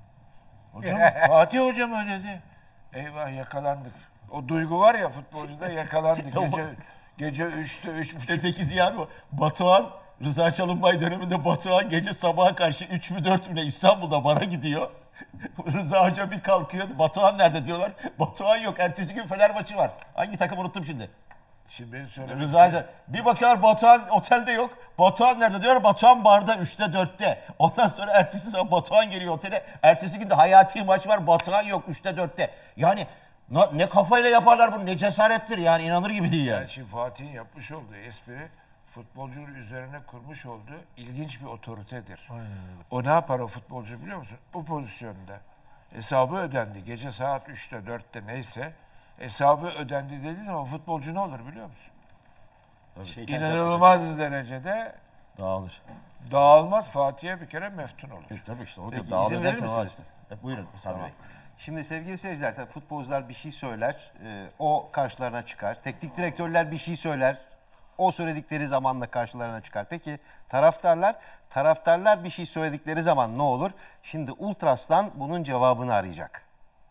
Hocam Fatih hocam öyle dedi. Eyvah yakalandık. O duygu var ya futbolcuda yakalandık. Gece gece üçte üç buçuk. E peki Ziya abi, Batuhan, Rıza Çalınbay döneminde Batuhan gece sabaha karşı üç mü dört mü ne İstanbul'da bara gidiyor. Rıza Hoca bir kalkıyor. Batuhan nerede diyorlar. Batuhan yok. Ertesi gün Fener maçı var. Hangi takım unuttum şimdi. Şimdi beni söyle. Rıza Hoca. Bir bakıyorlar Batuhan otelde yok. Batuhan nerede diyorlar. Batuhan barda üçte dörtte. Ondan sonra ertesi sabah Batuhan geliyor otele. Ertesi gün de hayati maç var. Batuhan yok üçte dörtte. Yani ne kafayla yaparlar bunu, ne cesarettir yani, inanır gibi değil yani. Yani şimdi Fatih'in yapmış olduğu espri futbolcunun üzerine kurmuş olduğu ilginç bir otoritedir. Aynen öyle. O ne yapar o futbolcu biliyor musun? Bu pozisyonda hesabı ödendi. Gece saat üçte dörtte neyse hesabı ödendi dediği zaman futbolcu ne olur biliyor musun? Şeytan İnanılmaz derecede dağılır. Dağılmaz, Fatih'e bir kere meftun olur. E, tabii işte orada Peki, dağılır izin verir derken o var misiniz? işte. E, buyurun Sabri Bey. Şimdi sevgili seyirciler, tabii futbolcular bir şey söyler, e, o karşılarına çıkar. Teknik direktörler bir şey söyler, o söyledikleri zamanla karşılarına çıkar. Peki taraftarlar, taraftarlar bir şey söyledikleri zaman ne olur? Şimdi Ultras'tan bunun cevabını arayacak.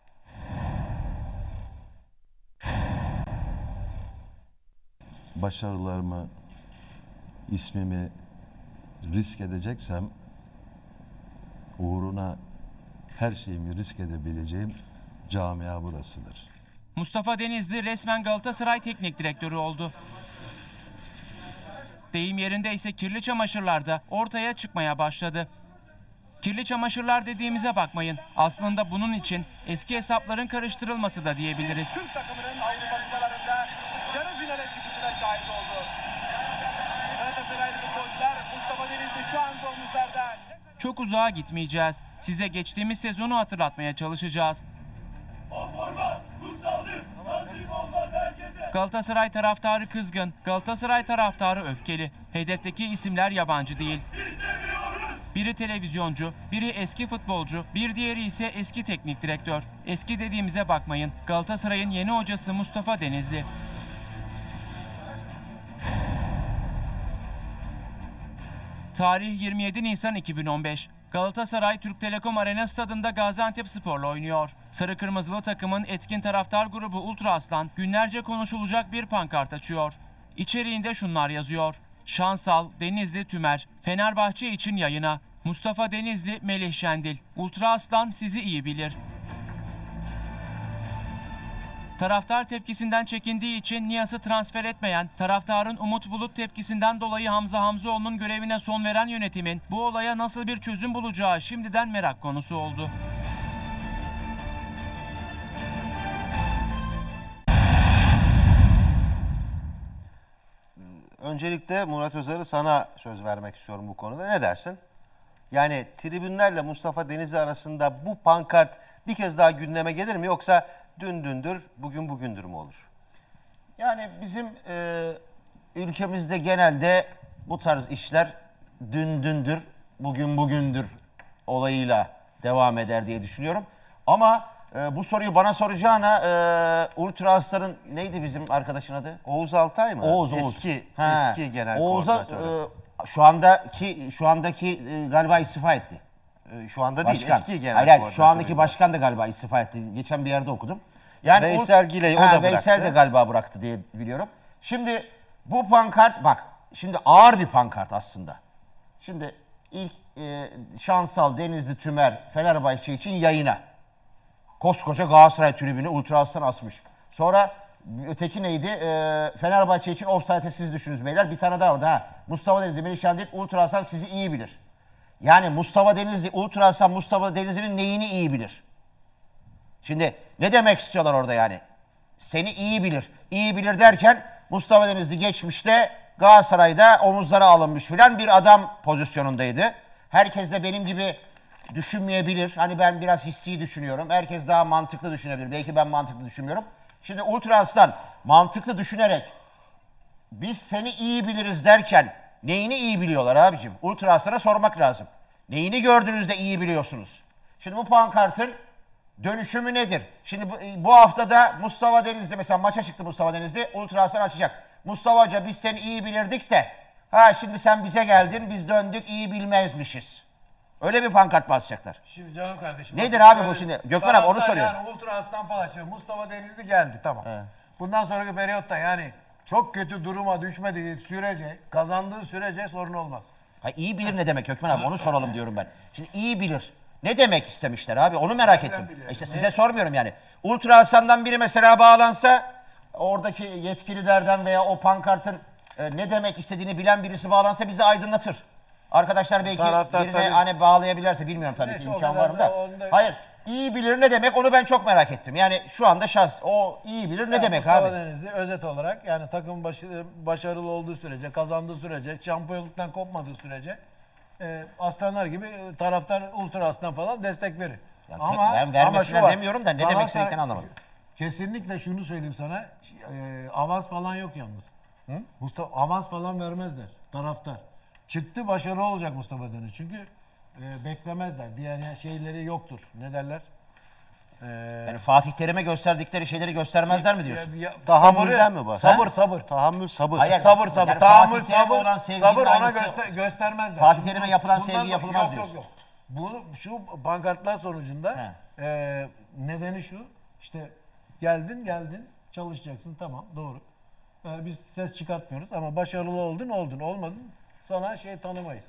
Başarılarımı, ismimi risk edeceksem uğruna her şeyimi risk edebileceğim camia burasıdır. Mustafa Denizli resmen Galatasaray teknik direktörü oldu. Deyim yerinde ise kirli çamaşırlar da ortaya çıkmaya başladı. Kirli çamaşırlar dediğimize bakmayın. Aslında bunun için eski hesapların karıştırılması da diyebiliriz. Türk takımının Avrupa kupalarında yarı finale çıkışına şahit oldu. Galatasaraylı futbolcular Mustafa Denizli şu anda omuzlardan. Çok uzağa gitmeyeceğiz. Size geçtiğimiz sezonu hatırlatmaya çalışacağız. Galatasaray taraftarı kızgın, Galatasaray taraftarı öfkeli. Hedefteki isimler yabancı değil. Biri televizyoncu, biri eski futbolcu, bir diğeri ise eski teknik direktör. Eski dediğimize bakmayın. Galatasaray'ın yeni hocası Mustafa Denizli. Tarih yirmi yedi Nisan iki bin on beş. Galatasaray Türk Telekom Arena stadında Gaziantepspor'la oynuyor. Sarı kırmızılı takımın etkin taraftar grubu Ultra Aslan günlerce konuşulacak bir pankart açıyor. İçeriğinde şunlar yazıyor: Şansal, Denizli, Tümer, Fenerbahçe için yayına. Mustafa Denizli, Melih Şendil. Ultra Aslan sizi iyi bilir. Taraftar tepkisinden çekindiği için Niyas'ı transfer etmeyen, taraftarın Umut Bulut tepkisinden dolayı Hamza Hamzoğlu'nun görevine son veren yönetimin bu olaya nasıl bir çözüm bulacağı şimdiden merak konusu oldu. Öncelikle Murat Özarı, sana söz vermek istiyorum bu konuda. Ne dersin? Yani tribünlerle Mustafa Denizli arasında bu pankart bir kez daha gündeme gelir mi, yoksa dün dündür, bugün bugündür mü olur? Yani bizim e, ülkemizde genelde bu tarz işler dün dündür, bugün bugündür olayıyla devam eder diye düşünüyorum. Ama e, bu soruyu bana soracağına e, Ultra Aslan'ın neydi bizim arkadaşın adı? Oğuz Altay mı? Oğuz, Oğuz. Eski, Ha, eski genel Oğuz'a koordinatörü. e, şu andaki şu andaki e, galiba istifa etti. E, şu anda değil, Başkan. eski genel Hayır, hayır, şu koordinatörü. andaki başkan da galiba istifa etti. Geçen bir yerde okudum. Yani Veysel Ul- Giley, o Ha, da Veysel bıraktı. de galiba bıraktı diye biliyorum. Şimdi bu pankart, bak şimdi ağır bir pankart aslında. Şimdi ilk e, Şansal, Denizli, Tümer, Fenerbahçe için yayına. Koskoca Galatasaray tribünü Ultra Aslan asmış. Sonra Öteki neydi? Ee, Fenerbahçe için offside'ı siz düşünün beyler. Bir tane daha vardı ha. Mustafa Denizli, Melih Şendil, Ultra Hasan sizi iyi bilir. Yani Mustafa Denizli, Ultra Hasan Mustafa Denizli'nin neyini iyi bilir? Şimdi ne demek istiyorlar orada yani? Seni iyi bilir. İyi bilir derken Mustafa Denizli geçmişte Galatasaray'da omuzlara alınmış filan bir adam pozisyonundaydı. Herkes de benim gibi düşünmeyebilir. Hani ben biraz hissi düşünüyorum. Herkes daha mantıklı düşünebilir. Belki ben mantıklı düşünmüyorum. Şimdi Ultra Aslan mantıklı düşünerek biz seni iyi biliriz derken neyini iyi biliyorlar abicim? Ultra Aslan'a sormak lazım. Neyini gördüğünüzde iyi biliyorsunuz? Şimdi bu pankartın dönüşümü nedir? Şimdi bu, bu haftada Mustafa Denizli mesela maça çıktı Mustafa Denizli. Ultra Aslan açacak. Mustafa Hoca biz seni iyi bilirdik de ha şimdi sen bize geldin biz döndük iyi bilmezmişiz. Öyle bir pankart basacaklar. Şimdi canım kardeşim. Nedir bak, abi şöyle- bu şimdi? Gökmen abi onu Taraftar soruyorum. Yani Ultra Aslan falan. Şimdi Mustafa Denizli geldi tamam. Bundan sonraki periyotta yani çok kötü duruma düşmediği sürece, kazandığı sürece sorun olmaz. Ha, iyi bilir ne demek Gökmen abi onu soralım diyorum ben. Şimdi iyi bilir. Ne demek istemişler abi onu merak ettim. biliyor? İşte size sormuyorum yani. Ultra Hasan'dan biri mesela bağlansa oradaki yetkililerden veya o pankartın e, ne demek istediğini bilen birisi bağlansa bizi aydınlatır. Arkadaşlar belki Taraftar birine tabii- hani bağlayabilirse bilmiyorum tabii Neyse, ki o imkan kadar var mı da da. onda- Hayır iyi bilir ne demek onu ben çok merak ettim. Yani şu anda şahs o iyi bilir ne Yani demek Mustafa abi? Denizli özet olarak yani takım başı, başarılı olduğu sürece, kazandığı sürece, şampiyonluktan kopmadığı sürece e, aslanlar gibi e, taraftar Ultra Aslan falan destek verir. Ya ke- ben vermesinler şu var, demiyorum da ne demek Galatasaray- istediklerini anlamadım. Kesinlikle şunu söyleyeyim sana. E, avans falan yok yalnız. Mustafa avans falan vermezler taraftar. Çıktı başarılı olacak Mustafa Deniz. Çünkü e, beklemezler. Diğer ya- şeyleri yoktur. Ne derler? E, Yani Fatih Terim'e gösterdikleri şeyleri göstermezler mi diyorsun? ya- ya- Tahammülden mi bahsediyorsun? Sabır sabır. Tahammül, sabır. Hayır, Sabır sabır. yani Tahammül Fatih Terim'e sabır. olan sevginin Sabır ona aynısı- göster göstermezler. Fatih Şimdi Terim'e bu- yapılan bundan- sevgi yapılmaz yok, diyorsun. Yok, yok. Bu şu pankartlar sonucunda He. e, nedeni şu. İşte geldin geldin çalışacaksın tamam doğru. E, biz ses çıkartmıyoruz ama başarılı oldun oldun olmadın sana şey tanımayız.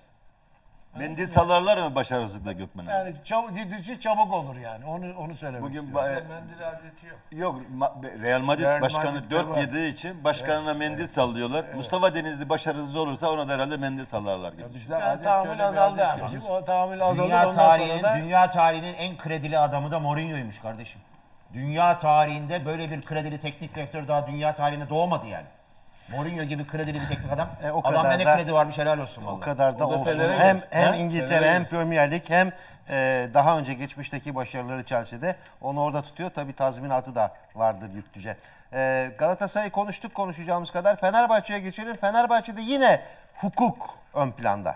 Mendil sallarlar mı başarısızlıkla Gökmen abi? Yani çabuk gidişi çabuk olur yani. Onu onu söylemek Bugün istiyorum. ba- Mendil adeti yok. Yok Ma- Real Madrid Real başkanı Madrid'de dört var. yediği için başkanına mendil sallıyorlar. Mustafa Denizli başarısız olursa ona da herhalde mendil sallarlar gibi. Bizde Yani adet tahammül öyle bir azaldı adet yok. abicim. O tahammül azaldı Dünya ondan sonra tarihinin, da dünya tarihinin en kredili adamı da Mourinho'ymuş kardeşim. Dünya tarihinde böyle bir kredili teknik direktör daha dünya tarihinde doğmadı yani. Mourinho gibi kredili bir teknik adam. E, o Adamda kadar ne da- kredi varmış helal olsun O vallahi. kadar da O da olsun. Fener'e Hem gitti. hem He? İngiltere Fener'e hem gitti. Premier Lig hem e, daha önce geçmişteki başarıları Chelsea'de onu orada tutuyor. Tabii tazminatı da vardır yüklüce. E, Galatasaray'ı konuştuk konuşacağımız kadar. Fenerbahçe'ye geçelim. Fenerbahçe'de yine hukuk ön planda.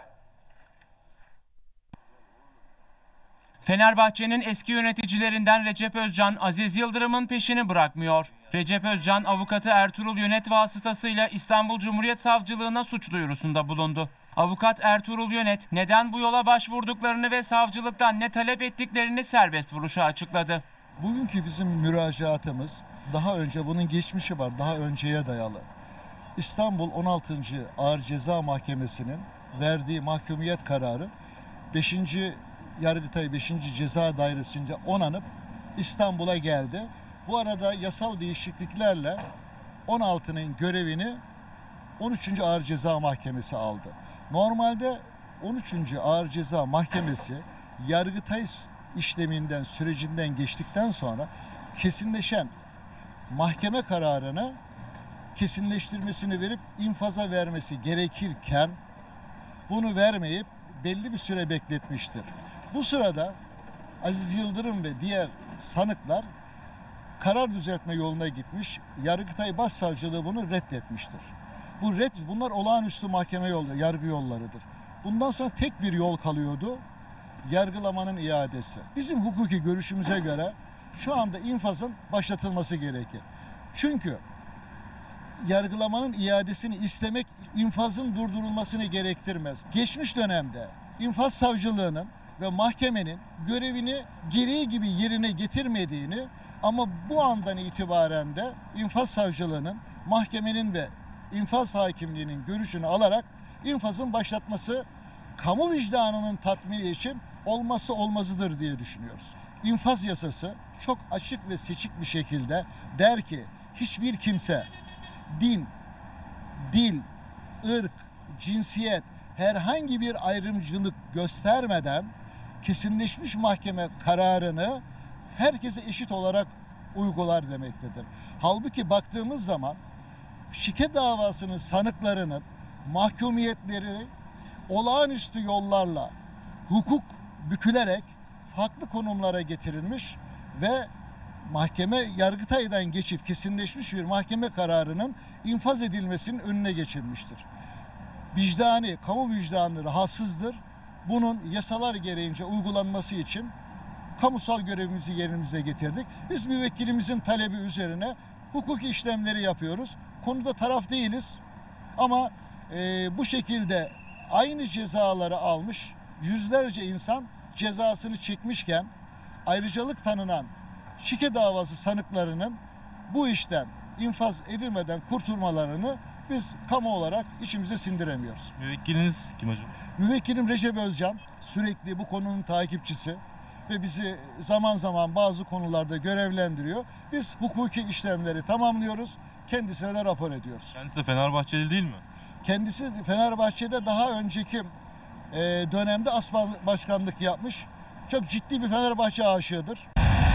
Fenerbahçe'nin eski yöneticilerinden Recep Özcan, Aziz Yıldırım'ın peşini bırakmıyor. Recep Özcan, avukatı Ertuğrul Yönet vasıtasıyla İstanbul Cumhuriyet Savcılığına suç duyurusunda bulundu. Avukat Ertuğrul Yönet, neden bu yola başvurduklarını ve savcılıktan ne talep ettiklerini serbest vuruşa açıkladı. Bugünkü bizim müracaatımız daha önce bunun geçmişi var, daha önceye dayalı. İstanbul on altıncı Ağır Ceza Mahkemesi'nin verdiği mahkumiyet kararı beşinci Yargıtay beşinci Ceza Dairesi'nce onanıp İstanbul'a geldi. Bu arada yasal değişikliklerle on altının görevini on üçüncü Ağır Ceza Mahkemesi aldı. Normalde on üçüncü Ağır Ceza Mahkemesi Yargıtay işleminden, sürecinden geçtikten sonra kesinleşen mahkeme kararını kesinleştirmesini verip infaza vermesi gerekirken bunu vermeyip belli bir süre bekletmiştir. Bu sırada Aziz Yıldırım ve diğer sanıklar karar düzeltme yoluna gitmiş. Yargıtay Başsavcılığı bunu reddetmiştir. Bu red, bunlar olağanüstü mahkeme yolu, yargı yollarıdır. Bundan sonra tek bir yol kalıyordu. Yargılamanın iadesi. Bizim hukuki görüşümüze göre şu anda infazın başlatılması gerekir. Çünkü yargılamanın iadesini istemek infazın durdurulmasını gerektirmez. Geçmiş dönemde infaz savcılığının ve mahkemenin görevini gereği gibi yerine getirmediğini ama bu andan itibaren de infaz savcılığının, mahkemenin ve infaz hakimliğinin görüşünü alarak infazın başlatması kamu vicdanının tatmini için olması olmazıdır diye düşünüyoruz. İnfaz yasası çok açık ve seçik bir şekilde der ki hiçbir kimse din, dil, ırk, cinsiyet herhangi bir ayrımcılık göstermeden kesinleşmiş mahkeme kararını herkese eşit olarak uygular demektedir. Halbuki baktığımız zaman şike davasının sanıklarının mahkumiyetleri olağanüstü yollarla hukuk bükülerek farklı konumlara getirilmiş ve mahkeme Yargıtay'dan geçip kesinleşmiş bir mahkeme kararının infaz edilmesinin önüne geçilmiştir. Vicdani, kamu vicdanı rahatsızdır. Bunun yasalar gereğince uygulanması için kamusal görevimizi yerimize getirdik. Biz müvekkilimizin talebi üzerine hukuki işlemleri yapıyoruz. Konuda taraf değiliz ama e, bu şekilde aynı cezaları almış yüzlerce insan cezasını çekmişken ayrıcalık tanınan şike davası sanıklarının bu işten infaz edilmeden kurtulmalarını biz kamu olarak içimize sindiremiyoruz. Müvekkiliniz kim hocam? Müvekkilim Recep Özcan sürekli bu konunun takipçisi ve bizi zaman zaman bazı konularda görevlendiriyor. Biz hukuki işlemleri tamamlıyoruz, kendisine de rapor ediyoruz. Kendisi de Fenerbahçeli değil mi? Kendisi Fenerbahçe'de daha önceki e, dönemde Aslan başkanlık yapmış. Çok ciddi bir Fenerbahçe aşığıdır.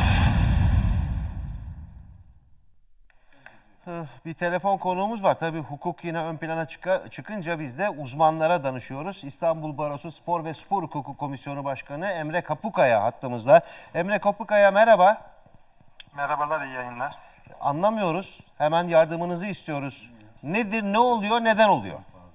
Bir telefon konuğumuz var. Tabii hukuk yine ön plana çıka, çıkınca biz de uzmanlara danışıyoruz. İstanbul Barosu Spor ve Spor Hukuku Komisyonu Başkanı Emre Kapukaya hattımızda. Emre Kapukaya merhaba. Merhabalar, iyi yayınlar. Anlamıyoruz. Hemen yardımınızı istiyoruz. Nedir, ne oluyor, neden oluyor?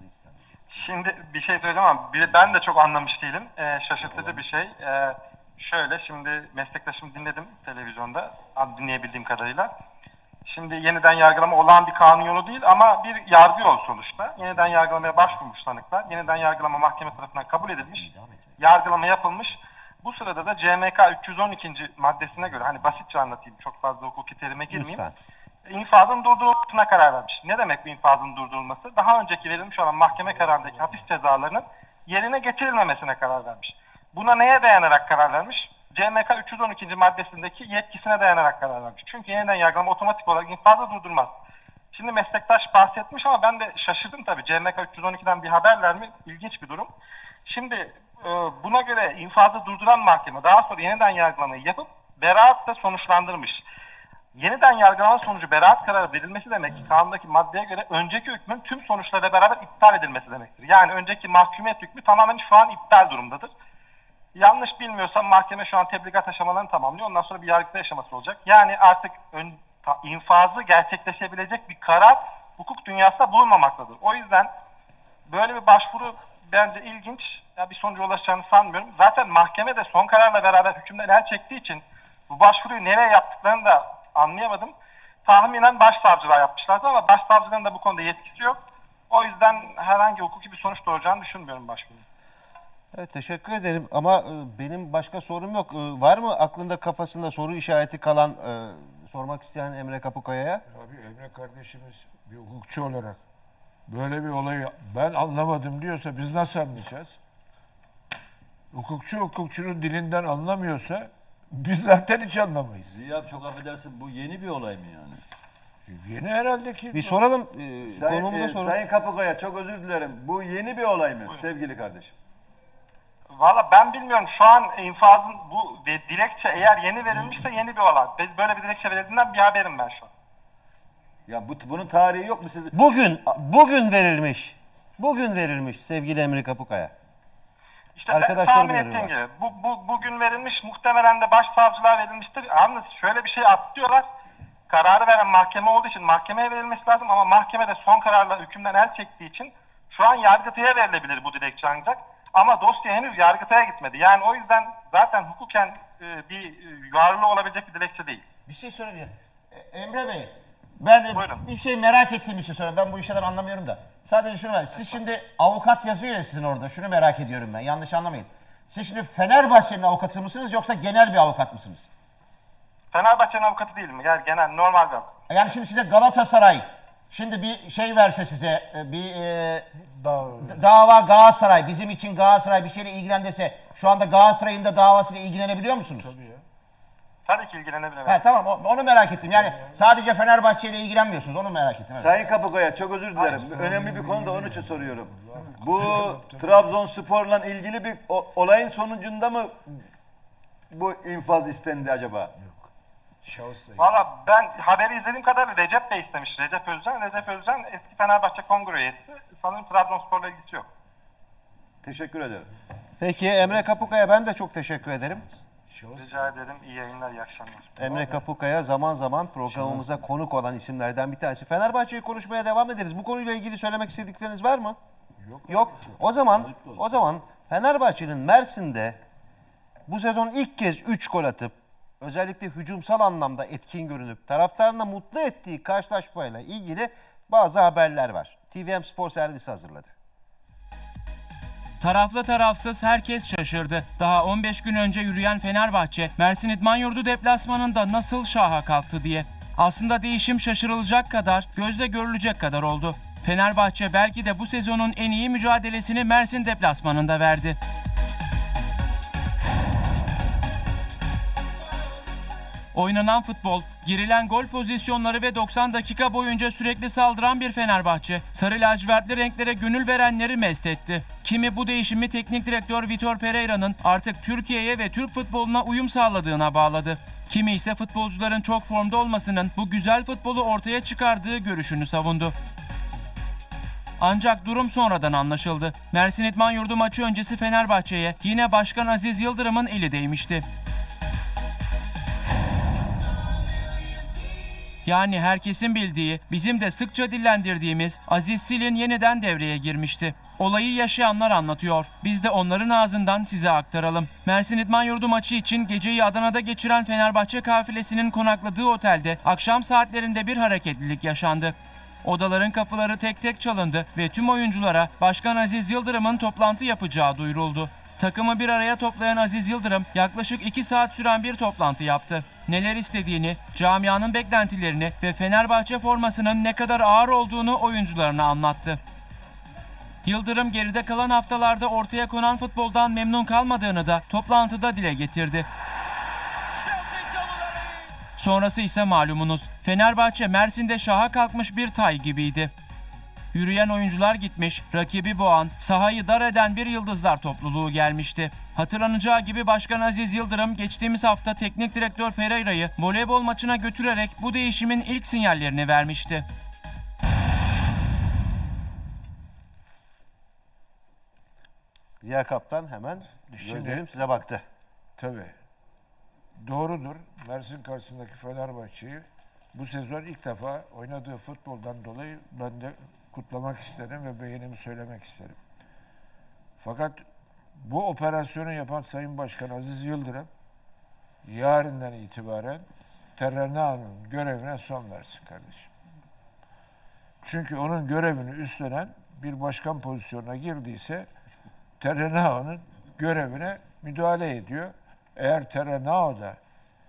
Şimdi bir şey söyleyeyim ama bir- ben de çok anlamış değilim. Ee, şaşırtıcı bir şey. Ee, şöyle şimdi meslektaşımı dinledim televizyonda dinleyebildiğim kadarıyla. Şimdi yeniden yargılama olağan bir kanun yolu değil ama bir yargı yolu sonuçta. Yeniden yargılamaya başvurmuş sanıklar. Yeniden yargılama mahkeme tarafından kabul edilmiş. Yargılama yapılmış. Bu sırada da C M K üç yüz on iki. maddesine göre, hani basitçe anlatayım, çok fazla hukuki terime girmeyeyim. Lütfen. İnfazın durdurulmasına karar vermiş. Ne demek bu infazın durdurulması? Daha önceki verilmiş olan mahkeme kararındaki hapis cezalarının yerine getirilmemesine karar vermiş. Buna neye dayanarak karar vermiş? C M K üç yüz on iki. maddesindeki yetkisine dayanarak karar vermiş. Çünkü yeniden yargılama otomatik olarak infazı durdurmaz. Şimdi meslektaş bahsetmiş ama ben de şaşırdım tabii. C M K üç yüz on iki'den bir haberler mi? İlginç bir durum. Şimdi e, buna göre infazı durduran mahkeme daha sonra yeniden yargılamayı yapıp beraat da sonuçlandırmış. Yeniden yargılama sonucu beraat kararı verilmesi demek ki kanundaki maddeye göre önceki hükmün tüm sonuçlarıyla beraber iptal edilmesi demektir. Yani önceki mahkumiyet hükmü tamamen şu an iptal durumdadır. Yanlış bilmiyorsam mahkeme şu an tebligat aşamalarını tamamlıyor. Ondan sonra bir yargıtay aşaması olacak. Yani artık ön, ta, infazı gerçekleşebilecek bir karar hukuk dünyasında bulunmamaktadır. O yüzden böyle bir başvuru bence ilginç. Ya bir sonuca ulaşacağını sanmıyorum. Zaten mahkeme de son kararla beraber hükümden el çektiği için bu başvuruyu nereye yaptıklarını da anlayamadım. Tahminen başsavcılar yapmışlardı ama başsavcının da bu konuda yetkisi yok. O yüzden herhangi hukuki bir sonuç doğuracağını düşünmüyorum başvurunun. Evet, teşekkür ederim ama e, benim başka sorum yok. E, var mı aklında kafasında soru işareti kalan e, sormak isteyen Emre Kapukaya'ya? Abi Emre kardeşimiz bir hukukçu olarak böyle bir olayı ben anlamadım diyorsa biz nasıl anlayacağız? Hukukçu hukukçunun dilinden anlamıyorsa biz zaten hiç anlamayız. Ziya çok affedersin, bu yeni bir olay mı yani? Yeni herhalde ki. Bir soralım. E, Sayın, konuğumuza e, soralım. Sayın Kapukaya, çok özür dilerim. Bu yeni bir olay mı sevgili kardeşim? Valla ben bilmiyorum. Şu an infazın bu dilekçe eğer yeni verilmişse yeni bir olay. Biz böyle bir dilekçe verildiğinden bir haberim ben şu an. Ya bu, bunun tarihi yok mu sizin? Bugün, bugün verilmiş. Bugün verilmiş sevgili Emre Kapukaya. İşte Arkadaşlarım tahmin veriyorlar. ettiğim gibi. Bu, bu, bugün verilmiş, muhtemelen de başsavcılığa verilmiştir. Yalnız şöyle bir şey atlıyorlar. Kararı veren mahkeme olduğu için mahkemeye verilmesi lazım ama mahkeme de son kararla hükümden el çektiği için şu an Yargıtay'a verilebilir bu dilekçe ancak. Ama dosya henüz Yargıtay'a gitmedi. Yani o yüzden zaten hukuken e, bir e, yararlı olabilecek bir dilekçe değil. Bir şey sorayım. E, Emre Bey, ben Buyurun. bir şey merak ettiğim için soruyorum. Ben bu işlerden anlamıyorum da. Sadece şunu var. Siz şimdi avukat yazıyor ya sizin orada. Şunu merak ediyorum ben. Yanlış anlamayın. Siz şimdi Fenerbahçe'nin avukatı mısınız yoksa genel bir avukat mısınız? Fenerbahçe'nin avukatı değilim. Yani genel normal bir avukat. Yani şimdi size Galatasaray şimdi bir şey verse size bir e, dava Galatasaray bizim için Galatasaray bir şeyle ilgilen dese şu anda Galatasaray'ın da davasıyla ilgilenebiliyor musunuz? Tabii ya. Tabii ki ilgilenebilirim. He, tamam o- onu merak ettim. Yani sadece Fenerbahçe ile ilgilenmiyorsunuz. Onu merak ettim. Evet. Sayın Kapıkaya çok özür dilerim. Önemli bir konu da onun için soruyorum. Bu Trabzonspor'la ilgili bir o- olayın sonucunda mı bu infaz istendi acaba? Valla ben haberi izlediğim kadarıyla Recep Bey istemiş. Recep Özcan. Recep Özcan eski Fenerbahçe kongre üyesi. Sanırım Trabzonspor'la ilgisi yok. Teşekkür ederim. Peki Emre Kapukaya, ben de çok teşekkür ederim. Rica ederim. İyi yayınlar, iyi akşamlar. Emre Kapukaya zaman zaman programımıza konuk olan isimlerden bir tanesi. Fenerbahçe'yi konuşmaya devam ederiz. Bu konuyla ilgili söylemek istedikleriniz var mı? Yok. Yok. O zaman o zaman Fenerbahçe'nin Mersin'de bu sezon ilk kez üç gol atıp özellikle hücumsal anlamda etkin görünüp taraftarını mutlu ettiği karşılaşmayla ilgili bazı haberler var. T V M Spor Servisi hazırladı. Taraflı tarafsız herkes şaşırdı. Daha on beş gün önce yürüyen Fenerbahçe, Mersin İdman Yurdu deplasmanında nasıl şaha kalktı diye. Aslında değişim şaşırılacak kadar, gözle görülecek kadar oldu. Fenerbahçe belki de bu sezonun en iyi mücadelesini Mersin deplasmanında verdi. Oynanan futbol, girilen gol pozisyonları ve doksan dakika boyunca sürekli saldıran bir Fenerbahçe, sarı lacivertli renklere gönül verenleri mest etti. Kimi bu değişimi teknik direktör Vitor Pereira'nın artık Türkiye'ye ve Türk futboluna uyum sağladığına bağladı. Kimi ise futbolcuların çok formda olmasının bu güzel futbolu ortaya çıkardığı görüşünü savundu. Ancak durum sonradan anlaşıldı. Mersin İdman Yurdu maçı öncesi Fenerbahçe'ye yine Başkan Aziz Yıldırım'ın eli değmişti. Yani herkesin bildiği, bizim de sıkça dillendirdiğimiz Aziz Silin yeniden devreye girmişti. Olayı yaşayanlar anlatıyor. Biz de onların ağzından size aktaralım. Mersin İdman Yurdu maçı için geceyi Adana'da geçiren Fenerbahçe kafilesinin konakladığı otelde akşam saatlerinde bir hareketlilik yaşandı. Odaların kapıları tek tek çalındı ve tüm oyunculara Başkan Aziz Yıldırım'ın toplantı yapacağı duyuruldu. Takımı bir araya toplayan Aziz Yıldırım yaklaşık iki saat süren bir toplantı yaptı. Neler istediğini, camianın beklentilerini ve Fenerbahçe formasının ne kadar ağır olduğunu oyuncularına anlattı. Yıldırım geride kalan haftalarda ortaya konan futboldan memnun kalmadığını da toplantıda dile getirdi. Sonrası ise malumunuz. Fenerbahçe Mersin'de şaha kalkmış bir tay gibiydi. Yürüyen oyuncular gitmiş, rakibi boğan, sahayı dar eden bir yıldızlar topluluğu gelmişti. Hatırlanacağı gibi Başkan Aziz Yıldırım geçtiğimiz hafta teknik direktör Pereira'yı voleybol maçına götürerek bu değişimin ilk sinyallerini vermişti. Ziya Kaptan hemen gözlerim size baktı. Tabii. Doğrudur. Mersin karşısındaki Fenerbahçe'yi bu sezon ilk defa oynadığı futboldan dolayı ben de kutlamak isterim ve beğenimi söylemek isterim. Fakat bu operasyonu yapan Sayın Başkan Aziz Yıldırım yarından itibaren Terrana'nın görevine son versin kardeşim. Çünkü onun görevini üstlenen bir başkan pozisyonuna girdiyse Terrana'nın görevine müdahale ediyor. Eğer Terrana'da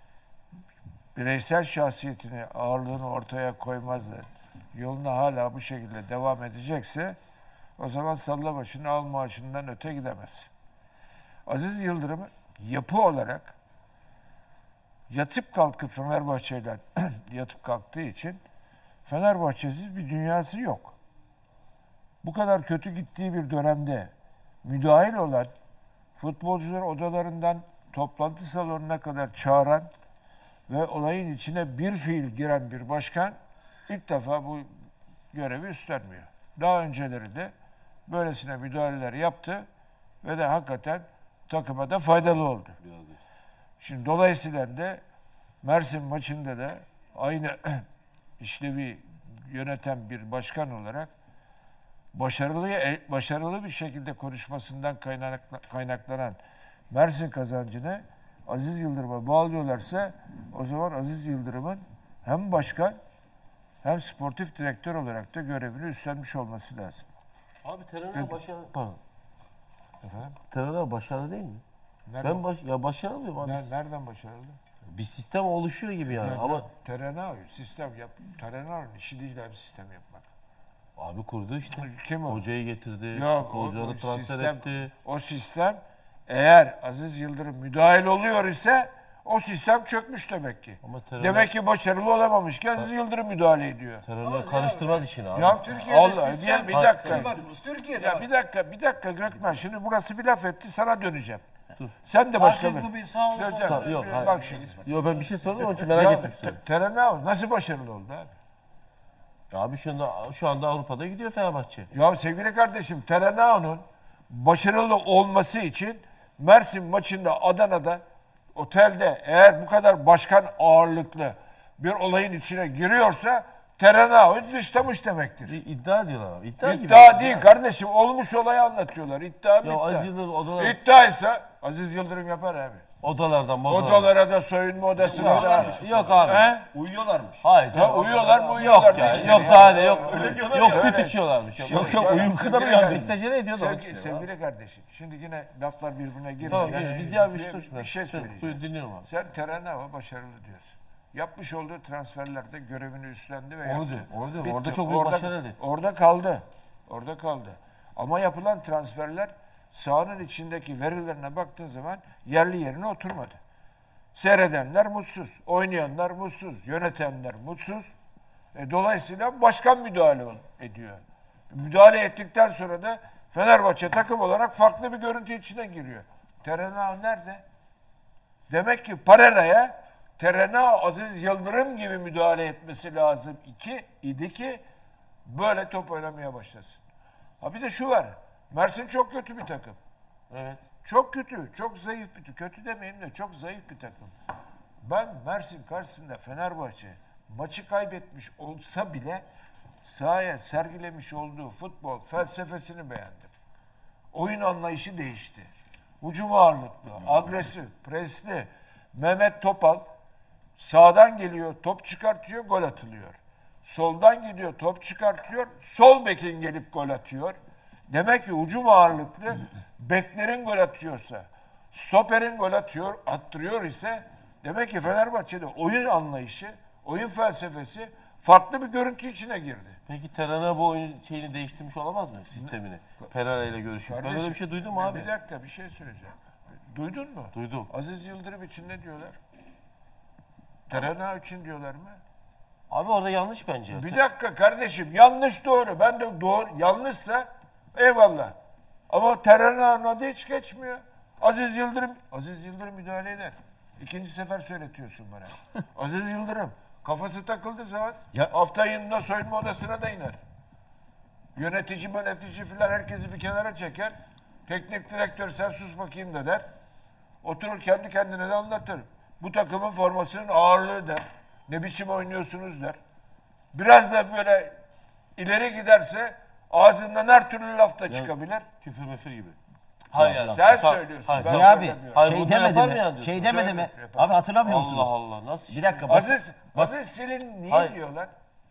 bireysel şahsiyetini, ağırlığını ortaya koymaz da yoluna hala bu şekilde devam edecekse o zaman salla başını al maaşından öte gidemez. Aziz Yıldırım yapı olarak yatıp kalkıp Fenerbahçe'yle yatıp kalktığı için Fenerbahçesiz bir dünyası yok. Bu kadar kötü gittiği bir dönemde müdahil olan futbolcular odalarından toplantı salonuna kadar çağıran ve olayın içine bir fiil giren bir başkan ilk defa bu görevi üstlenmiyor. Daha önceleri de böylesine müdahaleler yaptı ve de hakikaten takıma da faydalı oldu. Şimdi dolayısıyla da Mersin maçında da aynı işlevi yöneten bir başkan olarak başarılı başarılı bir şekilde konuşmasından kaynaklanan Mersin kazancını Aziz Yıldırım'a bağlıyorlarsa o zaman Aziz Yıldırım'ın hem başkan hem sportif direktör olarak da görevini üstlenmiş olması lazım. Abi Terana başarılı. Pardon. Efendim? Terana başarılı değil mi? Nereden? Ben baş, ya başarılı mıyım abi? Nereden başarılı? Bir sistem oluşuyor gibi yani. yani Ama Terana sistem yap. Terana'nın işi değil bir sistem yapmak. Abi kurdu işte. Kim o? Hocayı getirdi, Yok, futbolcuları o, o transfer sistem, etti. O sistem eğer Aziz Yıldırım müdahil oluyor ise O sistem çökmüş demek ki. terörle- Demek ki başarılı olamamış ki Aziz Yıldırım müdahale ediyor. Terörle karıştırmaz işini abi. Ya Türkiye'de Allah, sistem- bir, bir dakika. Bak, Türkiye'de Ya bak. bir dakika, bir dakika Gökmen. Şimdi burası bir laf etti, sana döneceğim. Dur. Sen de başka Karşılıklı bir sağ ol, Döneceğim. Tamam, yok, hayır. Bak şimdi. Yok ben bir şey sordum onun için merak Ya, ettim size. Te- Terenao nasıl başarılı oldu abi? Abi şu anda, şu anda Avrupa'da gidiyor Fenerbahçe. Ya sevgili kardeşim, Terenao'nun başarılı olması için Mersin maçında Adana'da otelde eğer bu kadar başkan ağırlıklı bir olayın içine giriyorsa Terenao'yu dışlamış demektir. İddia ediyorlar abi. İddia, İddia gibi. değil kardeşim. Olmuş olayı anlatıyorlar. İddia mı Ya iddia? Aziz Yıldırım odalar- İddiaysa Aziz Yıldırım yapar abi. Odalardan modalardan. Odalara da soyunma odasına Yok, da. yok abi. He? Uyuyorlarmış. Hayır. Ya uyuyorlar mı uyuyorlar? Yok ya. Ne? Yok daha ne yok. Öyle diyorlar Yok ya. süt Öyle. içiyorlarmış. Yok, Yok yok, yok. uykudan Sevgili uyandım. Exagere ediyor da Sevgi- bak işte. Sevgili kardeşim, şimdi yine laflar birbirine girmiyor. Tamam, Yani biz ya bir bir, şey bir şey söyleyeceğim. Buyur, dinliyorum abi. Sen Terenao başarılı diyorsun. Yapmış olduğu transferlerde görevini üstlendi ve Onu yaptı. diyorum, onu diyorum. Bitti. Orada çok büyük Orada- başarı elde etti. Orada kaldı. Orada kaldı. Ama yapılan transferler sahanın içindeki verilerine baktığın zaman yerli yerine oturmadı. Seyredenler mutsuz, oynayanlar mutsuz, yönetenler mutsuz. E, dolayısıyla başkan müdahale ol- ediyor. Müdahale ettikten sonra da Fenerbahçe takım olarak farklı bir görüntü içine giriyor. Terenao nerede? Demek ki Parera'ya Terenao Aziz Yıldırım gibi müdahale etmesi lazım iki idi ki böyle top oynamaya başlasın. Ha bir de şu var. Mersin çok kötü bir takım. Evet. Çok kötü, çok zayıf bir takım. Kötü demeyeyim de çok zayıf bir takım. Ben Mersin karşısında Fenerbahçe maçı kaybetmiş olsa bile sahaya sergilemiş olduğu futbol felsefesini beğendim. Oyun anlayışı değişti. Hücum ağırlıklı, agresif, presli. Mehmet Topal sağdan geliyor, top çıkartıyor, gol atılıyor. Soldan gidiyor, top çıkartıyor, sol bekin gelip gol atıyor. Demek ki hücum ağırlıklı beklerin gol atıyorsa, stoperin gol atıyor, attırıyor ise demek ki Fenerbahçe'de oyun anlayışı, oyun felsefesi farklı bir görüntü içine girdi. Peki Terana bu oyun şeyini değiştirmiş olamaz mı? Sistemini. Perara ile görüşüp. Ben Kardeşim, öyle bir şey duydum mu abi? Bir dakika bir şey söyleyeceğim. Duydun mu? Duydum. Aziz Yıldırım için ne diyorlar? Terana için diyorlar mı? Abi orada yanlış bence. Bir dakika kardeşim, yanlış doğru. Ben de doğru, yanlışsa eyvallah. Ama Terena'nın adı hiç geçmiyor. Aziz Yıldırım, Aziz Yıldırım müdahale eder. İkinci sefer söyletiyorsun bana. Aziz Yıldırım kafası takıldı zaman Ya- hafta yılında soyunma odasına da iner. Yönetici yönetici filan herkesi bir kenara çeker. Teknik direktör sen sus bakayım da der. Oturur kendi kendine de anlatır. Bu takımın formasının ağırlığı der. Ne biçim oynuyorsunuz der. Biraz da böyle ileri giderse ağzından her türlü laf da çıkabilir. Küfür müfür gibi. Hayır, yani. sen Ha- söylüyorsun. hayır. Ben Ziya abi söylemiyorum. Hayır, şey bunu demedi yapar mi? mı ya diyorsun? Şey demedi mi? Söyle, yapar. Abi hatırlamıyor Allah musunuz? Allah. Nasıl? Bir dakika bas, Aziz, bas, Aziz Silin niye Hayır. diyorlar?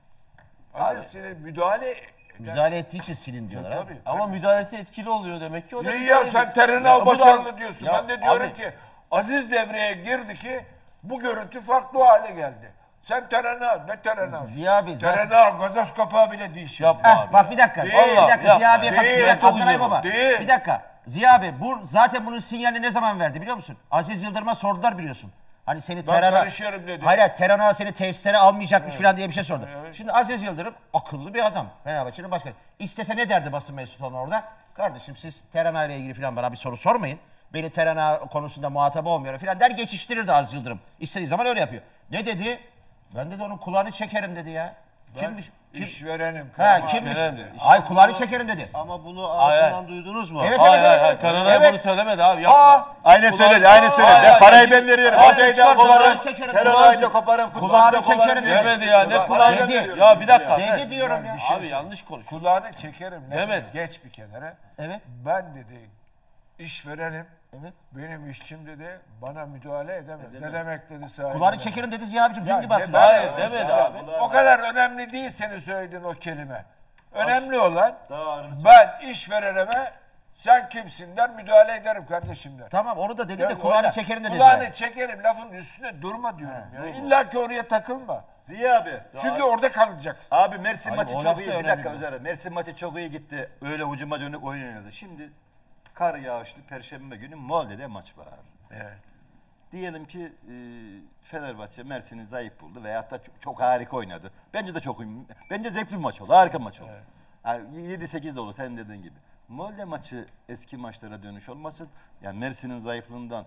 Aziz Silin müdahale müdahale ettiği için silin diyorlar abi. Tabii. Ama müdahalesi etkili oluyor demek ki. O da Ne müdahale ya sen ediyor. Terenao Ya bu da- başarılı diyorsun. Ya ben de diyorum abi- ki Aziz devreye girdi ki bu görüntü farklı hale geldi. Sen Terenao ne Terenao? Ziya abi zaten- Terenao gazoz kapağı bile değil şimdi. Yapma Heh, abi. bak bir dakika. Değil. bir dakika Yapma. Ziya abiye kat- Değil. bir dakika Çok Abdülay üzüldüm. Baba. Değil. Bir dakika. Ziya abi bu zaten bunun sinyalini ne zaman verdi biliyor musun? Aziz Yıldırım'a sordular biliyorsun. Hani seni Ben Terana... karışıyorum dedi. Hayır hayır, Terana seni tesislere almayacakmış falan diye bir şey sordu. Şimdi Aziz Yıldırım akıllı bir adam. Fenerbahçe'nin başkanı. İstese ne derdi basın mensuplarına orada? Kardeşim siz Terana ile ilgili falan bana bir soru sormayın. Beni Terana konusunda muhatap olmuyor falan der geçiştirirdi Aziz Yıldırım. İstediği zaman öyle yapıyor. Ne dedi? Ben dedi onun kulağını çekerim dedi ya. Kimmiş? Kim? İşverenim. Ha kimmiş? İşverenim. Ay kulağını çekerim dedi. Ama bunu Hayır, ağzından hayır. duydunuz mu? Evet Hayır evet hayır evet. hayır. Terana Evet. bunu söylemedi abi. Yapma. Aa, Aynen Kulağını- söyledi, aynen söyledi. Hayır, hayır. Parayı ben veriyorum. Hayır, Hocayı da çıkar, kovarım. kulağını çekerim. Terenay'ı da koparım. Kulağını Futbolda da çekerim kovarım. dedi. diye. Demedi ya. Ne Kulağını kulağını çekerim. Ya bir dakika. Dedi Evet. diyorum ya. Bir şey Abi yanlış konuşuyorsun. Kulağını çekerim. lafını Demedi. Geç bir kenara. Evet. Ben dedi işverenim. Evet. Benim işçim dedi bana müdahale edemez. Ne demek dedi sahibi? Kulağını çekerim dedi Ziya abicim. Dün Ya gibi ne- hatırlıyorum. Hayır demedi abi. O kadar önemli değil senin söylediğin o kelime. Önemli olan Daha ağırını ben işverenime sen kimsin der müdahale ederim kardeşim der. Tamam onu da dedi Ya de kulağını orada çekerim de dedi. Kulağını çekerim lafın üstüne durma diyorum ya. İlla ki oraya takılma. Ziya abi. Çünkü orada kalacak. Abi Mersin Hayır, maçı o çok laf da iyi. Bir önemli dakika bu. üzere. Mersin maçı çok iyi gitti. Öyle hücuma dönük oyun oynadı. Şimdi kar yağışlı Perşembe günü Molde'de maç var. Evet. diyelim ki e, Fenerbahçe Mersin'i zayıf buldu veyahut da çok, çok harika oynadı. Bence de çok bence zevkli bir maç oldu. Harika maç oldu. Evet. Yani yedi sekiz de olur senin dediğin gibi. Molde maçı eski maçlara dönüş olmasın. Yani Mersin'in zayıflığından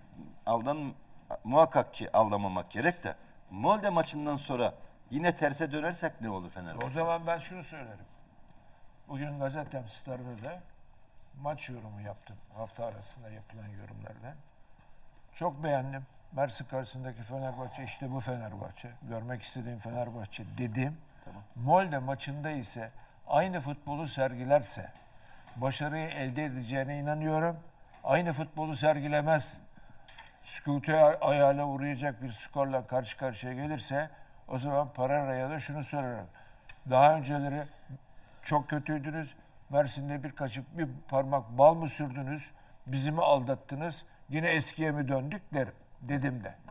aldan muhakkak ki aldamamak gerek de Molde maçından sonra yine terse dönersek ne olur Fenerbahçe? O zaman ben şunu söylerim. Bugün gazetem Star'da da maç yorumu yaptım. Hafta arasında yapılan yorumlardan. Çok beğendim. Mersin karşısındaki Fenerbahçe işte bu Fenerbahçe. Görmek istediğim Fenerbahçe dedim. Tamam. Molde maçında ise aynı futbolu sergilerse başarıyı elde edeceğine inanıyorum. Aynı futbolu sergilemez, sükûte ayağıyla uğrayacak bir skorla karşı karşıya gelirse o zaman Pereira'ya da şunu söylerim. Daha önceleri çok kötüydünüz. Mersin'de bir kaşık, bir parmak bal mı sürdünüz? Bizi mi aldattınız? Yine eskiye mi döndük derim. Dedim de.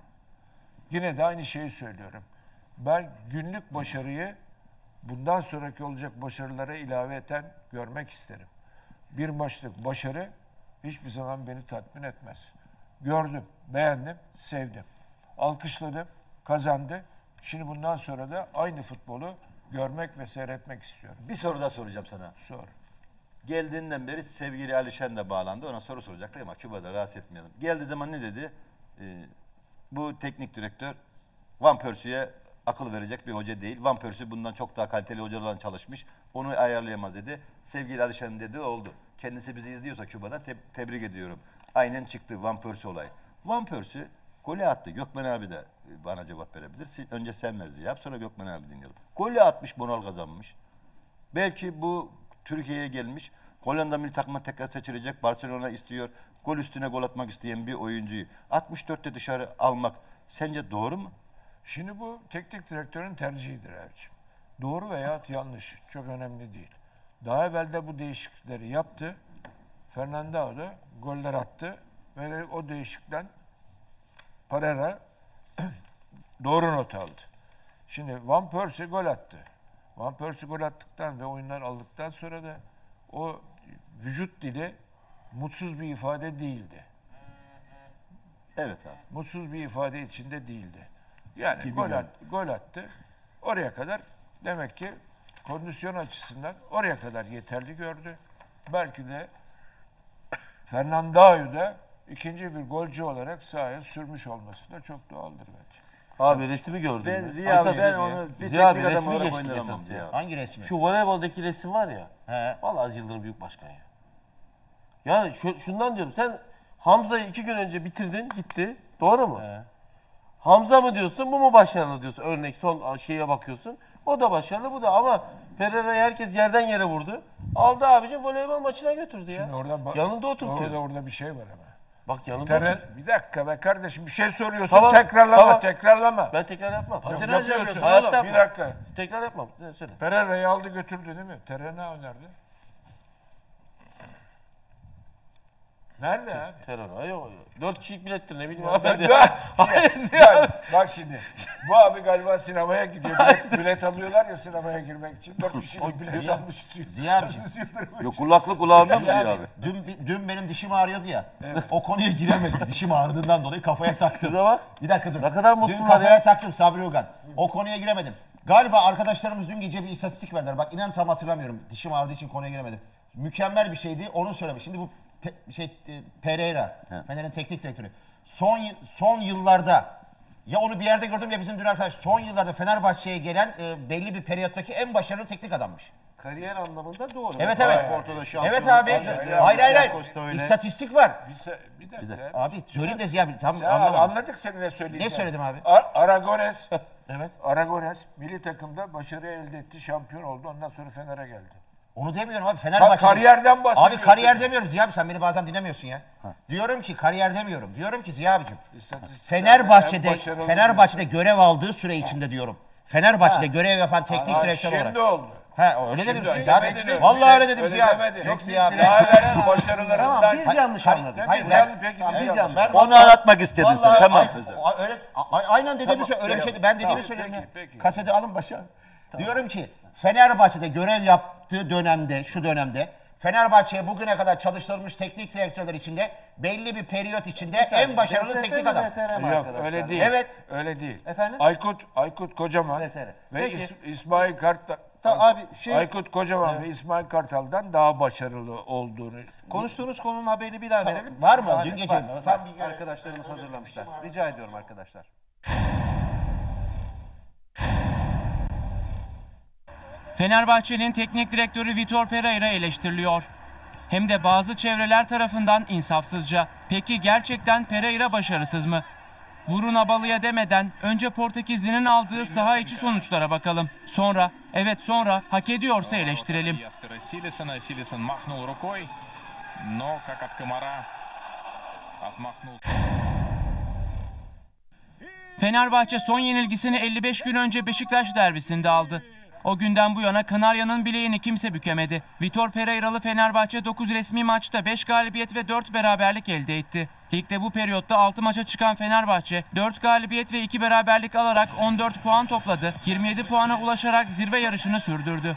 Yine de aynı şeyi söylüyorum. Ben günlük başarıyı bundan sonraki olacak başarılara ilaveten görmek isterim. Bir maçlık başarı hiçbir zaman beni tatmin etmez. Gördüm, beğendim, sevdim. Alkışladım, kazandı. Şimdi bundan sonra da aynı futbolu görmek ve seyretmek istiyorum. Bir soru daha soracağım sana. Sor. Geldiğinden beri sevgili Alişen de bağlandı. Ona soru soracaktı ama Küba'da rahatsız etmeyelim. Geldiği zaman ne dedi? Ee, bu teknik direktör Van Persie'ye akıl verecek bir hoca değil. Van Persie bundan çok daha kaliteli hocalarla çalışmış. Onu ayarlayamaz dedi. Sevgili Alişen dedi oldu. Kendisi bizi izliyorsa Küba'da te- tebrik ediyorum. Aynen çıktı Van Persie olayı. Van Persie golü attı. Gökmen abi de bana cevap verebilir. Siz, önce sen ver Ziya, sonra Gökmen abi dinleyelim. Golü atmış, moral kazanmış. Belki bu Türkiye'ye gelmiş. Hollanda milli takıma tekrar seçilecek. Barcelona istiyor. Gol üstüne gol atmak isteyen bir oyuncuyu altmış dörtte dışarı almak sence doğru mu? Şimdi bu teknik direktörün tercihidir Erçim. Doğru veya yanlış. Çok önemli değil. Daha evvel de bu değişiklikleri yaptı. Fernandao da goller attı. Ve o değişiklikten Pereira doğru not aldı. Şimdi Van Persie gol attı. Van Persie gol attıktan ve oyunlar aldıktan sonra da o vücut dili mutsuz bir ifade değildi. Evet abi. Mutsuz bir ifade içinde değildi. Yani Gibi gol, yani. at, gol attı. Oraya kadar demek ki kondisyon açısından oraya kadar yeterli gördü. Belki de Fernandao'yu da ikinci bir golcü olarak sahaya sürmüş olması da çok doğaldır bence. Abi resmi gördün Ben mü? Ziya abi, Esas ben resmi. onu bir Ziya abi, teknik adam resmi olarak geçtik oynaramam esas Ziya ya. abi. Hangi resmi? Şu voleyboldaki resim var ya. He. Vallahi Aziz Yıldırım büyük başkan ya. Yani şu, şundan diyorum, sen Hamza'yı iki gün önce bitirdin gitti. Doğru mu? He. Hamza mı diyorsun, bu mu başarılı diyorsun. Örnek son şeye bakıyorsun. O da başarılı, bu da, ama Pereira'yı herkes yerden yere vurdu. Aldı abicim, voleybol maçına götürdü ya. Şimdi orada bak- yanında oturtuyor. Orada orada bir şey var ama. Bak yanında Teren, oturtuyor. bir dakika be kardeşim, bir şey soruyorsun, Tamam, tekrarlama, tamam. tekrarlama. Ben tekrar yapmam. Yok, Tekrar yapıyorsun yapıyorsun. oğlum, Hayatta bir yapmam. dakika. Tekrar yapmam. Ne, söyle. Pereira'yı aldı götürdü değil mi? Terena nerede? Nerede abi? Terör. Yok. Dört kişilik bilettir, ne bileyim Ya abi. ben- Ya. Hayır, ya, bak şimdi, bu abi galiba sinemaya gidiyor. Bilet, bilet alıyorlar ya sinemaya girmek için. Dört kişilik bilet Ziya- almış diyor. Ziya abicim. Aziz Yıldırım için. Yok kulaklık kulağında mı Ziya Ziya abi? Dün, dün benim dişim ağrıyordu ya. O konuya giremedim. Dişim ağrıdığından dolayı kafaya taktım. Şurada bak. Bir dakika dur. Ne kadar Dün mutlular kafaya ya. taktım Sabri Ugan. O konuya giremedim. Galiba arkadaşlarımız dün gece bir istatistik verdiler. Bak inan tam hatırlamıyorum. Dişim ağrıdığı için konuya giremedim. Mükemmel bir şeydi. Onu söylemiş. Şimdi bu Pe- şey e, Pereira, Fener'in teknik direktörü. Son y- son yıllarda ya onu bir yerde gördüm ya bizim dün arkadaş son yıllarda Fenerbahçe'ye gelen e, belli bir periyottaki en başarılı teknik adammış. Kariyer anlamında doğru. Evet Mesela evet. Porto'da şampiyonluk Evet abi. var. Hayır hayır hayır. Costa öyle. İstatistik var. Bir, se- bir dakika. Bir dakika. abi. Abi söyleyeyim de Ziya abi tam Sen abi anlamadım. anladık senin ne söyleyeceğini. Ne söyledim abi? A- Aragones. Evet. Aragones milli takımda başarı elde etti, şampiyon oldu. Ondan sonra Fener'e geldi. Onu demiyorum abi. Fenerbahçe. Ha, kariyerden bahsediyorsun. Abi kariyer demiyorum Ziya abi, sen beni bazen dinlemiyorsun ya. Diyorum ki kariyer demiyorum. Diyorum ki Ziya abicim. İstatistikler Fenerbahçe'de en başarılı Fenerbahçe'de görev aldığı süre içinde diyorum. Fenerbahçe'de görev yapan teknik Ha, direktör olarak. Şimdi oldu. Ha öyle Şimdi dedim öyle zaten. demedin öyle. Vallahi öyle dedim Öyle Ziya abi. demedin. Yok Ziya abi. Daha evvel başarılarından... Tamam biz yanlış Hayır, anladık. Hayır, biz ben- yanlış, peki Tamam, biz biz yanlış. yanlış. Ben- Onu anlatmak istedin sen, Vallahi tamam. ay- a- öyle a- aynen dediğimi söyle. Öyle bir şey ben dediğimi Tamam, söylüyorum peki, ya. peki. Kaseti alın başa. Diyorum ki Fenerbahçe'de görev yaptığı dönemde, şu dönemde Fenerbahçe'ye bugüne kadar çalıştırılmış teknik direktörler içinde belli bir periyot içinde en başarılı teknik adam. Yok öyle değil. Evet. Öyle değil. Efendim? Aykut Aykut Kocaman Vetere. ve Peki. İs- İsmail Kartal Ta- abi şey- Aykut Kocaman ve İsmail Kartal'dan daha başarılı olduğunu Konuştuğunuz konunun haberini bir daha Tamam. verelim. Var mı? Daha Dün ne- gece var. mi? Tam Var. bir arkadaşlarımız hazırlamışlar. Rica ediyorum arkadaşlar. Fenerbahçe'nin teknik direktörü Vitor Pereira eleştiriliyor. Hem de bazı çevreler tarafından insafsızca. Peki gerçekten Pereira başarısız mı? Vurun abalıya demeden önce Portekizli'nin aldığı saha içi sonuçlara bakalım. Sonra, evet sonra hak ediyorsa eleştirelim. Силисона. Силисон махнул рукой, но как от комара отмахнулся. Fenerbahçe son yenilgisini elli beş gün önce Beşiktaş derbisinde aldı. O günden bu yana Kanarya'nın bileğini kimse bükemedi. Vitor Pereira'lı Fenerbahçe dokuz resmi maçta beş galibiyet ve dört beraberlik elde etti. Ligde bu periyotta altı maça çıkan Fenerbahçe dört galibiyet ve iki beraberlik alarak on dört puan topladı. yirmi yedi puana ulaşarak zirve yarışını sürdürdü.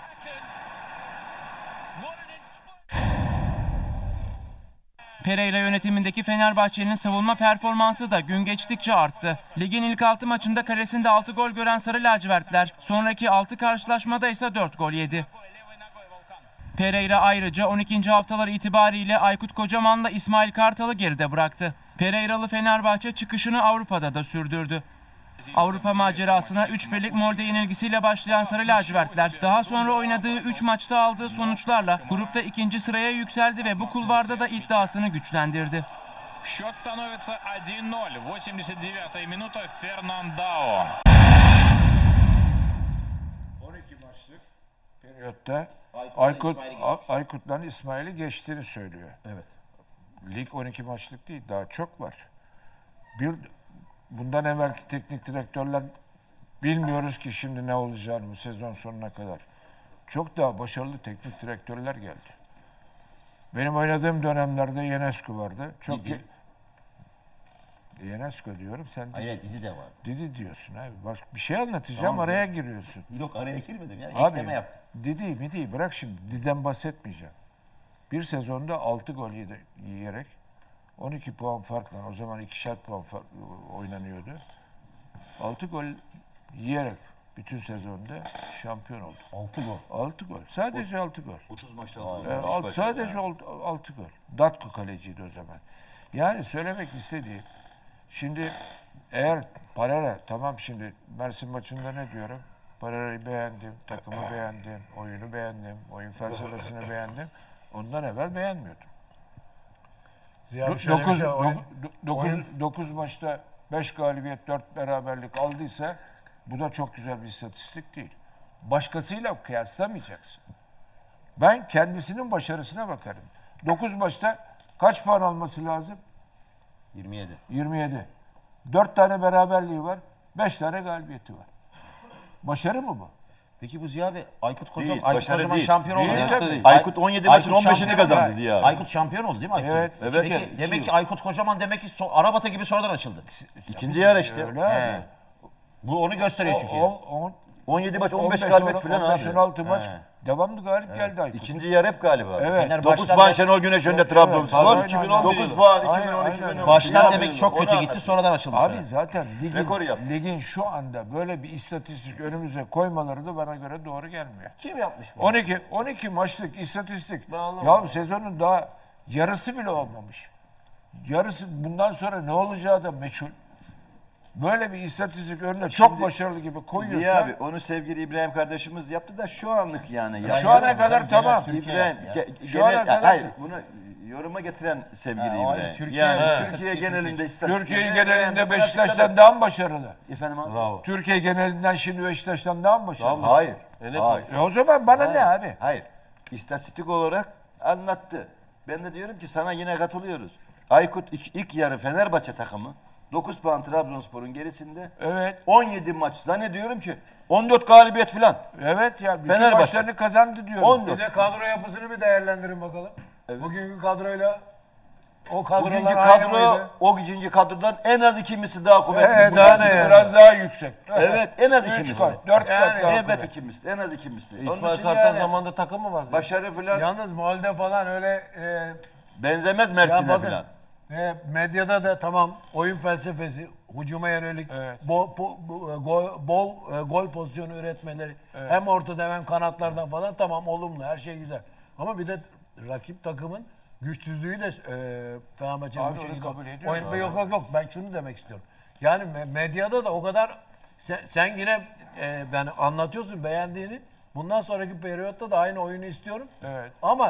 Pereira yönetimindeki Fenerbahçe'nin savunma performansı da gün geçtikçe arttı. Ligin ilk altı maçında kalesinde altı gol gören Sarı Lacivertler, sonraki altı karşılaşmada ise dört gol yedi. Pereira ayrıca on ikinci haftalar itibariyle Aykut Kocaman'la İsmail Kartal'ı geride bıraktı. Pereira'lı Fenerbahçe çıkışını Avrupa'da da sürdürdü. Avrupa macerasına üç birlik Molde yenilgisiyle başlayan Sarı Lacivertler daha sonra oynadığı üç maçta aldığı sonuçlarla grupta ikinci sıraya yükseldi ve bu kulvarda da iddiasını güçlendirdi. Счет становится один ноль. восемьдесят девятая минута. Фернандao. on iki maçlık periyotta Aykut'la Aykut İsmail'i A- Aykut'la İsmail'i geçtiğini söylüyor. Evet. Lig on iki maçlık değil, daha çok var. Bir bundan evvelki teknik direktörler bilmiyoruz ki şimdi ne olacağını bu sezon sonuna kadar. Çok daha başarılı teknik direktörler geldi. Benim oynadığım dönemlerde Ionescu vardı. Çok Didi. Ionescu diyorum sen. Hayır, Didi de var. Didi diyorsun abi. Bak bir şey anlatacağım, Tamam, araya evet. giriyorsun. Yok, araya girmedim ya. Abi, Ekleme yaptım. Didi midi bırak şimdi. Didi'den bahsetmeyeceğim. Bir sezonda altı gol yedi, yiyerek on iki puan farkla, o zaman ikişer puan fark, oynanıyordu. altı gol yiyerek bütün sezonda şampiyon oldu. altı gol. altı gol. Sadece altı gol. otuz maçta altı Ee, gol. alt- sadece altı gol. Datko kaleciydi o zaman. Yani söylemek istediğim, şimdi eğer Pereira, tamam şimdi Mersin maçında ne diyorum? Pereira'yı beğendim, takımı beğendim, oyunu beğendim, oyun felsefesini beğendim. Ondan evvel beğenmiyordum. Ziya bir şöyle bir şey, oyun- oyun- dokuz maçta beş galibiyet, dört beraberlik aldıysa bu da çok güzel bir istatistik değil. Başkasıyla kıyaslamayacaksın. Ben kendisinin başarısına bakarım. dokuz maçta kaç puan alması lazım? yirmi yedi. yirmi yedi. dört tane beraberliği var, beş tane galibiyeti var. Başarı mı bu? Peki bu Ziya Bey, Aykut Kocaman, Değil, Aykut başarı Kocaman değil. şampiyon oldu Değil, değil mi? tabii değil. Aykut on yedi maçın on beşini şampiyon kazandı oldu. Ziya abi. Aykut şampiyon oldu değil mi Aykut? Evet. Evet. Peki, İki- demek iki ki Aykut Kocaman demek ki so Arabata gibi sonradan açıldı. İkinci yer işte. Öyle He. abi. Bu onu gösteriyor çünkü. O- on- on yedi maç on beş on galibiyet falan on beş, abi. on altı maç He. devamlı galip geldi Aykut. İkinci yer hep galiba. Evet. Fener dokuz baştan puan da- Şenol Güneş önünde Evet, Trabzonspor. evet, aynen. dokuz puan iki bin Aynen, on iki aynen. iki bin on üç. Baştan Onu demek ki çok kötü anlatıyor. gitti, sonradan açıldı. Abi sonra. zaten ligin, Rekor yaptı. ligin şu anda böyle bir istatistik önümüze koymaları da bana göre doğru gelmiyor. Kim yapmış bu? on iki on iki maçlık istatistik. Ben anlamadım. Ya sezonun daha yarısı bile olmamış. Yarısı, bundan sonra ne olacağı da meçhul. Böyle bir istatistik önüne çok Şimdi başarılı gibi Ziya koyuyorsan abi onu sevgili İbrahim kardeşimiz yaptı da şu anlık yani. şu Yani ana kadar tamam. Türkiye İbrahim yaptı ya. ge- Şu ana genel, kadar- hayır bunu yoruma getiren sevgili Ha, o ayrı. İbrahim. Türkiye- yani Evet. Türkiye Türkiye- genelinde istatistik. Türkiye Yani genelinde bu Beşiktaş'tan grafikte de- daha mı başarılı? Efendim abi? Bravo. Türkiye genelinden şimdi Beşiktaş'tan daha mı başarılı? Hayır. Evet, hayır. E o zaman bana Hayır, ne abi? Hayır. İstatistik olarak anlattı. Ben de diyorum ki sana yine katılıyoruz. Aykut ilk, ilk yarı Fenerbahçe takımı dokuz puan Trabzonspor'un gerisinde. Evet. on yedi maç zannediyorum ki on dört galibiyet falan. Evet ya bütün Fenerbahçe. maçlarını kazandı diyorum. on Bir dört. de kadro yapısını bir değerlendirin bakalım. Bugünkü kadroyla O kadrolar Bugünkü aynı kadro, mıydı? o günkü kadrodan en az iki misli daha kuvvetli. Ee, Bu daha yani. ne yani? Biraz daha yüksek. Evet, en az Üç iki misli. kat, dört kat Yani, daha evet, kuvvetli. iki misli, en az iki misli. Onun İsmail için Kartal yani zamanında takım mı vardı? Başarı falan. Yalnız Molde falan öyle e, benzemez ya Mersin'e bakın, falan. e, medyada da tamam oyun felsefesi, hücuma yönelik bol, bol, gol, bol e, gol pozisyonu üretmeleri Evet. hem ortada hem kanatlardan falan tamam olumlu her şey güzel. Ama bir de rakip takımın güçsüzlüğü de e, Fenerbahçe'nin Abi bir onu şeyi kabul ediyorum. Oyun, Abi. yok yok yok ben şunu demek istiyorum. Yani me- medyada da o kadar sen, sen yine e, yani anlatıyorsun beğendiğini. Bundan sonraki periyotta da aynı oyunu istiyorum. Evet. Ama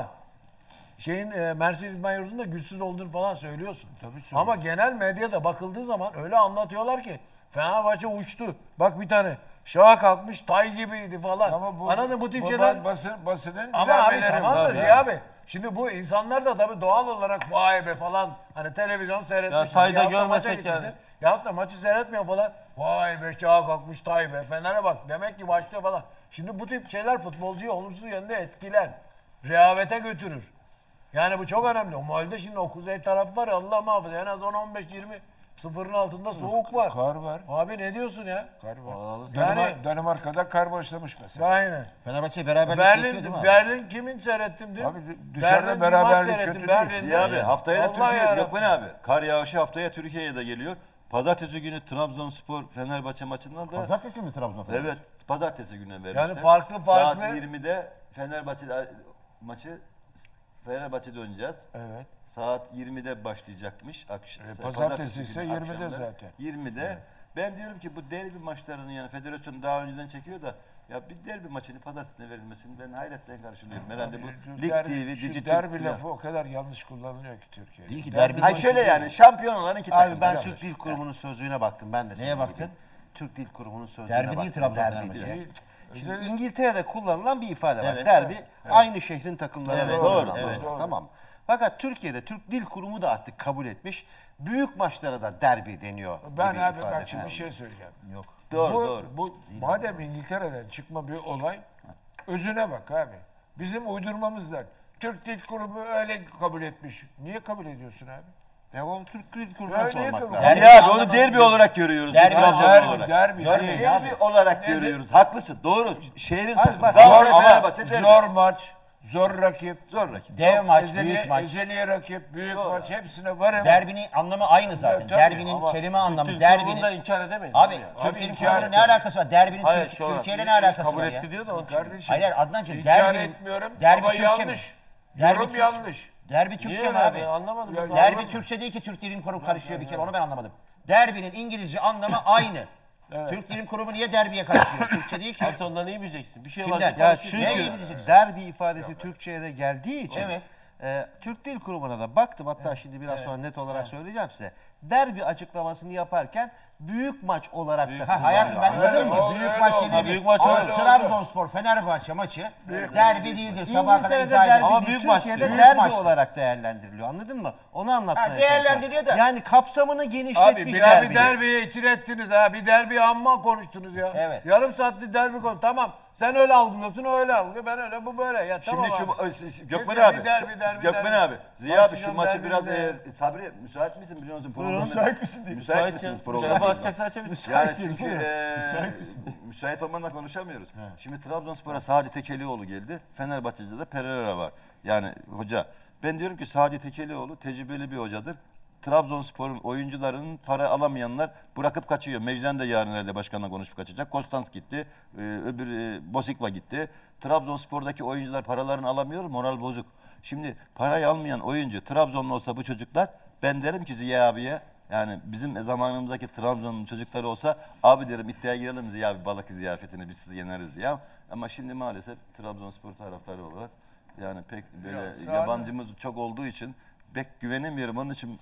şeyin e, Mersin İdman Yurdu'nda güçsüz olduğunu falan söylüyorsun. Tabii Ama genel medyada bakıldığı zaman öyle anlatıyorlar ki Fenerbahçe uçtu. Bak bir tane şaha kalkmış tay gibiydi falan. Ama bu, Anladın mı? Bu tip bu şeyler. basın, basının Ama abi ilaveleri tamam da var. Ziya abi. Şimdi bu insanlar da tabii doğal olarak vay be falan hani televizyon seyretmişsin. Ya Tay'da yahut da maça görmesek gitmişsin, yani. Yahut da maçı seyretmiyor falan. Vay be şaha kalkmış tay be. Fener'e bak demek ki başlıyor falan. Şimdi bu tip şeyler futbolcuyu olumsuz yönde etkiler. Rehavete götürür. Yani bu çok önemli. O Mal'de şimdi o kuzey tarafı var ya Allah muhafaza en az on on beş yirmi sıfırın altında soğuk var. Kar var. Abi ne diyorsun ya? Kar var. Yani- Danimar- Danimarka'da kar başlamış mesela. Aynen. Fenerbahçe beraberlik geçiyor değil Berlin, mi abi? Berlin kimin seyrettim dün? Abi dışarıda Berlin bir beraberlik maç seyrettim, kötü değil. Berlin'de. Ziya abi haftaya da Vallahi Türkiye, yarabbim. Gökmen abi. Kar yağışı haftaya Türkiye'ye de geliyor. Pazartesi günü Trabzonspor Fenerbahçe maçından da... Pazartesi mi Trabzon Fenerbahçe? Evet, pazartesi gününe vermişler. Yani farklı farklı- Saat yirmide Fenerbahçe maçı Fenerbahçe'de oynayacağız. Evet. Saat yirmide başlayacakmış. Akş- E, pazartesi ise günü yirmide akşamları. zaten. yirmide. Ben diyorum ki bu derbi maçlarını yani federasyon daha önceden çekiyor da ya bir derbi maçını pazartesine verilmesini ben hayretle karşılıyorum. Herhalde bu Lig derbi- T V, şu Digital derbi falan. lafı o kadar yanlış kullanılıyor ki Türkiye'de. Değil ki Derbi derbi. Hayır şöyle yani şampiyon olan iki takım. Abi ben Yanlış. Türk Dil Kurumu'nun sözlüğüne baktım. Ben de Neye senin baktın? gibi. Türk Dil Kurumu'nun sözlüğüne Derbi baktım. değil Trabzon Derbi Fenerbahçe. diye. Değil. Şimdi Özel- İngiltere'de kullanılan bir ifade var. Evet. Derbi Evet. aynı şehrin takımları Evet, arasında doğru, olan evet, maçlar. doğru. Tamam. Fakat Türkiye'de Türk Dil Kurumu da artık kabul etmiş. Büyük maçlara da derbi deniyor. Ben gibi abi ifade. bak şimdi Ha. bir şey söyleyeceğim. Yok. Doğru bu, doğru. Bu, madem İngiltere'den çıkma bir olay, özüne bak abi. Bizim uydurmamızdan. Türk Dil Kurumu öyle kabul etmiş. Niye kabul ediyorsun abi? Ya o Türk Dil Ya Kurumu'na niye sormak kabul- lazım. Derbi Ya abi onu anlamadım. derbi olarak görüyoruz. Derbi, biz Trabzon derbi, olarak. derbi, Yani değil derbi abi. olarak Neyse. görüyoruz. Haklısın. Doğru. Şehrin takımı. bak- Zor Galatasaray, ama Fenerbahçe derbi. zor maç, zor rakip. Zor rakip. Dev maç, Ezeli- büyük maç. Ezeliye rakip, büyük Doğru. maç hepsine var ama. Derbinin anlamı aynı zaten. Ya, tabii, Derbinin ama kelime anlamı, Türk derbinin... Kurumu'ndan inkar edemeyiz. Abi ya. Türk Abi Dil inkar Kurumu'nun ne edeceğim. alakası var? Derbinin Hayır, Türk- şu olarak Türkiye'yle ne alakası kabul var etti ya? diyor da onun için. Kardeşim, Hayır, hayır Adnancığım inkar derbinin... etmiyorum derbi ama Türkçe mi? yanlış. Derbi Yorum Türkçe- yanlış. Derbi Türkçe Niye mi öyle abi? abi? Anlamadım. Ya- ben. Derbi Türkçe değil ki Türk Dilin Kurumu karışıyor bir kere onu ben anlamadım. Derbinin İngilizce anlamı aynı. Türk Dilin Kurumu niye derbiye karışıyor? Türkçe değil ki. Abi sen ondan iyi bileceksin. Bir şey var. Kimden? bir Ya konuşayım. Neye çünkü iyi bileceksin? derbi ifadesi Türkçe'ye de geldiği için Evet. e, Türk Dil Kurumu'na da baktım. Hatta şimdi biraz sonra net olarak söyleyeceğim size. Derbi açıklamasını yaparken büyük maç olarak da Ha, hayatım ben de sana dedim ki oldu, büyük öyle maç oldu. dediği bir. Büyük maç Oğlum, öyle oldu. Trabzonspor Fenerbahçe maçı derbi değildir. Sabaha kadar İngiltere'de iddia derbi ediyor. Ama değil, büyük maçtı. Türkiye'de Büyük derbi maçtı. olarak değerlendiriliyor. Anladın mı? Onu anlatmaya Ha, değerlendiriliyor çalışıyorum. da. Yani kapsamını Abi genişletmiş bir derbi. bir derbiye içir ettiniz ha. Bir derbi amma konuştunuz ya. Evet. Yarım saatlik derbi konu. Tamam. Sen öyle algılıyorsun, o öyle algılıyor. Ben öyle, bu böyle. Ya tamam Şimdi abi. şu e, Gökmen Kesin abi, bir derbi, derbi, Gökmen derbi. abi, Ziya abi şu Başlayacağım maçı derbimize biraz ya. e, Sabri müsait misin biliyor musun? Buyurun. Programda- Müsait misin diye. Müsait Müsait misiniz ya. programda? Müsait açacaksa açabiliriz. Yani Müsait çünkü değilim. e, Müsait müsait olmanla konuşamıyoruz. Şimdi Trabzonspor'a Sadi Tekelioğlu geldi. Fenerbahçe'de de Pereira var. Yani hoca. Ben diyorum ki Sadi Tekelioğlu tecrübeli bir hocadır. Trabzonspor'un oyuncularının para alamayanlar bırakıp kaçıyor. Mecden de yarın herhalde başkanla konuşup kaçacak. Konstans gitti. Ee, öbür e, Bosikva gitti. Trabzonspor'daki oyuncular paralarını alamıyor. Moral bozuk. Şimdi parayı almayan oyuncu Trabzonlu olsa bu çocuklar ben derim ki Ziya abiye yani bizim zamanımızdaki Trabzon'un çocukları olsa abi derim iddiaya girelim Ziya abi balık ziyafetini biz sizi yeneriz diye. Ama şimdi maalesef Trabzonspor taraftarı olarak yani pek böyle Ya, sağ yabancımız çok olduğu için pek güvenemiyorum. Onun için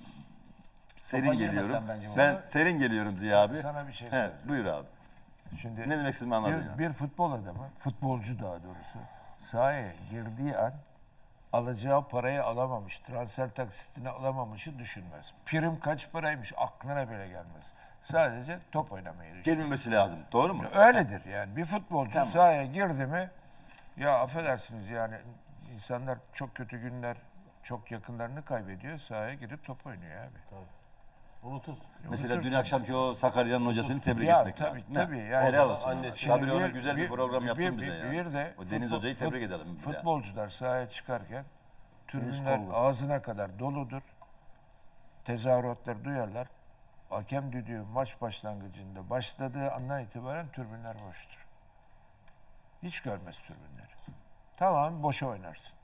serin Topa geliyorum. girmesen bence bu. Ben serin geliyorum Ziya abi. Sana bir şey He, söyleyeyim. buyur abi. Şimdi Ne demek istediğimi anladın bir, ya. bir futbol adamı, futbolcu daha doğrusu sahaya girdiği an alacağı parayı alamamış, transfer taksitini alamamışı düşünmez. Prim kaç paraymış aklına bile gelmez. Sadece top oynamayı düşünür. Gelmemesi lazım. Doğru mu? Öyledir yani. Bir futbolcu Tamam. sahaya girdi mi ya affedersiniz yani insanlar çok kötü günler çok yakınlarını kaybediyor. Sahaya gidip top oynuyor abi. Tabii. Unutursun. Mesela dün akşamki o Sakarya'nın hocasını tebrik Ya, etmek tabii, lazım. tabii. Ne? Yani Helal o- olsun. annesi- Şimdi Şimdi ona bir- güzel bir, bir- program yaptın bir- bize bir- ya. bir de O Deniz futbol- Hoca'yı tebrik fut- edelim. bir de. Futbolcular sahaya çıkarken tribünler Kongo. ağzına kadar doludur. Tezahüratları duyarlar. Hakem düdüğü maç başlangıcında başladığı andan itibaren tribünler boştur. Hiç görmez tribünleri. Tamam, boşa oynarsın.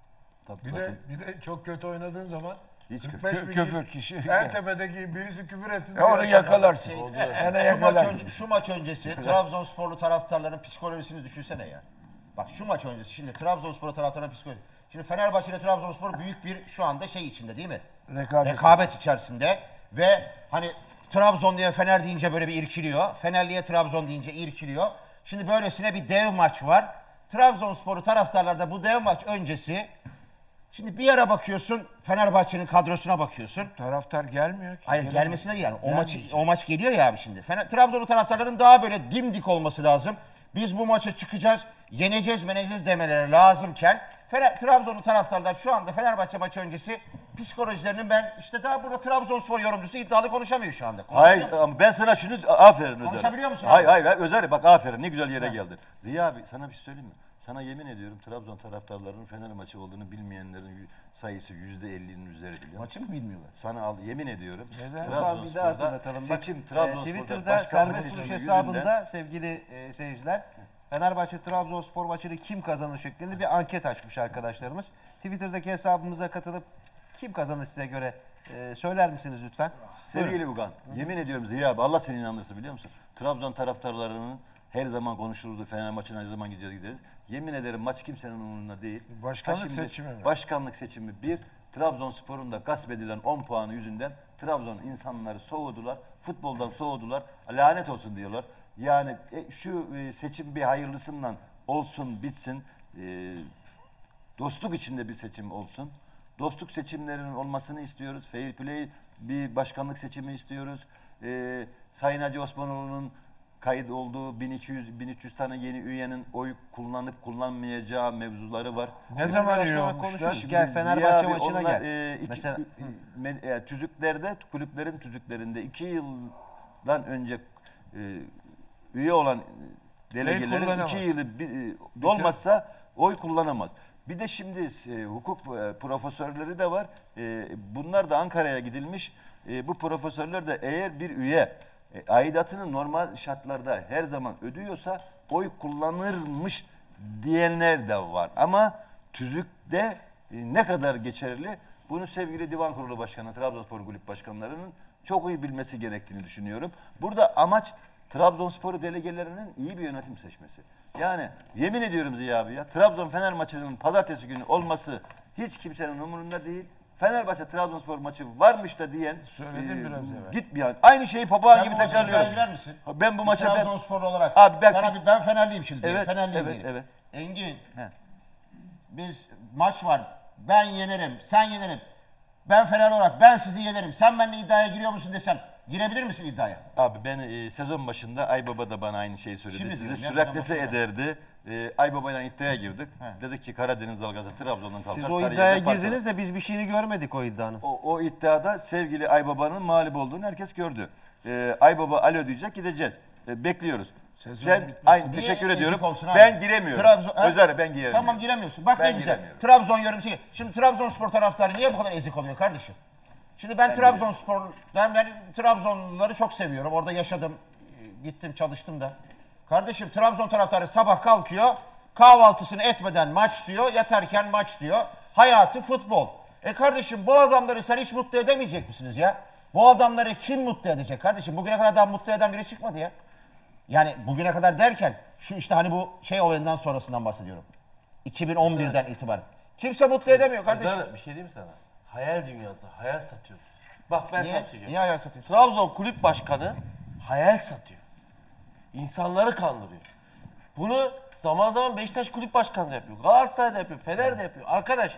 Bir de, bir de çok kötü oynadığın zaman Hiç kırk kö- beş kö- bin küfür kişi- kişi- en tepedeki birisi küfür etsin. Ya onu diye yakalarsın. Şey, Oldu. e, Yani şu, maç yakalarsın. önce, şu maç öncesi Trabzonsporlu taraftarların psikolojisini düşünsene ya. Bak şu maç öncesi şimdi Trabzonspor taraftarların psikolojisi. Şimdi Fenerbahçe ile Trabzonspor büyük bir şu anda şey içinde değil mi? Rekabet. Rekabet içerisinde ve hani Trabzon diye Fener deyince böyle bir irkiliyor. Fenerliye Trabzon deyince irkiliyor. Şimdi böylesine bir dev maç var. Trabzonspor'u taraftarlar da bu dev maç öncesi şimdi bir ara bakıyorsun Fenerbahçe'nin kadrosuna bakıyorsun. Taraftar gelmiyor ki. Hayır Gelemez. gelmesine değil yani. O maçı Gelmeyecek. o maç geliyor ya abi şimdi. Fener, Trabzonlu taraftarların daha böyle dimdik olması lazım. Biz bu maça çıkacağız, yeneceğiz, meneceğiz demeleri lazımken Fener, Trabzonlu taraftarlar şu anda Fenerbahçe maçı öncesi psikolojilerinin ben işte daha burada Trabzonspor yorumcusu iddialı konuşamıyor şu anda. Hayır ama ben sana şunu aferin Özer. Konuşabiliyor musun Hayır abi? hayır hayır, Özer bak aferin ne güzel yere geldin. Ziya abi sana bir şey söyleyeyim mi? Sana yemin ediyorum Trabzon taraftarlarının Fener maçı olduğunu bilmeyenlerin sayısı yüzde ellinin üzeri biliyor. Maçı mı bilmiyorlar? Sana al yemin ediyorum. Neden? Bir daha Trabzonspor'da hatırlatalım. Bak, seçim e, Trabzonspor'da Twitter'da başkanlık serbest vuruş seçimi hesabında yüzünden- sevgili e, seyirciler Fenerbahçe Trabzonspor maçını kim kazanır şeklinde bir anket açmış arkadaşlarımız. Twitter'daki hesabımıza katılıp kim kazanır size göre e, söyler misiniz lütfen? Sevgili Buyurun. Ugan, yemin ediyorum Ziya abi Allah seni inandırsın biliyor musun? Trabzon taraftarlarının her zaman konuşulurdu. Fener maçına ne zaman gideceğiz gideriz. Yemin ederim maç kimsenin umurunda değil. Başkanlık Ha şimdi seçimi mi? Başkanlık seçimi bir. Trabzonspor'un da gasp edilen on puanı yüzünden Trabzon insanları soğudular. Futboldan soğudular. Lanet olsun diyorlar. Yani e, şu e, seçim bir hayırlısından olsun bitsin. E, dostluk içinde bir seçim olsun. Dostluk seçimlerinin olmasını istiyoruz. Fair play bir başkanlık seçimi istiyoruz. Ee, Sayın Hacı Osmanoğlu'nun kayıt olduğu bin iki yüz bin üç yüz tane yeni üyenin oy kullanıp kullanmayacağı mevzuları var. Ne zaman üye sonra olmuşlar? konuşuruz. Şimdi Gel Fenerbahçe Ziya abi, maçına onlar, gel. e, iki- Mesela e, me- e, tüzüklerde, kulüplerin tüzüklerinde iki yıldan önce e, üye olan e, delegelerin kullanamaz. iki yılı bir, e, dolmazsa oy kullanamaz. Bir de şimdi e, hukuk e, profesörleri de var. E, bunlar da Ankara'ya gidilmiş. E, bu profesörler de eğer bir üye e, aidatını normal şartlarda her zaman ödüyorsa oy kullanırmış diyenler de var. Ama tüzükte e, ne kadar geçerli? Bunu sevgili Divan Kurulu Başkanı, Trabzonspor Kulüp Başkanlarının çok iyi bilmesi gerektiğini düşünüyorum. Burada amaç Trabzonspor delegelerinin iyi bir yönetim seçmesi. Yani yemin ediyorum Ziya abi ya, Trabzon-Fener maçının pazartesi günü olması hiç kimsenin umurunda değil. Fenerbahçe Trabzonspor maçı varmış da diyen Söyledim biraz evvel. Gitmiyor. Aynı şeyi papağan Sen gibi bu maça tekrarlıyorum. iddiaya girer misin? Ben bu Bir maça ben Trabzonspor olarak. Abi ben Sana bir, ben Fenerliyim şimdi. Evet, Fenerliyim evet, diyelim. evet. Engin. Biz maç var. Ben yenerim. Sen yenerim. Ben Fener olarak ben sizi yenerim. Sen benimle iddiaya giriyor musun desem girebilir misin iddiaya? Abi ben e, sezon başında Aybaba da bana aynı şeyi söyledi. Şimdi Sizi diyorum ya, süraklese sezon başında. ederdi. E, Aybaba'yla iddiaya girdik. He. Dedik ki Karadeniz dalgası Trabzon'dan kalkar. siz o Sarıyer'den iddiaya parçalar. girdiniz de biz bir şeyini görmedik o iddianın. O, o iddiada sevgili Aybaba'nın mağlup olduğunu herkes gördü. E, Aybaba alo diyecek gideceğiz. E, bekliyoruz. Sezon Sen bitmesin. aynı Niye teşekkür ezik ediyorum. olsun abi? Ben giremiyorum. Trabzon- ha? Özer ben giremiyorum. Tamam giremiyorsun. Bak Ben ne güzel. giremiyorum. Trabzon yorumcusu. Şimdi Trabzonspor taraftarı niye bu kadar ezik oluyor kardeşim? Şimdi ben, Ben Trabzonspor, ben, ben Trabzonluları çok seviyorum. Orada yaşadım, e, gittim, çalıştım da. Kardeşim Trabzon taraftarı sabah kalkıyor, kahvaltısını etmeden maç diyor, yatarken maç diyor. Hayatı futbol. E kardeşim bu adamları sen hiç mutlu edemeyecek misiniz ya? Bu adamları kim mutlu edecek kardeşim? Bugüne kadar daha mutlu eden biri çıkmadı ya. Yani bugüne kadar derken şu işte hani bu şey olayından sonrasından bahsediyorum. iki bin on birden itibaren. Kimse mutlu edemiyor kardeşim. Özel bir şey diyeyim mi sana? Hayal dünyası, hayal satıyoruz. Bak ben Niye? sana söyleyeceğim. Niye hayal satıyorsun? Trabzon Kulüp Başkanı hayal satıyor. İnsanları kandırıyor. Bunu zaman zaman Beşiktaş Kulüp Başkanı da yapıyor. Galatasaray da yapıyor, Fener de yapıyor. Arkadaş,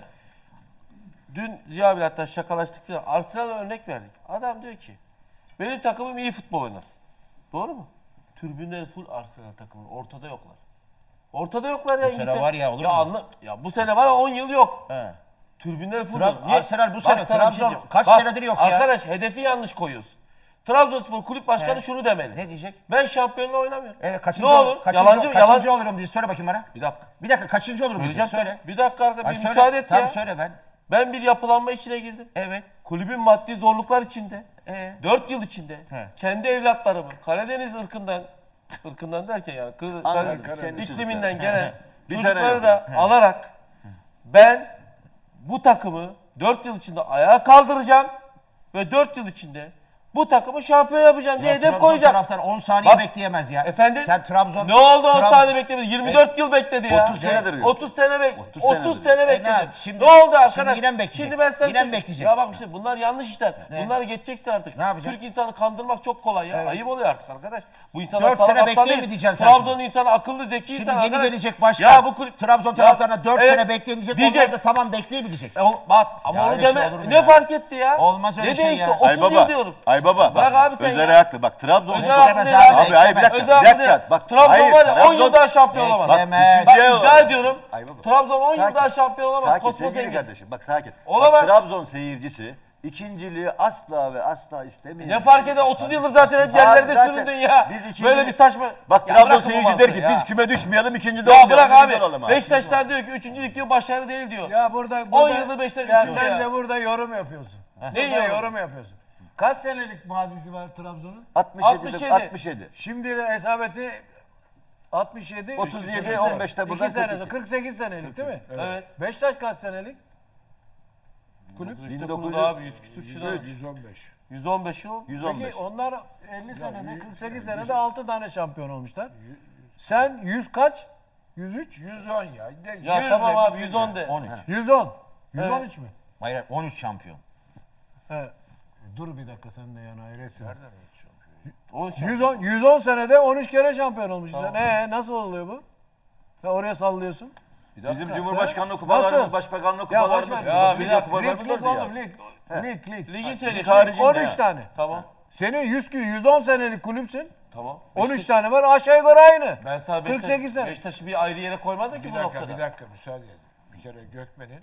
dün Ziya abiyle hatta şakalaştık falan. Arsenal'a örnek verdik. Adam diyor ki, benim takımım iyi futbol oynasın. Doğru mu? Tribünler full Arsenal takımı. Ortada yoklar. Ortada yoklar ya. Bu sene İngiltere- var ya, olur ya mu? Anla, ya bu sene var ya on yıl yok. He. Tribünler full. Trab- Niye? Arsenal bu Bak sene, sana bir Trabzon şey diyeyim. kaç Bak, senedir yok ya? Arkadaş hedefi yanlış koyuyorsun. Trabzonspor Kulüp Başkanı He. şunu demeli. Ne diyecek? Ben şampiyonla oynamıyorum. Evet, kaçıncı, ne olur? kaçıncı, yalancı kaçıncı yalan. olurum diye söyle bakayım bana. Bir dakika. Bir dakika kaçıncı olurum Söyleyeceğim diyecek, söyle. sana. Bir dakika arkadaş, Hadi bir söyle. müsaade et Tamam, ya. söyle ben. Ben bir yapılanma içine girdim. Evet. Kulübün maddi zorluklar içinde. Ee? Dört yıl içinde. He. Kendi evlatlarımı Karadeniz ırkından, ırkından derken yani Kır- Anladım, Karadeniz kendi ikliminden çocukları. gelen Bir tane çocukları yok. da He. alarak ben bu takımı dört yıl içinde ayağa kaldıracağım ve dört yıl içinde bu takımı şampiyon yapacağım diye Ya hedef Trabzon koyacağım. taraftar on saniye Bak, bekleyemez ya. Efendim? Sen Trabzon... Ne oldu on Trabzon- saniye beklemedi? yirmi dört E, yıl bekledi ya. otuz senedir yok. otuz sene bek otuz otuz senedir. sene E ne bekledi. yap- Ne, şimdi- oldu şimdi arkadaş? yine mi bekleyecek? Şimdi ben sana Yine mi söyleyeyim. bekleyecek? Ya bak işte bunlar yanlış işler. Ne? Bunları geçeceksin artık. Ne yapacak? Türk insanı kandırmak çok kolay ya. Evet. Ayıp oluyor artık arkadaş. Bu insanlar Dört salak sene aptal bekleyin değil. mi diyeceksin sen Trabzon şimdi? insanı akıllı, zeki Şimdi insan yeni arkadaş. gelecek başkan Ya bu kulüp Trabzon Ya, taraftarına dört evet, sene bekleyin diyecek. diyecek. Onlar da tamam bekleyin mi diyecek? E, o- bak ama Ya onu öyle şey deme. olur mu Ne ya? fark etti ya? Olmaz öyle ne şey değişti? ya. otuz Ay yıl baba, diyorum. ay baba. Bırak bak, abi sen Özer ya. haklı. Bak Trabzon. Özer Abi, haklı ya. abi, hayır bir dakika. Özer Bir haklı dakika. değil. Bak, Trabzon hayır, var ya on Trabzon- yıl daha şampiyon olamaz. Bak, Beklemez. Ben düşünce iddia ediyorum. Ay baba. Trabzon on yıl Sakin. daha şampiyon olamaz. Sakin Kosmos sevgili Engin. kardeşim. Bak sakin. Olamaz. Bak, Trabzon seyircisi ikinciliği asla ve asla istemiyor. Ne fark eder? otuz yıldır zaten hep Abi yerlerde zaten süründün ya. biz ikinci- Böyle bir saçma. Bak Ya Trabzon bırakın bu seyirci der ki mantığı biz ya. küme düşmeyelim, ikinci de Ya olmayalım. bırak birinci abi. olalım abi. Beşiktaşlar diyor ki üçüncü lig başarı değil diyor. Ya burada, on burada yıldır Beşiktaş ya üçüncü sen ya. de burada yorum yapıyorsun. Ne burada yorumu? yorum yapıyorsun. Kaç senelik mazisi var Trabzon'un? altmış yedi. altmış yedi. Şimdi de hesabeti altmış yedi. otuz yedi, iki on beşte buradan iki sene, kırk iki. kırk sekiz senelik değil mi? Evet. Beşiktaş kaç senelik? Kulüp. İşte kurulu abi yüz küsür şuna. yüz on beş. yüz on beş yıl. yüz on beş. Peki onlar elli senede, kırk sekiz senede altı tane şampiyon olmuşlar. Sen yüz kaç? yüz üç? yüz on ya. De, Ya yüz tamam de abi bütün yüz on ya. de. on üç. yüz on. yüz on üç mü? Hayır on üç şampiyon. He. Dur bir dakika sen de yani hayretsin. on üç yüz on, yüz on senede on üç kere şampiyon olmuşsun. Tamam. Ee, nasıl oluyor bu? Ya oraya sallıyorsun. Bizim Cumhurbaşkanlığı Nasıl? kupalarımız, Başbakanlık Ya kupalarımız, boş ver. Ya, bir milli dakika. kupalarımız Lig, lig vardı ya. oğlum, lig. Lig, lig. Ligi söyle. Lig haricinde on üç ya. tane. Tamam. Senin yüz, yüz on senelik kulüpsün. Tamam. on üç tane var, aşağı yukarı aynı. Ben sana kırk sekiz Beşiktaş, sene. Beşiktaş'ı bir ayrı yere koymadım ki Bir bu dakika, noktada. bir dakika müsaade edin. Bir kere Gökmen'in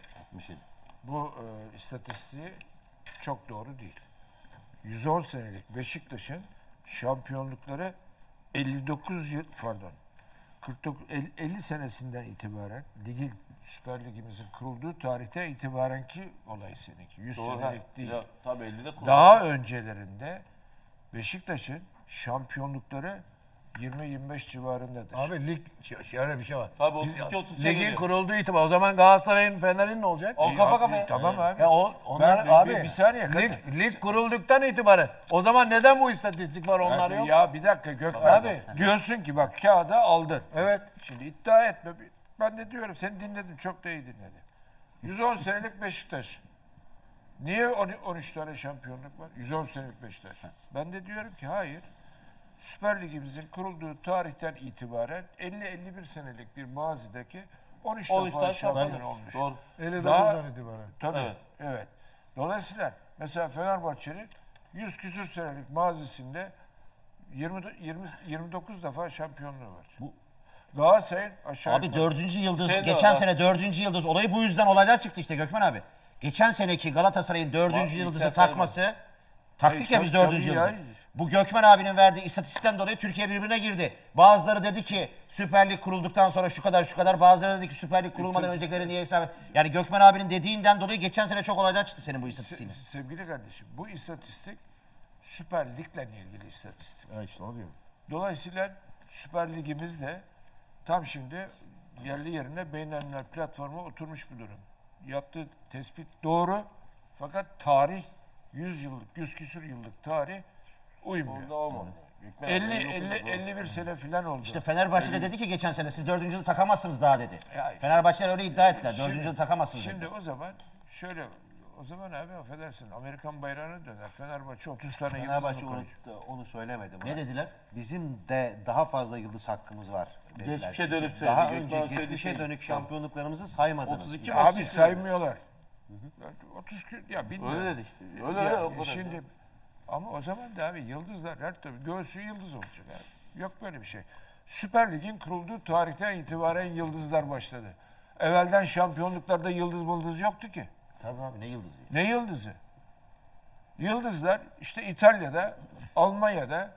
bu e, istatistiği çok doğru değil. yüz on senelik Beşiktaş'ın şampiyonlukları elli dokuz yıl pardon kırk dokuz elli, elli senesinden itibaren ligin Süper Ligimizin kurulduğu tarihte itibarenki olay seninki. yüz Doğru, senelik ha. değil. Ya, tabii ellide kuruldu. Daha öncelerinde Beşiktaş'ın şampiyonlukları yirmi yirmi beş civarındadır. Abi lig ş- şöyle bir şey var. Tabii Biz- otuz iki otuz ligin geliyor. kurulduğu itibar. O zaman Galatasaray'ın, Fener'in ne olacak? O kafa kafaya. Tamam abi. Ya o, onlar Ben- bir- abi. bir- bir saniye, lig, kadın. lig kurulduktan itibaren. O zaman neden bu istatistik var onlar Abi yok? Ya bir dakika Gökmen. Abi. Diyorsun ki bak kağıda aldın. Evet. Şimdi iddia etme. Ben de diyorum seni dinledim. Çok da iyi dinledim. yüz on senelik Beşiktaş. Niye on- on üç tane şampiyonluk var? yüz on senelik Beşiktaş. Ben de diyorum ki hayır. Süper Ligimizin kurulduğu tarihten itibaren elli elli bir senelik bir mazideki on üç on üç defa tane şampiyon şampiyon. olmuş. Doğru. elli Daha- dokuzdan itibaren. Tabii. Evet. Evet. Dolayısıyla mesela Fenerbahçe'nin yüz küsür senelik mazisinde yirmi, yirmi, yirmi dokuz defa şampiyonluğu var. Bu Galatasaray'ın aşağı Abi yukarı- dördüncü yıldız, Sen de geçen var. sene dördüncü yıldız olayı bu yüzden olaylar çıktı işte Gökmen abi. Geçen seneki Galatasaray'ın dördüncü Bak, yıldızı ilk takması, taktik Hayır, ya biz tabii, dördüncü tabii yıldızı. ya. Bu Gökmen abinin verdiği istatistikten dolayı Türkiye birbirine girdi. Bazıları dedi ki Süper Lig kurulduktan sonra şu kadar şu kadar, bazıları dedi ki Süper Lig kurulmadan öncekileri niye hesap et. Yani Gökmen abinin dediğinden dolayı geçen sene çok olaylar çıktı senin bu istatistiğine. Se- sevgili kardeşim bu istatistik Süper Lig'le ilgili istatistik. Ya işte oluyor. Dolayısıyla Süper Ligimiz de tam şimdi yerli yerine beynelmiler platforma oturmuş bir durum. Yaptığı tespit doğru fakat tarih yüz yıllık, yüz küsür yıllık tarih uymuyor. Onda olmadı. Gökmen elli abi, elli elli bir sene falan oldu. İşte Fenerbahçe'de dedi ki geçen sene siz dördüncü yılı takamazsınız daha dedi. Ya- Fenerbahçeler öyle iddia ettiler. Şimdi- Dördüncü yılı takamazsınız Şimdi dedi. o zaman şöyle o zaman abi affedersin Amerikan bayrağına döner. Fenerbahçe otuz tane Fenerbahçe yıldız mı onu, koyacak? onu söylemedi. Ne bana. dediler? Bizim de daha fazla yıldız hakkımız var dediler. Geçmişe dönüp söyledi. Daha Gökmen önce söyledi geçmişe şey. dönük şampiyonluklarımızı saymadınız. otuz iki Abi maç işte. saymıyorlar. otuz kü- ya bilmiyorum. Öyle dedi işte. Öyle Ya, öyle. o kadar. Şimdi ama o zaman da abi yıldızlar her tabii göğsü yıldız olacak abi. Yok böyle bir şey. Süper Lig'in kurulduğu tarihten itibaren yıldızlar başladı. Evvelden şampiyonluklarda yıldız mıldız yoktu ki. Tabii abi ne yıldızı? Ne yıldızı? Yıldızlar işte İtalya'da, Almanya'da,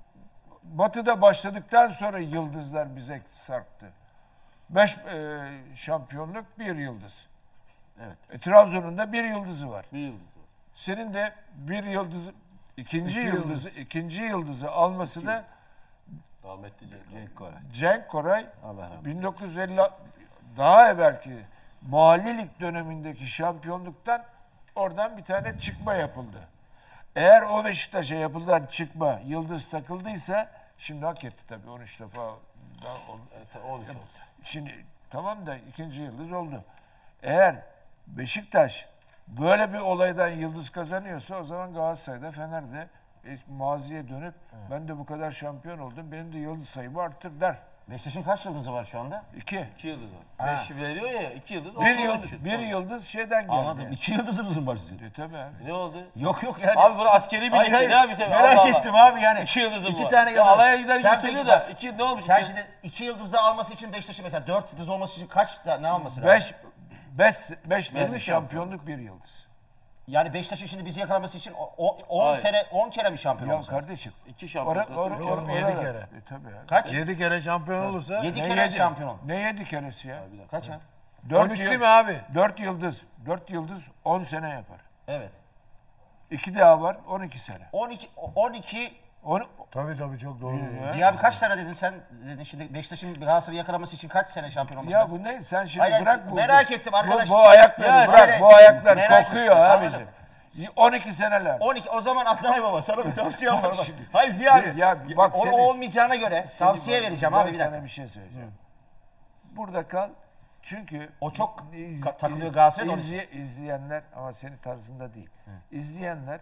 Batı'da başladıktan sonra yıldızlar bize sarktı. Beş e, şampiyonluk, bir yıldız. Evet. E, Trabzon'un da bir yıldızı var. Bir yıldız var. Senin de bir yıldız, ikinci İki yıldızı, yıldız. ikinci yıldızı alması da Rahmetli Cenk. Cenk Koray. Cenk Koray Allah rahmet eylesin. bin dokuz yüz elli daha evvelki mahalli lig dönemindeki şampiyonluktan oradan bir tane çıkma yapıldı. Eğer o Beşiktaş'a yapılan çıkma yıldız takıldıysa şimdi hak etti tabii on üç defa daha on, on üç oldu. Şimdi tamam da ikinci yıldız oldu. Eğer Beşiktaş böyle bir olaydan yıldız kazanıyorsa o zaman Galatasaray'da, Fener'de e, maziye dönüp ben de bu kadar şampiyon oldum, benim de yıldız sayımı arttır der. Beşiktaş'ın kaç yıldızı var şu anda? İki. İki yıldız var. Ha. Beş veriyor ya, iki yıldız. Bir, on yıldız, düşün. bir yıldız şeyden geldi. Anladım. İki yıldızınız mı var sizin? E, tabii abi. Ne oldu? Yok yok yani. Abi bunu askeri birlikte Hayır, hayır. ne abi sen? Merak Allah Allah. ettim abi yani. İki yıldızım İki var. tane Ya yıldız. alaya gider gibi Sen söylüyor peki da. bak, İki ne olmuş? Sen İki- şimdi iki yıldızı alması için Beşiktaş'ın mesela dört yıldız olması için kaç da ne alması lazım? Beş, beş, beş değil mi Beş şampiyonluk bir yıldız. Yani Beşiktaş'ın şimdi bizi yakalaması için on Hayır. sene on kere mi şampiyon Ya olması? kardeşim. İki şampiyonluk. Or- or- yedi kere. E, tabii abi. Kaç? Yedi kere şampiyon olursa. Yedi Ne kere yedi? şampiyon. Ne yedi keresi ya? Kaç ha? Dört on üç yıl- değil mi abi? Dört yıldız. Dört yıldız on sene yapar. Evet. İki daha var on iki sene. on iki on iki On, Tabii tabii çok doğru. Ya. Ziya abi kaç sene dedin sen? Dedin şimdi Beşiktaş'ın Galatasaray'ı yakalaması için kaç sene şampiyon olması ya lazım? bu ne? Sen şimdi Hayır, bırak bu. merak bu- ettim arkadaş. Bu, bu ayakları Ya, bırak. merak- Bu ayaklar merak kokuyor ettim, abicim. on iki seneler. on iki o zaman Adnan Baba sana bir tavsiyem var. Bak Bak. şimdi. Hayır Ziya abi. Ya bak o, seni- o olmayacağına göre seni- tavsiye vereceğim ben abi bir sana dakika. bir şey söyleyeceğim. Burada kal. Çünkü O çok iz- ka- takılıyor Galatasaray'da onun izley- izleyenler ama senin tarzında değil. İzleyenler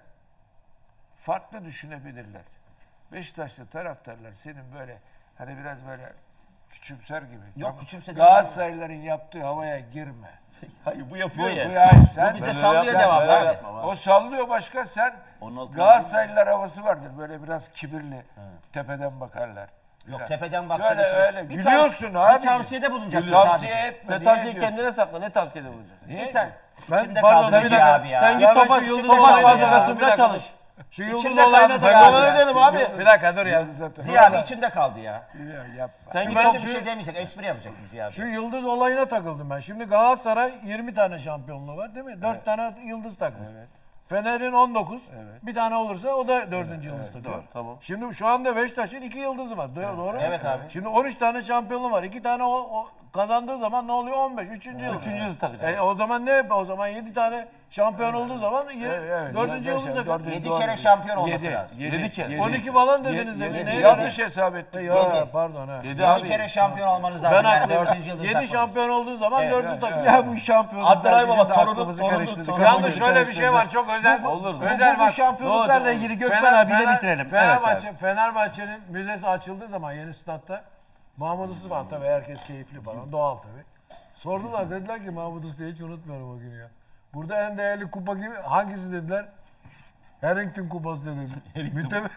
farklı düşünebilirler. Beşiktaşlı taraftarlar senin böyle hani biraz böyle küçümser gibi. Yok, Tamam. küçümse değil. Galatasaraylıların yaptığı havaya girme. Hayır bu Bu, yapıyor ya. bu yani sen Bu bize Böyle sallıyor sen- devamlı böyle abi. yapma abi. O sallıyor başka sen on altı Galatasaraylılar havası vardır. Böyle biraz kibirli. Tepeden bakarlar. Yok Biraz. tepeden baktığın Böyle için. öyle. Bir Gülüyorsun tavsiye- abi. Bir tavsiyede bulunacaksın Tavsiye sadece. etme. Sen niye tavsiyeyi ediyorsun? kendine sakla. Ne tavsiyede bulacaksın? Niye? Bir tane. Ben İçimde pardon kaldı bir bir dakika. abi ya. Sen Ya git ben Tofaş, şu yıldız Tofaş olayına- fabrikasında Bir dakika. çalış. Şu yıldız İçimde olayına kaldı da abi Ben ya. ona ne derim abi? Bir dakika dur ya. Ziya abi içimde kaldı ya. Ya yapma. Sen Şu git bence Tofaş. bir şey demeyecek. Espri yapacaktım Ziya abi. Şu yıldız olayına takıldım ben. Şimdi Galatasaray yirmi tane şampiyonluğu var değil mi? dört tane yıldız takmış. Fener'in on dokuz. Bir tane olursa o da dördüncü yıldız takıyor. Tamam. Şimdi şu anda Beşiktaş'ın iki yıldızı var. Doğru, doğru mu? Evet abi. Şimdi on üç tane şampiyonluğu var. iki tane o, o kazandığı zaman ne oluyor? on beş. Üçüncü yıldız. Üçüncü yıldız takacak. E, o zaman ne? O zaman yedi tane şampiyon olduğu zaman yirmi, Evet, evet. dördüncü Evet, yıldız evet, takar. dördüncü- Yedi doğru. kere şampiyon olması Yedi, lazım. yedi, Yedi kere. yedi. on iki falan dediniz Yedi, demin. yedi. Ne? Yanlış hesap ettik. Ya Yedi. pardon ha. Dedi Yedi abi. kere şampiyon olmanız Ben lazım yani haklıyım. dördüncü yıldız yedi takmanız. şampiyon olduğu zaman Evet, dördü evet, takıyor. evet. Ya bu şampiyonluklar Adnan Baba bizim de torunu aklımızı torunu karıştırdı. torunu. Yalnız şöyle bir şey var çok özel. Olur. Özel Bu bak. şampiyonluklarla Ne oldu? ilgili Gökmen Fener- abiyle Fener- bitirelim. Fenerbahçe, Evet Fenerbahçe'nin müzesi açıldığı zaman yeni statta Mahmut Usta var tabii herkes keyifli falan doğal tabii. Sordular dediler ki Mahmut Usta'yı hiç unutmuyorum o günü ya. Burada en değerli kupa gibi hangisi dediler? Harrington kupası dedi. Müteme...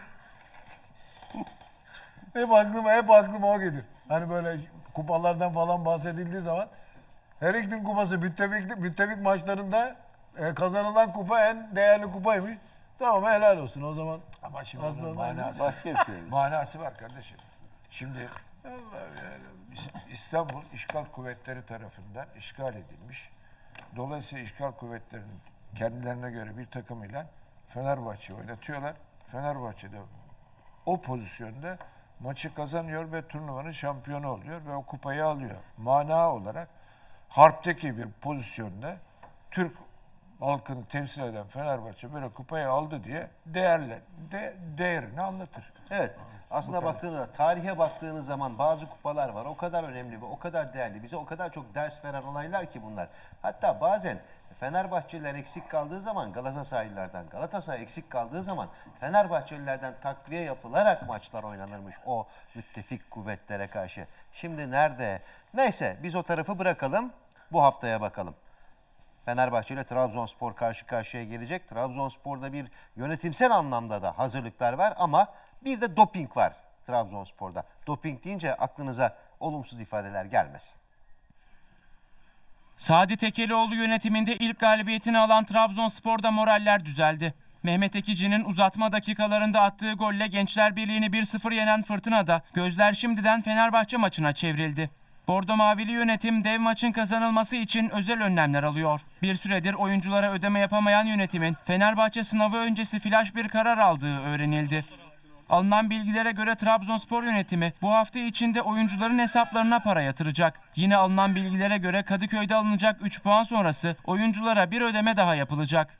hep aklıma hep aklıma o gelir. Hani böyle kupalardan falan bahsedildiği zaman Harrington kupası müttefik, müttefik maçlarında e, kazanılan kupa en değerli kupaymış. Tamam helal olsun o zaman. Ama şimdi Aslında onun manası, Başka bir şey. manası var kardeşim. Şimdi İstanbul işgal kuvvetleri tarafından işgal edilmiş. Dolayısıyla işgal kuvvetlerinin kendilerine göre bir takımıyla Fenerbahçe oynatıyorlar. Fenerbahçe'de o pozisyonda maçı kazanıyor ve turnuvanın şampiyonu oluyor ve o kupayı alıyor. Mana olarak harpteki bir pozisyonda Türk halkını temsil eden Fenerbahçe böyle kupayı aldı diye değerle, de, değerini anlatır. Evet. Aslında baktığınızda tarihe baktığınız zaman bazı kupalar var. O kadar önemli ve o kadar değerli. Bize o kadar çok ders veren olaylar ki bunlar. Hatta bazen Fenerbahçeliler eksik kaldığı zaman Galatasaraylılardan, Galatasaray eksik kaldığı zaman Fenerbahçelilerden takviye yapılarak maçlar oynanırmış o müttefik kuvvetlere karşı. Şimdi nerede? Neyse biz o tarafı bırakalım. Bu haftaya bakalım. Fenerbahçe ile Trabzonspor karşı karşıya gelecek. Trabzonspor'da bir yönetimsel anlamda da hazırlıklar var ama bir de doping var Trabzonspor'da. Doping deyince aklınıza olumsuz ifadeler gelmesin. Sadi Tekelioğlu yönetiminde ilk galibiyetini alan Trabzonspor'da moraller düzeldi. Mehmet Ekici'nin uzatma dakikalarında attığı golle Gençler Birliği'ni bir sıfır yenen Fırtına'da gözler şimdiden Fenerbahçe maçına çevrildi. Bordo Mavili yönetim dev maçın kazanılması için özel önlemler alıyor. Bir süredir oyunculara ödeme yapamayan yönetimin Fenerbahçe sınavı öncesi flash bir karar aldığı öğrenildi. Alınan bilgilere göre Trabzonspor yönetimi bu hafta içinde oyuncuların hesaplarına para yatıracak. Yine alınan bilgilere göre Kadıköy'de alınacak üç puan sonrası oyunculara bir ödeme daha yapılacak.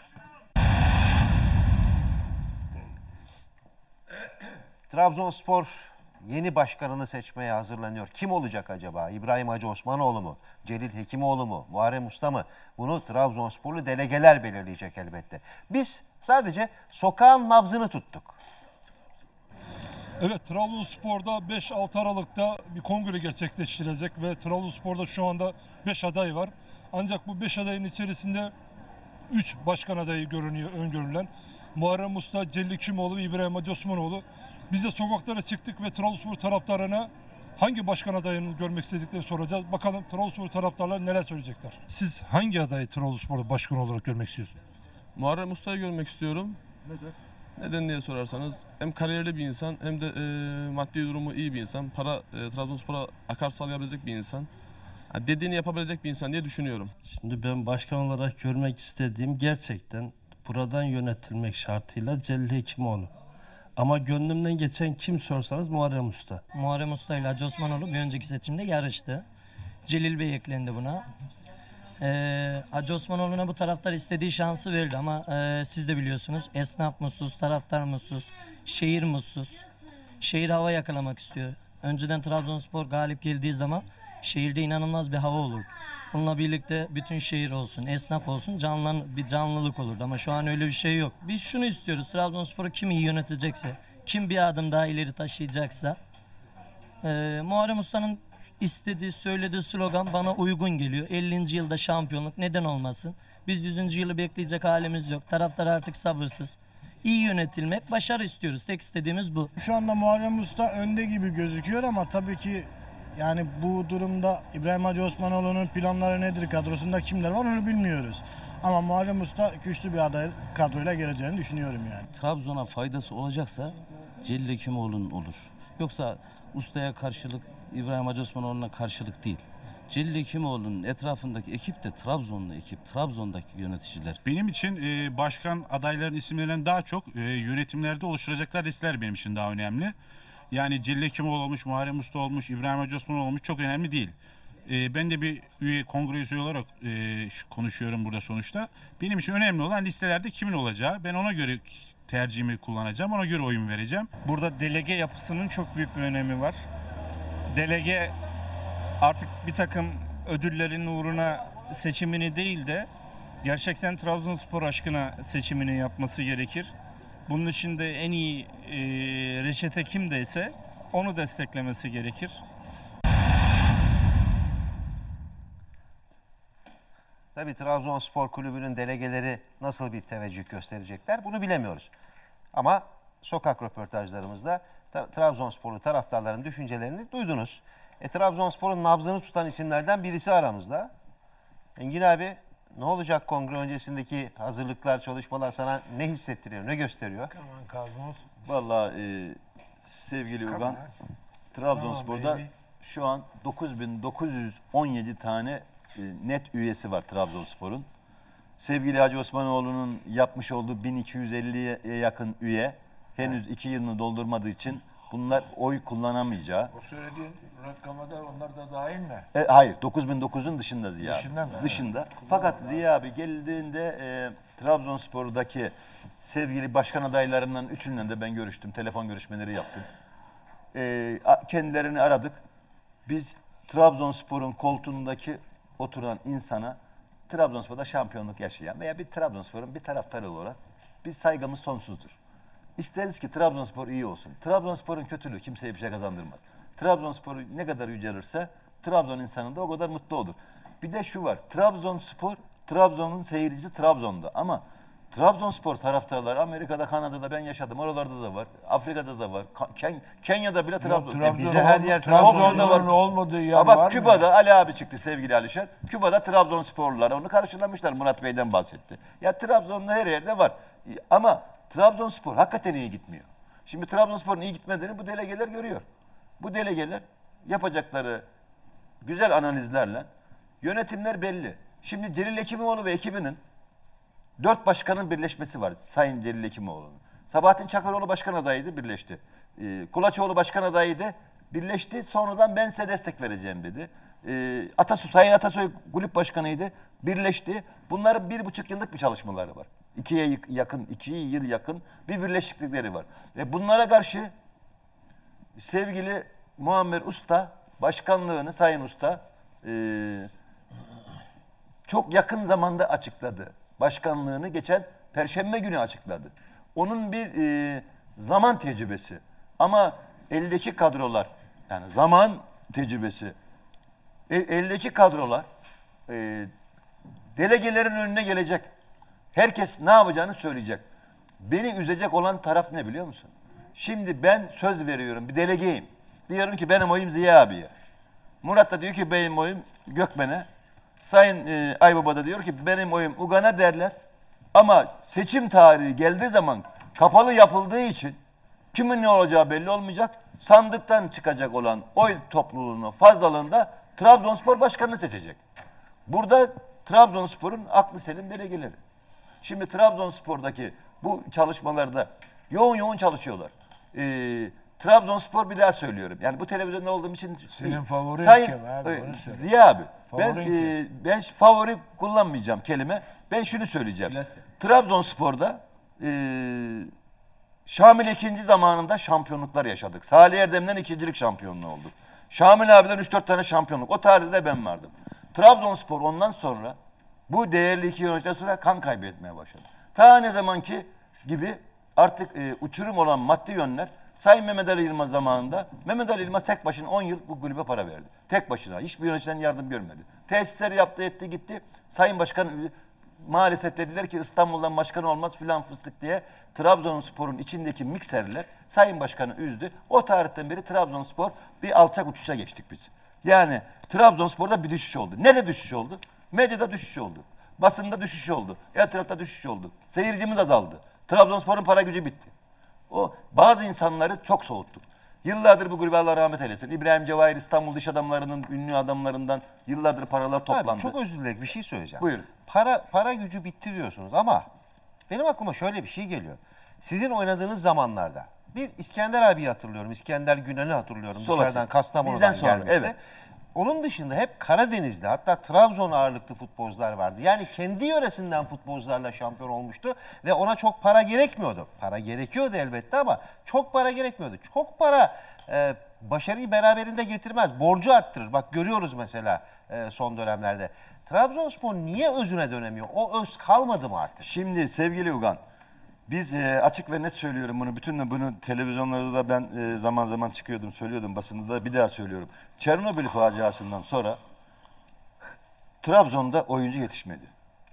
Trabzonspor yeni başkanını seçmeye hazırlanıyor. Kim olacak acaba? İbrahim Hacı Osmanoğlu mu? Celil Hekimoğlu mu? Muharrem Usta mı? Bunu Trabzonsporlu delegeler belirleyecek elbette. Biz sadece sokağın nabzını tuttuk. Evet, Trabzonspor'da beş altı Aralık'ta bir kongre gerçekleştirecek ve Trabzonspor'da şu anda beş aday var. Ancak bu beş adayın içerisinde üç başkan adayı görünüyor, öngörülen. Muharrem Usta, Celil Hekimoğlu ve İbrahim Hacı Osmanoğlu. Biz de sokaklara çıktık ve Trabzonspor taraftarına hangi başkan adayını görmek istediklerini soracağız. Bakalım Trabzonspor taraftarları neler söyleyecekler. Siz hangi adayı Trabzonspor'da başkan olarak görmek istiyorsunuz? Muharrem Usta'yı görmek istiyorum. Neden? Neden diye sorarsanız hem kariyerli bir insan hem de e, maddi durumu iyi bir insan. Para e, Trabzonspor'a akar sağlayabilecek bir insan. Yani dediğini yapabilecek bir insan diye düşünüyorum. Şimdi ben başkan olarak görmek istediğim gerçekten buradan yönetilmek şartıyla Celil Hekimoğlu. Ama gönlümden geçen kim sorsanız Muharrem Usta. Muharrem Usta ile Hacı Osmanoğlu bir önceki seçimde yarıştı. Celil Bey eklendi buna. Ee, Hacı Osmanoğlu'na bu taraftar istediği şansı verdi ama e, siz de biliyorsunuz esnaf mutsuz, taraftar mutsuz, şehir mutsuz. Şehir hava yakalamak istiyor. Önceden Trabzonspor galip geldiği zaman şehirde inanılmaz bir hava olurdu. Bununla birlikte bütün şehir olsun, esnaf olsun, canlan bir canlılık olurdu ama şu an öyle bir şey yok. Biz şunu istiyoruz, Trabzonspor'u kim iyi yönetecekse, kim bir adım daha ileri taşıyacaksa, e, Muharrem Usta'nın istediği, söylediği slogan bana uygun geliyor. ellinci yılda şampiyonluk neden olmasın? Biz yüzüncü yılı bekleyecek halimiz yok. Taraftar artık sabırsız. İyi yönetilmek, başarı istiyoruz. Tek istediğimiz bu. Şu anda Muharrem Usta önde gibi gözüküyor ama tabii ki yani bu durumda İbrahim Hacı Osmanoğlu'nun planları nedir, kadrosunda kimler var onu bilmiyoruz. Ama Muharrem Usta güçlü bir aday kadroyla geleceğini düşünüyorum yani. Trabzon'a faydası olacaksa Celil Hekimoğlu'nun olur. Yoksa Usta'ya karşılık, İbrahim Hacı Osmanoğlu'na karşılık değil. Celil Hekimoğlu'nun etrafındaki ekip de Trabzonlu ekip, Trabzon'daki yöneticiler. Benim için e, başkan adayların isimlerinden daha çok e, yönetimlerde oluşturacaklar riskler benim için daha önemli. Yani Celil Hekimoğlu olmuş, Muharrem Usta olmuş, İbrahim Hacı Osmanoğlu olmuş çok önemli değil. E, ben de bir üye, kongre üyesi olarak e, konuşuyorum burada sonuçta. Benim için önemli olan listelerde kimin olacağı. Ben ona göre tercihimi kullanacağım, ona göre oyun vereceğim. Burada delege yapısının çok büyük bir önemi var. Delege artık bir takım ödüllerin uğruna seçimini değil de gerçekten Trabzonspor aşkına seçimini yapması gerekir. Bunun için de en iyi e, reçete kimdeyse onu desteklemesi gerekir. Tabii Trabzonspor Kulübü'nün delegeleri nasıl bir teveccüh gösterecekler bunu bilemiyoruz. Ama sokak röportajlarımızda Trabzonsporlu taraftarların düşüncelerini duydunuz. E, Trabzonspor'un nabzını tutan isimlerden birisi aramızda. Engin abi, ne olacak kongre öncesindeki hazırlıklar, çalışmalar sana ne hissettiriyor, ne gösteriyor? Vallahi e, sevgili Ugan, Trabzonspor'da şu an dokuz bin dokuz yüz on yedi tane e, net üyesi var Trabzonspor'un. Sevgili Hacı Osmanoğlu'nun yapmış olduğu bin iki yüz elliye yakın üye henüz iki yılını doldurmadığı için bunlar oy kullanamayacağı. O söylediğin rakamada onlar da dahil mi? E, hayır, dokuz bin dokuzun dışında Ziya abi. Dışında mı? Dışında. Fakat Ziya abi geldiğinde e, Trabzonspor'daki sevgili başkan adaylarından üçünden de ben görüştüm. Telefon görüşmeleri yaptım. E, kendilerini aradık. Biz Trabzonspor'un koltuğundaki oturan insana Trabzonspor'da şampiyonluk yaşayan veya bir Trabzonspor'un bir taraftarı olarak biz saygımız sonsuzdur. İsteriz ki Trabzonspor iyi olsun. Trabzonspor'un kötülüğü kimseye bir şey kazandırmaz. Trabzonspor ne kadar yücelirse Trabzon insanı da o kadar mutlu olur. Bir de şu var. Trabzonspor, Trabzon'un seyircisi Trabzon'da ama Trabzonspor taraftarları Amerika'da, Kanada'da ben yaşadım. Oralarda da var. Afrika'da da var. Ken- Kenya'da bile Trabzon. Trabzon bize her yer Trabzon'un olmadığı yer Ha var bak mı? Küba'da Ali abi çıktı sevgili Alişan. Küba'da Trabzonsporlular onu karşılamışlar. Murat Bey'den bahsetti. Ya Trabzon'da her yerde var. Ama Trabzonspor hakikaten iyi gitmiyor. Şimdi Trabzonspor'un iyi gitmediğini bu delegeler görüyor. Bu delegeler yapacakları güzel analizlerle yönetimler belli. Şimdi Celil Hekimoğlu ve ekibinin dört başkanın birleşmesi var. Sayın Celil Hekimoğlu'nun. Sabahattin Çakaroğlu başkan adayıydı, birleşti. Ee, Kulaçoğlu başkan adayıydı, birleşti. Sonradan ben size destek vereceğim dedi. Ee, Atasoy, Sayın Atasoy kulüp başkanıydı, birleşti. Bunların bir buçuk yıllık bir çalışmaları var. İkiye yakın, iki yıl yakın bir birleşiklikleri var. Ve bunlara karşı sevgili Muammer Usta başkanlığını, Sayın Usta e, çok yakın zamanda açıkladı. Başkanlığını geçen Perşembe günü açıkladı. Onun bir e, zaman tecrübesi. Ama eldeki kadrolar, yani zaman tecrübesi, e, eldeki kadrolar e, delegelerin önüne gelecek. Herkes ne yapacağını söyleyecek. Beni üzecek olan taraf ne biliyor musun? Şimdi ben söz veriyorum, bir delegeyim. Diyorum ki benim oyum Ziya abiye. Murat da diyor ki benim oyum Gökmen'e. Sayın e, Aybaba da diyor ki benim oyum Ugan'a derler. Ama seçim tarihi geldiği zaman kapalı yapıldığı için kimin ne olacağı belli olmayacak. Sandıktan çıkacak olan oy topluluğunu fazlalığında Trabzonspor başkanını seçecek. Burada Trabzonspor'un aklı selim delegeleri. Şimdi Trabzonspor'daki bu çalışmalarda yoğun yoğun çalışıyorlar. Ee, Trabzonspor bir daha söylüyorum. Yani bu televizyonda olduğum için senin değil. favorin Sayın kim abi? e, Onu söyle. Ziya abi. Ben Favorin e, ben favori kullanmayacağım kelime. Ben şunu söyleyeceğim. Trabzonspor'da e, Şamil ikinci zamanında şampiyonluklar yaşadık. Salih Erdem'den ikincilik şampiyonluğu olduk. Şamil abiden üç dört tane şampiyonluk. O tarihte ben vardım. Trabzonspor ondan sonra bu değerli iki yöneticiden sonra kan kaybetmeye başladı. Ta ne zamanki gibi artık e, uçurum olan maddi yönler Sayın Mehmet Ali Yılmaz zamanında Mehmet Ali Yılmaz tek başına on yıl bu kulübe para verdi. Tek başına. Hiçbir yöneticiden yardım görmedi. Tesisleri yaptı etti gitti. Sayın Başkan maalesef dediler ki İstanbul'dan başkan olmaz filan fıstık diye Trabzonspor'un içindeki mikserler Sayın Başkan'ı üzdü. O tarihten beri Trabzonspor bir alçak uçuşa geçtik biz. Yani Trabzonspor'da bir düşüş oldu. Nerede düşüş oldu? Medyada düşüş oldu. Basında düşüş oldu. Etrafta düşüş oldu. Seyircimiz azaldı. Trabzonspor'un para gücü bitti. O bazı insanları çok soğuttuk. Yıllardır bu kulübe Allah rahmet eylesin. İbrahim Cevahir İstanbul iş adamlarının, ünlü adamlarından yıllardır paralar toplandı. Abi çok özür dilerim bir şey söyleyeceğim. Buyurun. Para, para gücü bitti diyorsunuz ama benim aklıma şöyle bir şey geliyor. Sizin oynadığınız zamanlarda bir İskender abiyi hatırlıyorum. İskender Günen'i hatırlıyorum. Sol Dışarıdan açık. Kastamonu'dan Bizden sonra, gelmişti. evet. Onun dışında hep Karadeniz'de hatta Trabzon ağırlıklı futbolcular vardı. Yani kendi yöresinden futbolcularla şampiyon olmuştu ve ona çok para gerekmiyordu. Para gerekiyordu elbette ama çok para gerekmiyordu. Çok para e, başarıyı beraberinde getirmez. Borcu arttırır. Bak görüyoruz mesela e, son dönemlerde. Trabzonspor niye özüne dönemiyor? O öz kalmadı mı artık? Şimdi sevgili Ugan, biz e, açık ve net söylüyorum bunu. Bütün bunu televizyonlarda da ben e, zaman zaman çıkıyordum, söylüyordum. Basında da bir daha söylüyorum. Çernobil faciasından sonra Trabzon'da oyuncu yetişmedi.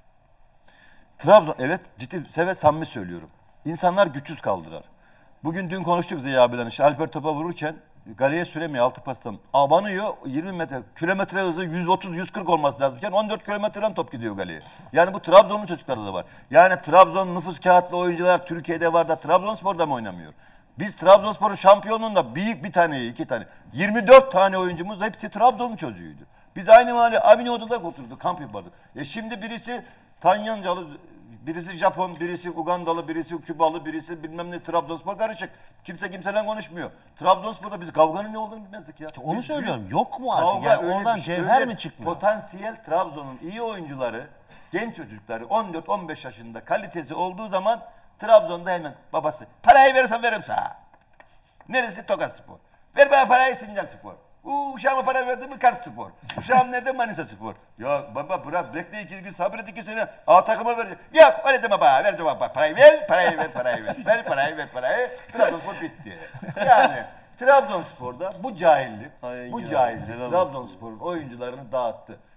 Trabzon, evet ciddi ve samimi söylüyorum. İnsanlar güçsüz kaldılar. Bugün dün konuştuk Ziya abiyle. İşte Alper topa vururken galeye süremiyor altı pastan. Abanıyor yirmi metre. Kilometre hızı yüz otuz yüz kırk olması lazımken on dört kilometreden top gidiyor galeye. Yani bu Trabzon'un çocuklarda da var. Yani Trabzon nüfus kağıtlı oyuncular Türkiye'de var da Trabzonspor'da mı oynamıyor? Biz Trabzonspor'un şampiyonluğunda büyük bir tane, iki tane, yirmi dört tane oyuncumuz hepsi Trabzon'un çocuğuydu. Biz aynı mahalle Avino'da da oturduk, kamp yapardık. E şimdi birisi Tanyancalı, birisi Japon, birisi Ugandalı, birisi Kübalı, birisi bilmem ne Trabzonspor karışık. Kimse kimseyle konuşmuyor. Trabzonspor'da biz kavganın ne olduğunu bilmezdik ya. İşte onu Biz söylüyorum. büyük- Yok mu artık? Kavga Yani öyle oradan bir şey, cevher öyle mi çıkmıyor? Potansiyel Trabzon'un iyi oyuncuları, genç çocukları on dört on beş yaşında kalitesi olduğu zaman Trabzon'da hemen babası parayı verirsen veririm sana. Neresi? Tokaspor. Ver bana parayı Sincanspor. Uuu uşağıma para verdi mi Karsspor. Uşağım nerede? Manisaspor. Ya baba bırak bekle iki gün sabret iki sene A takıma verecek. Yok öyle deme bana ver deme bana parayı ver parayı ver parayı ver. Ver parayı ver parayı. Trabzonspor bitti. Yani Trabzonspor'da bu cahillik bu cahillik Trabzonspor'un oyuncularını dağıttı.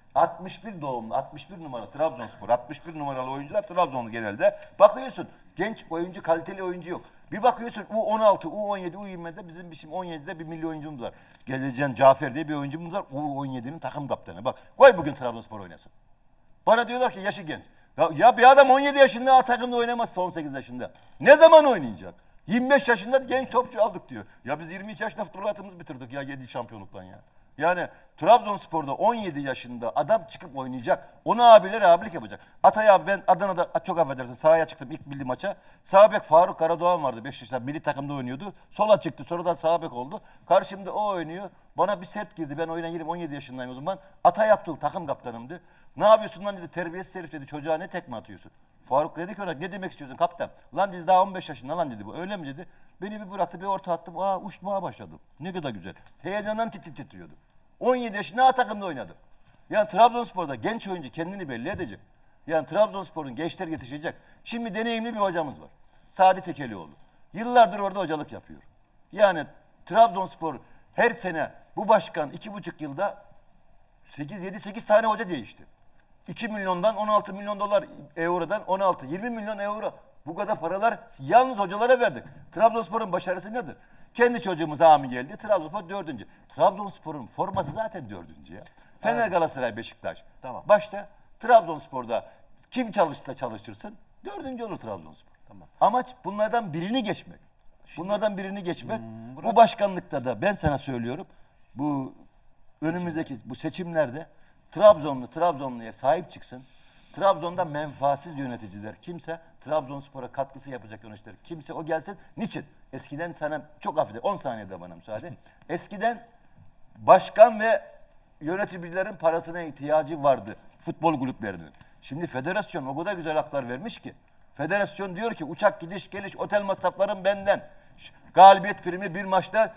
altmış bir doğumlu, altmış bir numara Trabzonspor, altmış bir numaralı oyuncular Trabzonlu genelde. Bakıyorsun genç oyuncu, kaliteli oyuncu yok. Bir bakıyorsun U on altı, U on yedi, U yirmide bizim bizim on yedide bir milli oyuncumuz var. Geleceğin Cafer diye bir oyuncumuz var. U on yedinin takım kaptanı. Bak koy bugün Trabzonspor oynasın. Bana diyorlar ki yaşı genç. Ya, ya bir adam on yedi yaşında A takımda oynamazsa on sekiz yaşında. Ne zaman oynayacak? yirmi beş yaşında genç topçu aldık diyor. Ya biz yirmi iki yaşında futbol hayatımızı bitirdik ya yedi şampiyonluktan ya. Yani Trabzonspor'da on yedi yaşında adam çıkıp oynayacak. Ona abiler abilik yapacak. Atay abi ben Adana'da çok affedersin sahaya çıktım ilk milli maça. Sağ bek Faruk Karadoğan vardı beş yaşında milli takımda oynuyordu. Sola çıktı sonradan sağ bek oldu. Karşımda o oynuyor. Bana bir sert girdi. Ben oyuna girdim on yedi yaşındayım o zaman. Atay Aktuğ takım kaptanımdı. Ne yapıyorsun lan dedi terbiyesiz herif dedi çocuğa ne tekme atıyorsun? Faruk dedi ki ona ne demek istiyorsun kaptan? Lan dedi daha on beş yaşında lan dedi bu öyle mi dedi. Beni bir bıraktı bir orta attım. Aa uçmaya başladım. Ne kadar güzel. Heyecandan titit titriyordu. on yedi yaşında A takımda oynadım. Yani Trabzonspor'da genç oyuncu kendini belli edecek. Yani Trabzonspor'un gençler yetişecek. Şimdi deneyimli bir hocamız var. Sadi Tekelioğlu. Yıllardır orada hocalık yapıyor. Yani Trabzonspor her sene bu başkan iki buçuk yılda sekiz yedi sekiz tane hoca değişti. iki milyondan on altı milyon dolar eurodan on altı yirmi milyon euro. Bu kadar paralar yalnız hocalara verdik. Trabzonspor'un başarısı nedir? Kendi çocuğumuz Ami geldi. Trabzonspor dördüncü. Trabzonspor'un forması zaten dördüncü ya. Fener, evet. Galatasaray, Beşiktaş. Tamam. Başta Trabzonspor'da kim çalışsa çalıştırsın dördüncü olur Trabzonspor. Tamam. Amaç bunlardan birini geçmek. Şimdi, bunlardan birini geçmek. Hmm, bu başkanlıkta da ben sana söylüyorum. Bu önümüzdeki bu seçimlerde Trabzonlu Trabzonlu'ya sahip çıksın. Trabzon'da menfaatsiz yöneticiler kimse Trabzonspor'a katkısı yapacak yöneticiler kimse o gelsin. Niçin? Eskiden sana çok affedersin on saniyede bana müsaade. Eskiden başkan ve yöneticilerin parasına ihtiyacı vardı futbol kulüplerinin. Şimdi federasyon o kadar güzel haklar vermiş ki. Federasyon diyor ki uçak gidiş geliş otel masraflarım benden. Galibiyet primi bir maçta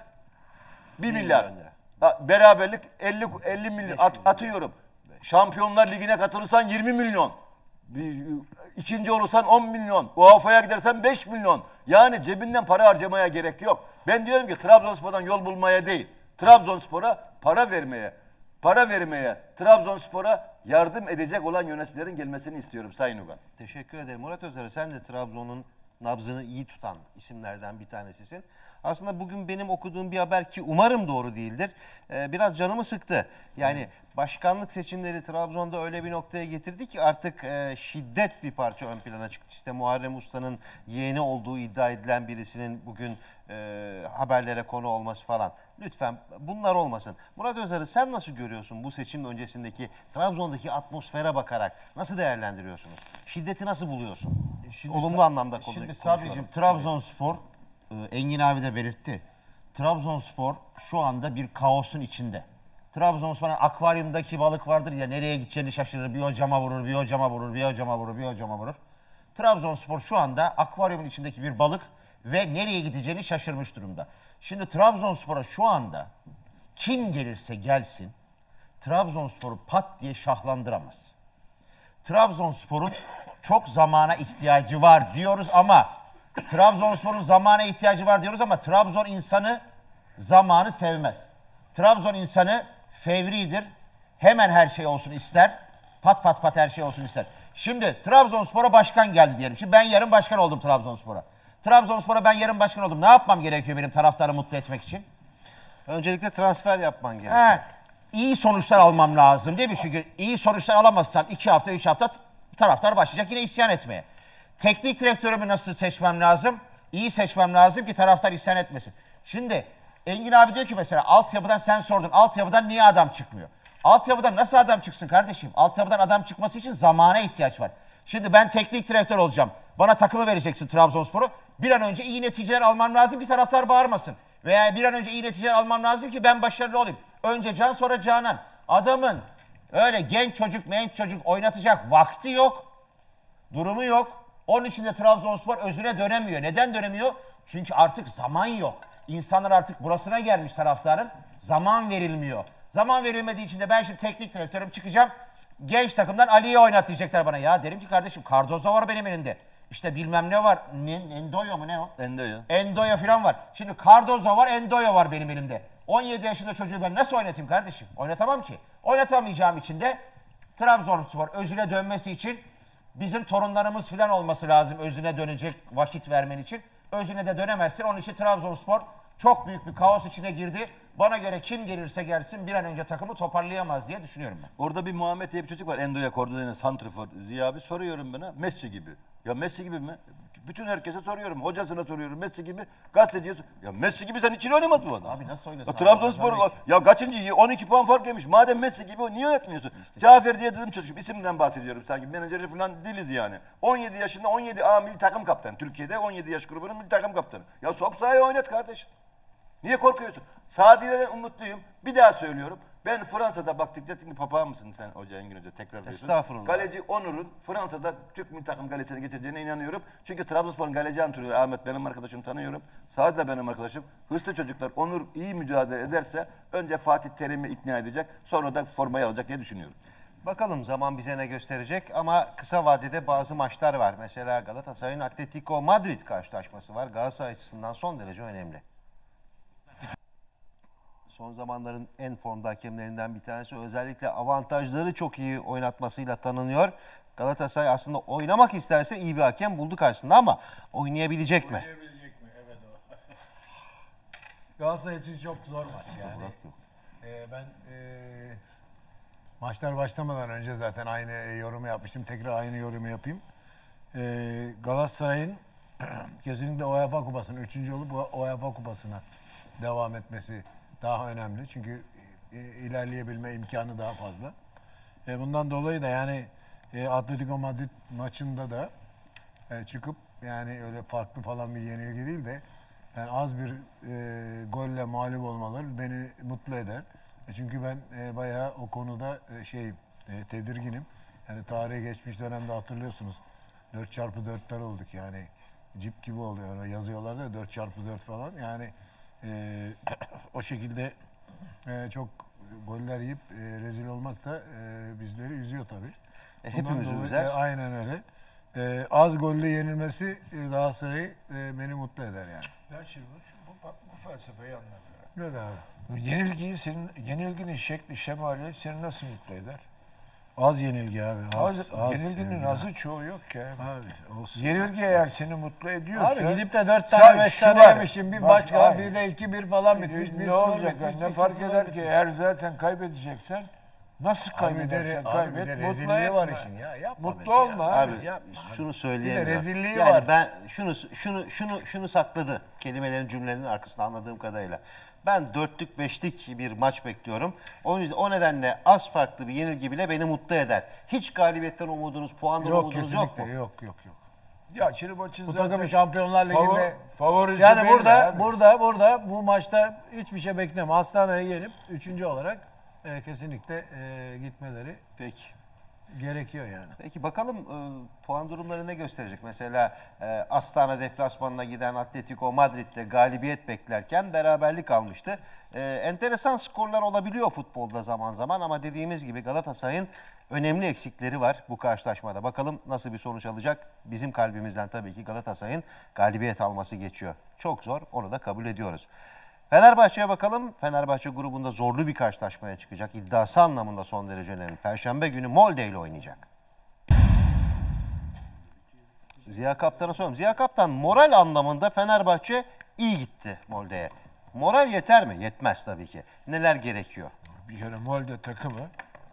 bir milyar. Beraberlik elli elli milyon at, atıyorum. Şampiyonlar Ligi'ne katılırsan yirmi milyon. Bir, ikinci olursan on milyon. U E F A'ya gidersen beş milyon. Yani cebinden para harcamaya gerek yok. Ben diyorum ki Trabzonspor'dan yol bulmaya değil. Trabzonspor'a para vermeye, para vermeye, Trabzonspor'a yardım edecek olan yöneticilerin gelmesini istiyorum Sayın Ugan. Teşekkür ederim. Murat Özer'e sen de Trabzon'un nabzını iyi tutan isimlerden bir tanesisin. Aslında bugün benim okuduğum bir haber ki umarım doğru değildir. Ee, biraz canımı sıktı. Yani başkanlık seçimleri Trabzon'da öyle bir noktaya getirdi ki artık e, şiddet bir parça ön plana çıktı. İşte Muharrem Usta'nın yeğeni olduğu iddia edilen birisinin bugün e, haberlere konu olması falan. Lütfen bunlar olmasın. Murat Özer'i sen nasıl görüyorsun bu seçim öncesindeki Trabzon'daki atmosfere bakarak? Nasıl değerlendiriyorsunuz? Şiddeti nasıl buluyorsun? Şimdi Olumlu anlamda konu, Şimdi Sabri'cim Trabzonspor, Engin abi de belirtti. Trabzonspor şu anda bir kaosun içinde. Trabzonspor'un akvaryumdaki balık vardır ya nereye gideceğini şaşırır. Bir o cama vurur, bir o cama vurur, bir o cama vurur, bir o cama vurur. Trabzonspor şu anda akvaryumun içindeki bir balık ve nereye gideceğini şaşırmış durumda. Şimdi Trabzonspor'a şu anda kim gelirse gelsin Trabzonspor'u pat diye şahlandıramaz. Trabzonspor'un çok zamana ihtiyacı var diyoruz ama Trabzonspor'un zamana ihtiyacı var diyoruz ama Trabzon insanı zamanı sevmez. Trabzon insanı fevridir. Hemen her şey olsun ister. Pat pat pat her şey olsun ister. Şimdi Trabzonspor'a başkan geldi diyelim. Şimdi ben yarın başkan oldum Trabzonspor'a. Trabzonspor'a ben yarın başkan oldum. Ne yapmam gerekiyor benim taraftarı mutlu etmek için? Öncelikle transfer yapman gerekiyor. He, iyi sonuçlar almam lazım değil mi? Çünkü iyi sonuçlar alamazsam iki hafta, üç hafta taraftar başlayacak yine isyan etmeye. Teknik direktörümü nasıl seçmem lazım? İyi seçmem lazım ki taraftar isyan etmesin. Şimdi Engin abi diyor ki mesela altyapıdan sen sordun. Altyapıdan niye adam çıkmıyor? Altyapıdan nasıl adam çıksın kardeşim? Altyapıdan adam çıkması için zamana ihtiyaç var. Şimdi ben teknik direktör olacağım. Bana takımı vereceksin Trabzonspor'u. Bir an önce iyi neticeler almam lazım ki taraftar bağırmasın. Veya bir an önce iyi neticeler almam lazım ki ben başarılı olayım. Önce Can sonra Canan. Adamın öyle genç çocuk genç çocuk oynatacak vakti yok. Durumu yok. Onun için de Trabzonspor özüne dönemiyor. Neden dönemiyor? Çünkü artık zaman yok. İnsanlar artık burasına gelmiş taraftarın. Zaman verilmiyor. Zaman verilmediği için de ben şimdi teknik direktörüm çıkacağım. Genç takımdan Ali'yi oynat diyecekler bana. Ya derim ki kardeşim Cardozo var benim elimde. İşte bilmem ne var. Endoya mı ne o? Endoya. Endoya falan var. Şimdi Cardozo var, Endoya var benim elimde. on yedi yaşında çocuğu ben nasıl oynatayım kardeşim? Oynatamam ki. Oynatamayacağım için de Trabzonspor özüne dönmesi için bizim torunlarımız falan olması lazım özüne dönecek vakit vermen için. Özüne de dönemezsin. Onun için Trabzonspor çok büyük bir kaos içine girdi. Bana göre kim gelirse gelsin bir an önce takımı toparlayamaz diye düşünüyorum ben. Orada bir Muhammed diye bir çocuk var. Endo'ya koordineli santrfor. Ziya abi soruyorum bana. Messi gibi. Ya Messi gibi mi? Bütün herkese soruyorum. Hocasına soruyorum. Messi gibi. Gazeteciye sor- Ya Messi gibi sen için oynamaz bu adam. Abi nasıl oynasın? Ya Trabzonspor ya kaçıncı? on iki puan fark yemiş. Madem Messi gibi o niye yönetmiyorsun? Cafer diye dedim çocuk. İsimden bahsediyorum sanki. Menajeri falan değiliz yani. on yedi yaşında on yedi A milli takım kaptanı. Türkiye'de on yedi yaş grubunun milli takım kaptanı. Ya sok sahaya oynat kardeşim. Niye korkuyorsun? Sadiye'den umutluyum. Bir daha söylüyorum. Ben Fransa'da baktıkça şimdi papağan mısın sen Hoca Engin Hoca tekrar diyorsun. Estağfurullah. Galeci Onur'un Fransa'da Türk milli takım galesine geçeceğine inanıyorum. Çünkü Trabzonspor'un galeci antrenörü Ahmet benim arkadaşım tanıyorum. Sadi de benim arkadaşım. Hırslı çocuklar Onur iyi mücadele ederse önce Fatih Terim'i ikna edecek. Sonra da formayı alacak diye düşünüyorum. Bakalım zaman bize ne gösterecek ama kısa vadede bazı maçlar var. Mesela Galatasaray'ın Atletico Madrid karşılaşması var. Galatasaray açısından son derece önemli. Son zamanların en formda hakemlerinden bir tanesi. Özellikle avantajları çok iyi oynatmasıyla tanınıyor. Galatasaray aslında oynamak isterse iyi bir hakem buldu karşısında ama oynayabilecek mi? Oynayabilecek mi? Evet o. Galatasaray için çok zor maç yani. Ee, ben e, maçlar başlamadan önce zaten aynı yorumu yapmıştım. Tekrar aynı yorumu yapayım. Ee, Galatasaray'ın kesinlikle UEFA Kupası'nın üçüncü olup UEFA Kupası'na devam etmesi daha önemli. Çünkü ilerleyebilme imkanı daha fazla. E bundan dolayı da yani e, Atletico Madrid maçında da e, çıkıp yani öyle farklı falan bir yenilgi değil de yani az bir e, golle mağlup olmaları beni mutlu eder. E çünkü ben e, bayağı o konuda e, şey e, tedirginim. Yani tarihe geçmiş dönemde hatırlıyorsunuz. dört çarpı dörtler olduk yani. Cip gibi oluyor. Öyle yazıyorlar da dört çarpı dört falan. Yani Ee, o şekilde e, çok goller yiyip e, rezil olmak da e, bizleri üzüyor tabii. E, hepimizi üzer. E, aynen öyle. E, az golle yenilmesi e, Galatasaray'ı e, beni mutlu eder yani. Ben şimdi bu, bu, bu felsefeyi anlamıyorum. Yok abi. Yenilgiyi senin, yenilginin şekli, şemali seni nasıl mutlu eder? Az yenilgi abi. Az, Az, az yenilginin yenilgi. azı çoğu yok ki. Abi. Abi olsun. Yenilgi eğer seni mutlu ediyorsa... Abi gidip de dört Sen tane beş şu tane var, yemişim. Bir bak, maç var hayır. bir de iki bir falan bitmiş. Bir Ne sıfır olacak? bitmiş, Ne iki fark sıfır eder ki? bitmiş. Eğer zaten kaybedeceksen nasıl Abi bir de, kaybedersen abi kaybet. bir de mutlu rezilliği var etme. işin ya. Yapma Mutlu mesela. olma abi. Abi yapma. şunu söyleyeyim. Bir de rezilliği yani var. ben şunu şunu şunu şunu sakladı. Kelimelerin cümlenin arkasında anladığım kadarıyla. Ben dörtlük beşlik bir maç bekliyorum. O yüzden o nedenle az farklı bir yenilgi bile beni mutlu eder. Hiç galibiyetten umudunuz, puandan Yok umudunuz yok mu? kesinlikle yok yok yok. Ya Çin maçın Bu zaten takımın Şampiyonlar favor- Ligi'nde favorisi yani belli burada abi. burada burada bu maçta hiçbir şey bekleme. Hastaneye gelip üçüncü olarak e, kesinlikle e, gitmeleri Peki. gerekiyor yani. Peki bakalım e, puan durumları ne gösterecek? Mesela e, Astana deplasmanına giden Atletico Madrid'de galibiyet beklerken beraberlik almıştı. E, enteresan skorlar olabiliyor futbolda zaman zaman ama dediğimiz gibi Galatasaray'ın önemli eksikleri var bu karşılaşmada. Bakalım nasıl bir sonuç alacak? Bizim kalbimizden tabii ki Galatasaray'ın galibiyet alması geçiyor. Çok zor, onu da kabul ediyoruz. Fenerbahçe'ye bakalım. Fenerbahçe grubunda zorlu bir karşılaşmaya çıkacak. İddiası anlamında son derece önemli. Perşembe günü Molde ile oynayacak. Ziya Kaptan'a soruyorum. Ziya Kaptan, moral anlamında Fenerbahçe iyi gitti Molde'ye. Moral yeter mi? Yetmez tabii ki. Neler gerekiyor? Bir kere Molde takımı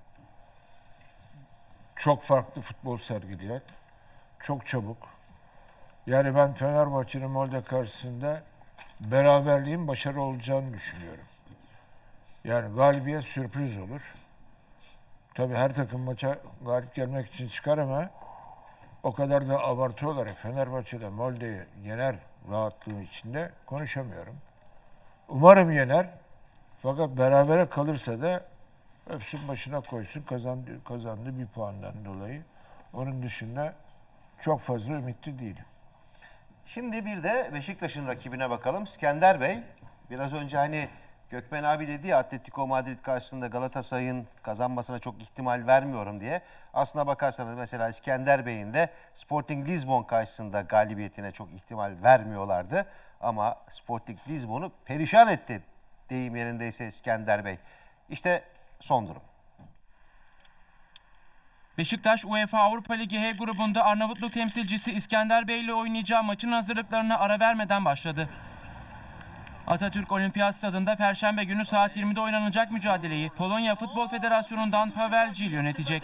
çok farklı futbol sergiliyor. Çok çabuk. Yani ben Fenerbahçe'nin Molde karşısında beraberliğin başarı olacağını düşünüyorum. Yani galibiyet sürpriz olur. Tabii her takım maça galip gelmek için çıkar ama o kadar da abartı olarak Fenerbahçe'de Molde'yi yener rahatlığı içinde konuşamıyorum. Umarım yener. Fakat berabere kalırsa da öpsün başına koysun kazandı, kazandı bir puandan dolayı. Onun dışında çok fazla ümitli değilim. Şimdi bir de Beşiktaş'ın rakibine bakalım. İskender Bey, biraz önce hani Gökmen abi dedi ya Atletico Madrid karşısında Galatasaray'ın kazanmasına çok ihtimal vermiyorum diye. Aslına bakarsanız mesela İskender Bey'in de Sporting Lisbon karşısında galibiyetine çok ihtimal vermiyorlardı. Ama Sporting Lisbon'u perişan etti deyim yerindeyse İskender Bey. İşte son durum. Beşiktaş UEFA Avrupa Ligi H grubunda Arnavutluk temsilcisi İskender Bey ile oynayacağı maçın hazırlıklarına ara vermeden başladı. Atatürk Olimpiyat Stadı'nda Perşembe günü saat yirmide oynanacak mücadeleyi Polonya Futbol Federasyonu'ndan Paweł Gil yönetecek.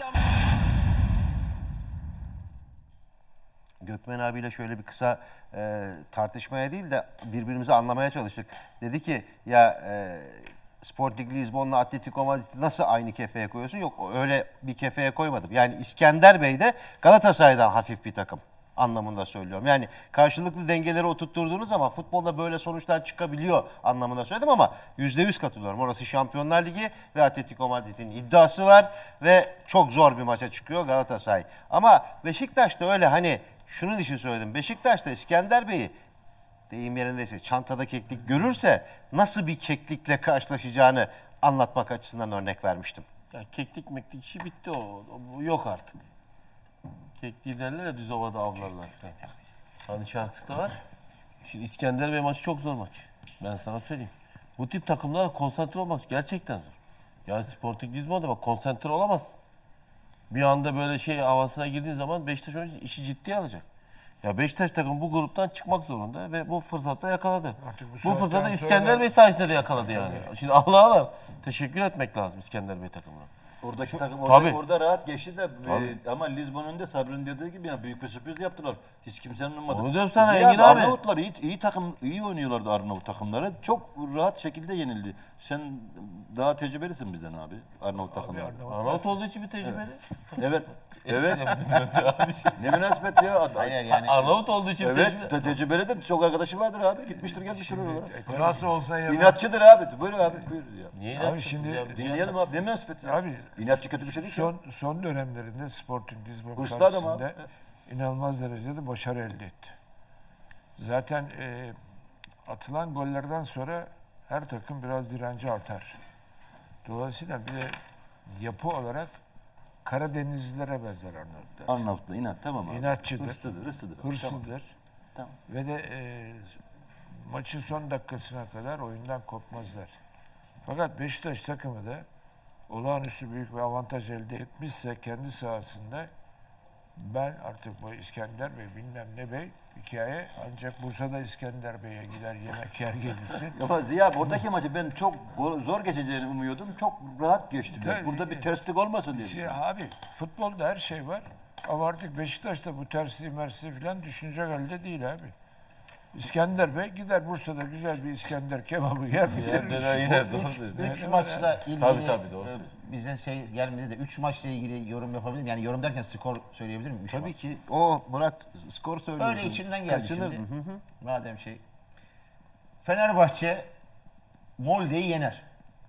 Gökmen abiyle şöyle bir kısa e, tartışmaya değil de birbirimizi anlamaya çalıştık. Dedi ki ya e, Sporting Lisbon'la Atletico Madrid'i nasıl aynı kefeye koyuyorsun? Yok öyle bir kefeye koymadım. Yani İskender Bey de Galatasaray'dan hafif bir takım anlamında söylüyorum. Yani karşılıklı dengeleri oturtturduğunuz zaman futbolda böyle sonuçlar çıkabiliyor anlamında söyledim ama yüzde yüz katılıyorum. Orası Şampiyonlar Ligi ve Atletico Madrid'in iddiası var ve çok zor bir maça çıkıyor Galatasaray. Ama Beşiktaş'ta öyle hani şunun için söyledim. Beşiktaş'ta İskender Bey'i deyim yerindeyse çantada keklik görürse nasıl bir keklikle karşılaşacağını anlatmak açısından örnek vermiştim. Ya keklik meklik işi bitti o. o. Bu yok artık. Kekliği derler ya düz ovada avlarlar. Hani şarkısı da var. Şimdi İskender Bey maçı çok zor maç. Ben sana söyleyeyim. Bu tip takımlar konsantre olmak gerçekten zor. Yani Sporting Lisbon'da bak konsantre olamazsın. Bir anda böyle şey havasına girdiğin zaman Beşiktaş oyuncusu işi ciddiye alacak. Ya Beşiktaş takım bu gruptan çıkmak zorunda ve bu fırsatla yakaladı. Bu, bu fırsatı İskender sonra... Bey sayesinde de yakaladı yani. Şimdi Allah'a var. Teşekkür etmek lazım İskender Bey takımına. Oradaki takım orada, orada rahat geçti de e, ama Lisbon'un da Sabri'nin dediği gibi yani büyük bir sürpriz yaptılar. Hiç kimsenin ummadı. Onu diyorum sana iyi Engin abi. Arnavutlar iyi, iyi takım iyi oynuyorlardı Arnavut takımları. Çok rahat şekilde yenildi. Sen daha tecrübelisin bizden abi Arnavut takımları. Arnavut, Arnavut olduğu için bir tecrübeli. Evet. Evet. evet. Ne münasebet ya. Hayır yani. Arnavut olduğu için evet, tecrübeli. Evet. Tecrübeli de çok arkadaşı vardır abi. Gitmiştir gelmiştir oralara. Nasıl olsa ya. İnatçıdır abi. Böyle abi. Buyur ya. Niye abi şimdi dinleyelim abi. Ne münasebet ya. Abi İnatçı kötü bir şey değil son, ki. son dönemlerinde Sporting Lisbon Hırslı karşısında inanılmaz derecede başarı elde etti. Zaten e, atılan gollerden sonra her takım biraz direnci artar. Dolayısıyla bir de yapı olarak Karadenizlilere benzer Arnavutlar. Arnavutlar inat tamam abi. İnatçıdır. Hırslıdır, hırslıdır. Hırslıdır. Tamam. Ve de e, maçın son dakikasına kadar oyundan kopmazlar. Fakat Beşiktaş takımı da olağanüstü büyük bir avantaj elde etmişse kendi sahasında ben artık bu İskender Bey bilmem ne Bey hikaye ancak Bursa'da İskender Bey'e gider yemek yer gelirsin. Ama Ziya buradaki maçı ben çok zor geçeceğini umuyordum. Çok rahat geçti. Tabii, burada bir terslik olmasın diye. Şey, abi futbolda her şey var ama artık Beşiktaş'ta bu tersliği mersliği falan düşünecek halde değil abi. İskender Bey gider Bursa'da güzel bir İskender kebabı yer bitirir. Üç maçla ilgili tabii, tabii, doğru. bize şey gelmedi de üç maçla ilgili yorum yapabilir miyim? Yani yorum derken skor söyleyebilir miyim? Tabii maç. Ki. O Murat skor söylüyorsun. Öyle içimden geldi Kaçınır. şimdi. Hı hı. Madem şey. Fenerbahçe Molde'yi yener.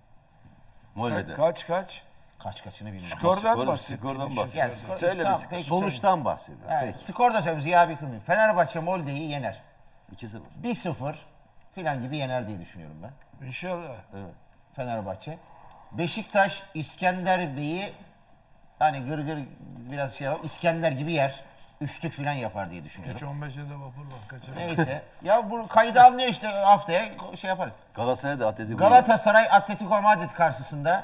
Molde'de. Kaç kaç? Kaç kaçını bilmiyorum. Skordan bahsediyor. Skordan bahsediyor. Yani skor, Söyle tamam, bir peki, sonuçtan bahsediyor. Evet, skor da söyleyeyim Ziya abi kırmayayım. Fenerbahçe Molde'yi yener. iki sıfır. bir sıfır filan gibi yener diye düşünüyorum ben. İnşallah. Evet. Fenerbahçe. Beşiktaş İskender Bey'i hani gır gır biraz şey yapar. İskender gibi yer. Üçlük filan yapar diye düşünüyorum. Geç on beşe de vapur var. Kaçırır. Neyse. Ya bu kaydı almıyor işte haftaya şey yaparız. Galatasaray'da Atletico. Galatasaray Atletico Madrid karşısında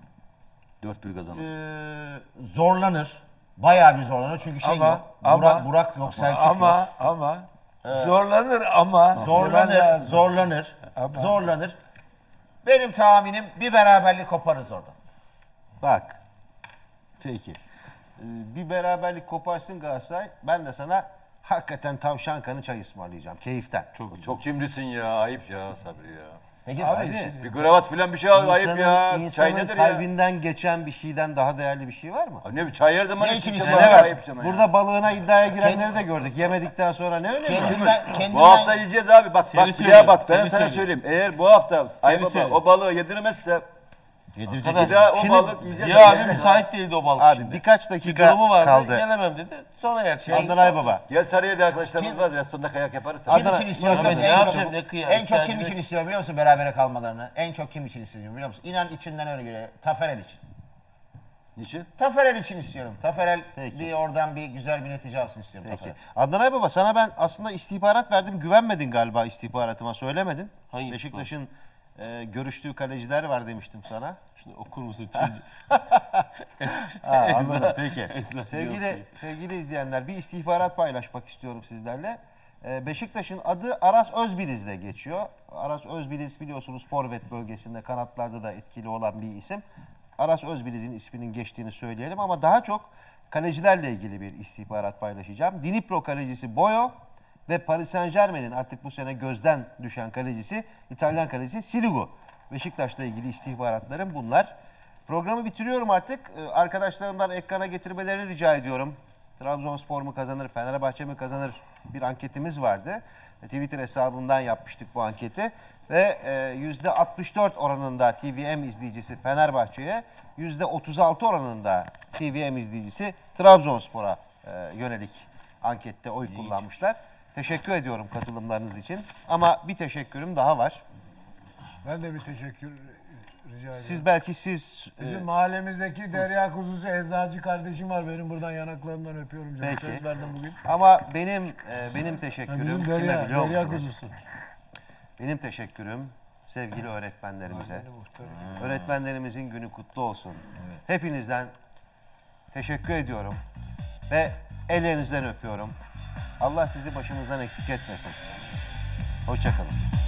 dört bir kazanır. E, zorlanır. Bayağı bir zorlanır çünkü şey ama, yok. Ama, Burak, Burak yok, Selçuk ama, yok. Ama ama zorlanır ama zorlanır, zorlanır. Ama. Zorlanır. Benim tahminim bir beraberlik koparız orada. Bak. Peki. Ee, bir beraberlik koparsın Galatasaray. Ben de sana hakikaten tavşan kanı çay ısmarlayacağım. Keyiften. Çok çok cimrisin ya. Ayıp ya Sabri ya. Peki abi, bir kravat filan bir şey al, ayıp ya. İnsanın çay nedir kalbinden ya? geçen bir şeyden daha değerli bir şey var mı? Abi ne bir çay her zaman ne için var? Burada ya. Balığına iddiaya girenleri de gördük. Yemedikten sonra ne öyle kendimden, kendimden... Bu hafta yiyeceğiz abi. Bak bak bir daha bak. Ben sana söyleyeyim. Eğer bu hafta Ay Baba o balığı yedirmezse yedirecek. Bir daha o balık yiyeceğiz. Ya abi müsait değildi o balık abi, şimdi. Birkaç dakika vardı, kaldı. Gelemem dedi. Sonra yer. Şey, Adnan Aybaba. Gel Sarıyer'de arkadaşlarımız var. Restoranda kayak yaparız. Kim için istiyorum? En çok kim için istiyorum biliyor musun berabere kalmalarını? En çok kim için istiyorum biliyor musun? İnan içimden öyle geliyor. Taferel için. Niçin? Taferel için istiyorum. Taferel bir oradan bir güzel bir netice alsın istiyorum. Peki. Adnan Aybaba sana ben aslında istihbarat verdim. Güvenmedin galiba istihbaratıma. Söylemedin. Hangi Beşiktaş'ın e, görüştüğü kaleciler var demiştim sana. Şunu okur musun? Ha, anladım peki. Sevgili sevgili izleyenler, bir istihbarat paylaşmak istiyorum sizlerle. Ee, Beşiktaş'ın adı Aras Özbiliz'de geçiyor. Aras Özbiliz biliyorsunuz forvet bölgesinde kanatlarda da etkili olan bir isim. Aras Özbiliz'in isminin geçtiğini söyleyelim ama daha çok kalecilerle ilgili bir istihbarat paylaşacağım. Dnipro kalecisi Boyo ve Paris Saint-Germain'in artık bu sene gözden düşen kalecisi, İtalyan kalecisi Sirigu. Beşiktaş'la ilgili istihbaratlarım bunlar. Programı bitiriyorum artık. Ee, arkadaşlarımdan ekrana getirmelerini rica ediyorum. Trabzonspor mu kazanır, Fenerbahçe mi kazanır bir anketimiz vardı. Twitter hesabından yapmıştık bu anketi. Ve e, yüzde altmış dört oranında T V M izleyicisi Fenerbahçe'ye, yüzde otuz altı oranında T V M izleyicisi Trabzonspor'a e, yönelik ankette oy kullanmışlar. Teşekkür ediyorum katılımlarınız için. Ama bir teşekkürüm daha var. Ben de bir teşekkür rica ederim. Siz belki siz... Bizim e, mahallemizdeki Derya Kuzusu eczacı kardeşim var. Benim buradan yanaklarımdan öpüyorum canım. Peki. Söz verdim bugün. Ama benim e, benim teşekkürüm Bizim kime Derya, biliyor Derya musunuz? Kuzusu. Benim teşekkürüm sevgili öğretmenlerimize. Öğretmenlerimizin günü kutlu olsun. Hepinizden teşekkür ediyorum ve ellerinizden öpüyorum. Allah sizi başımızdan eksik etmesin. Hoşça kalın.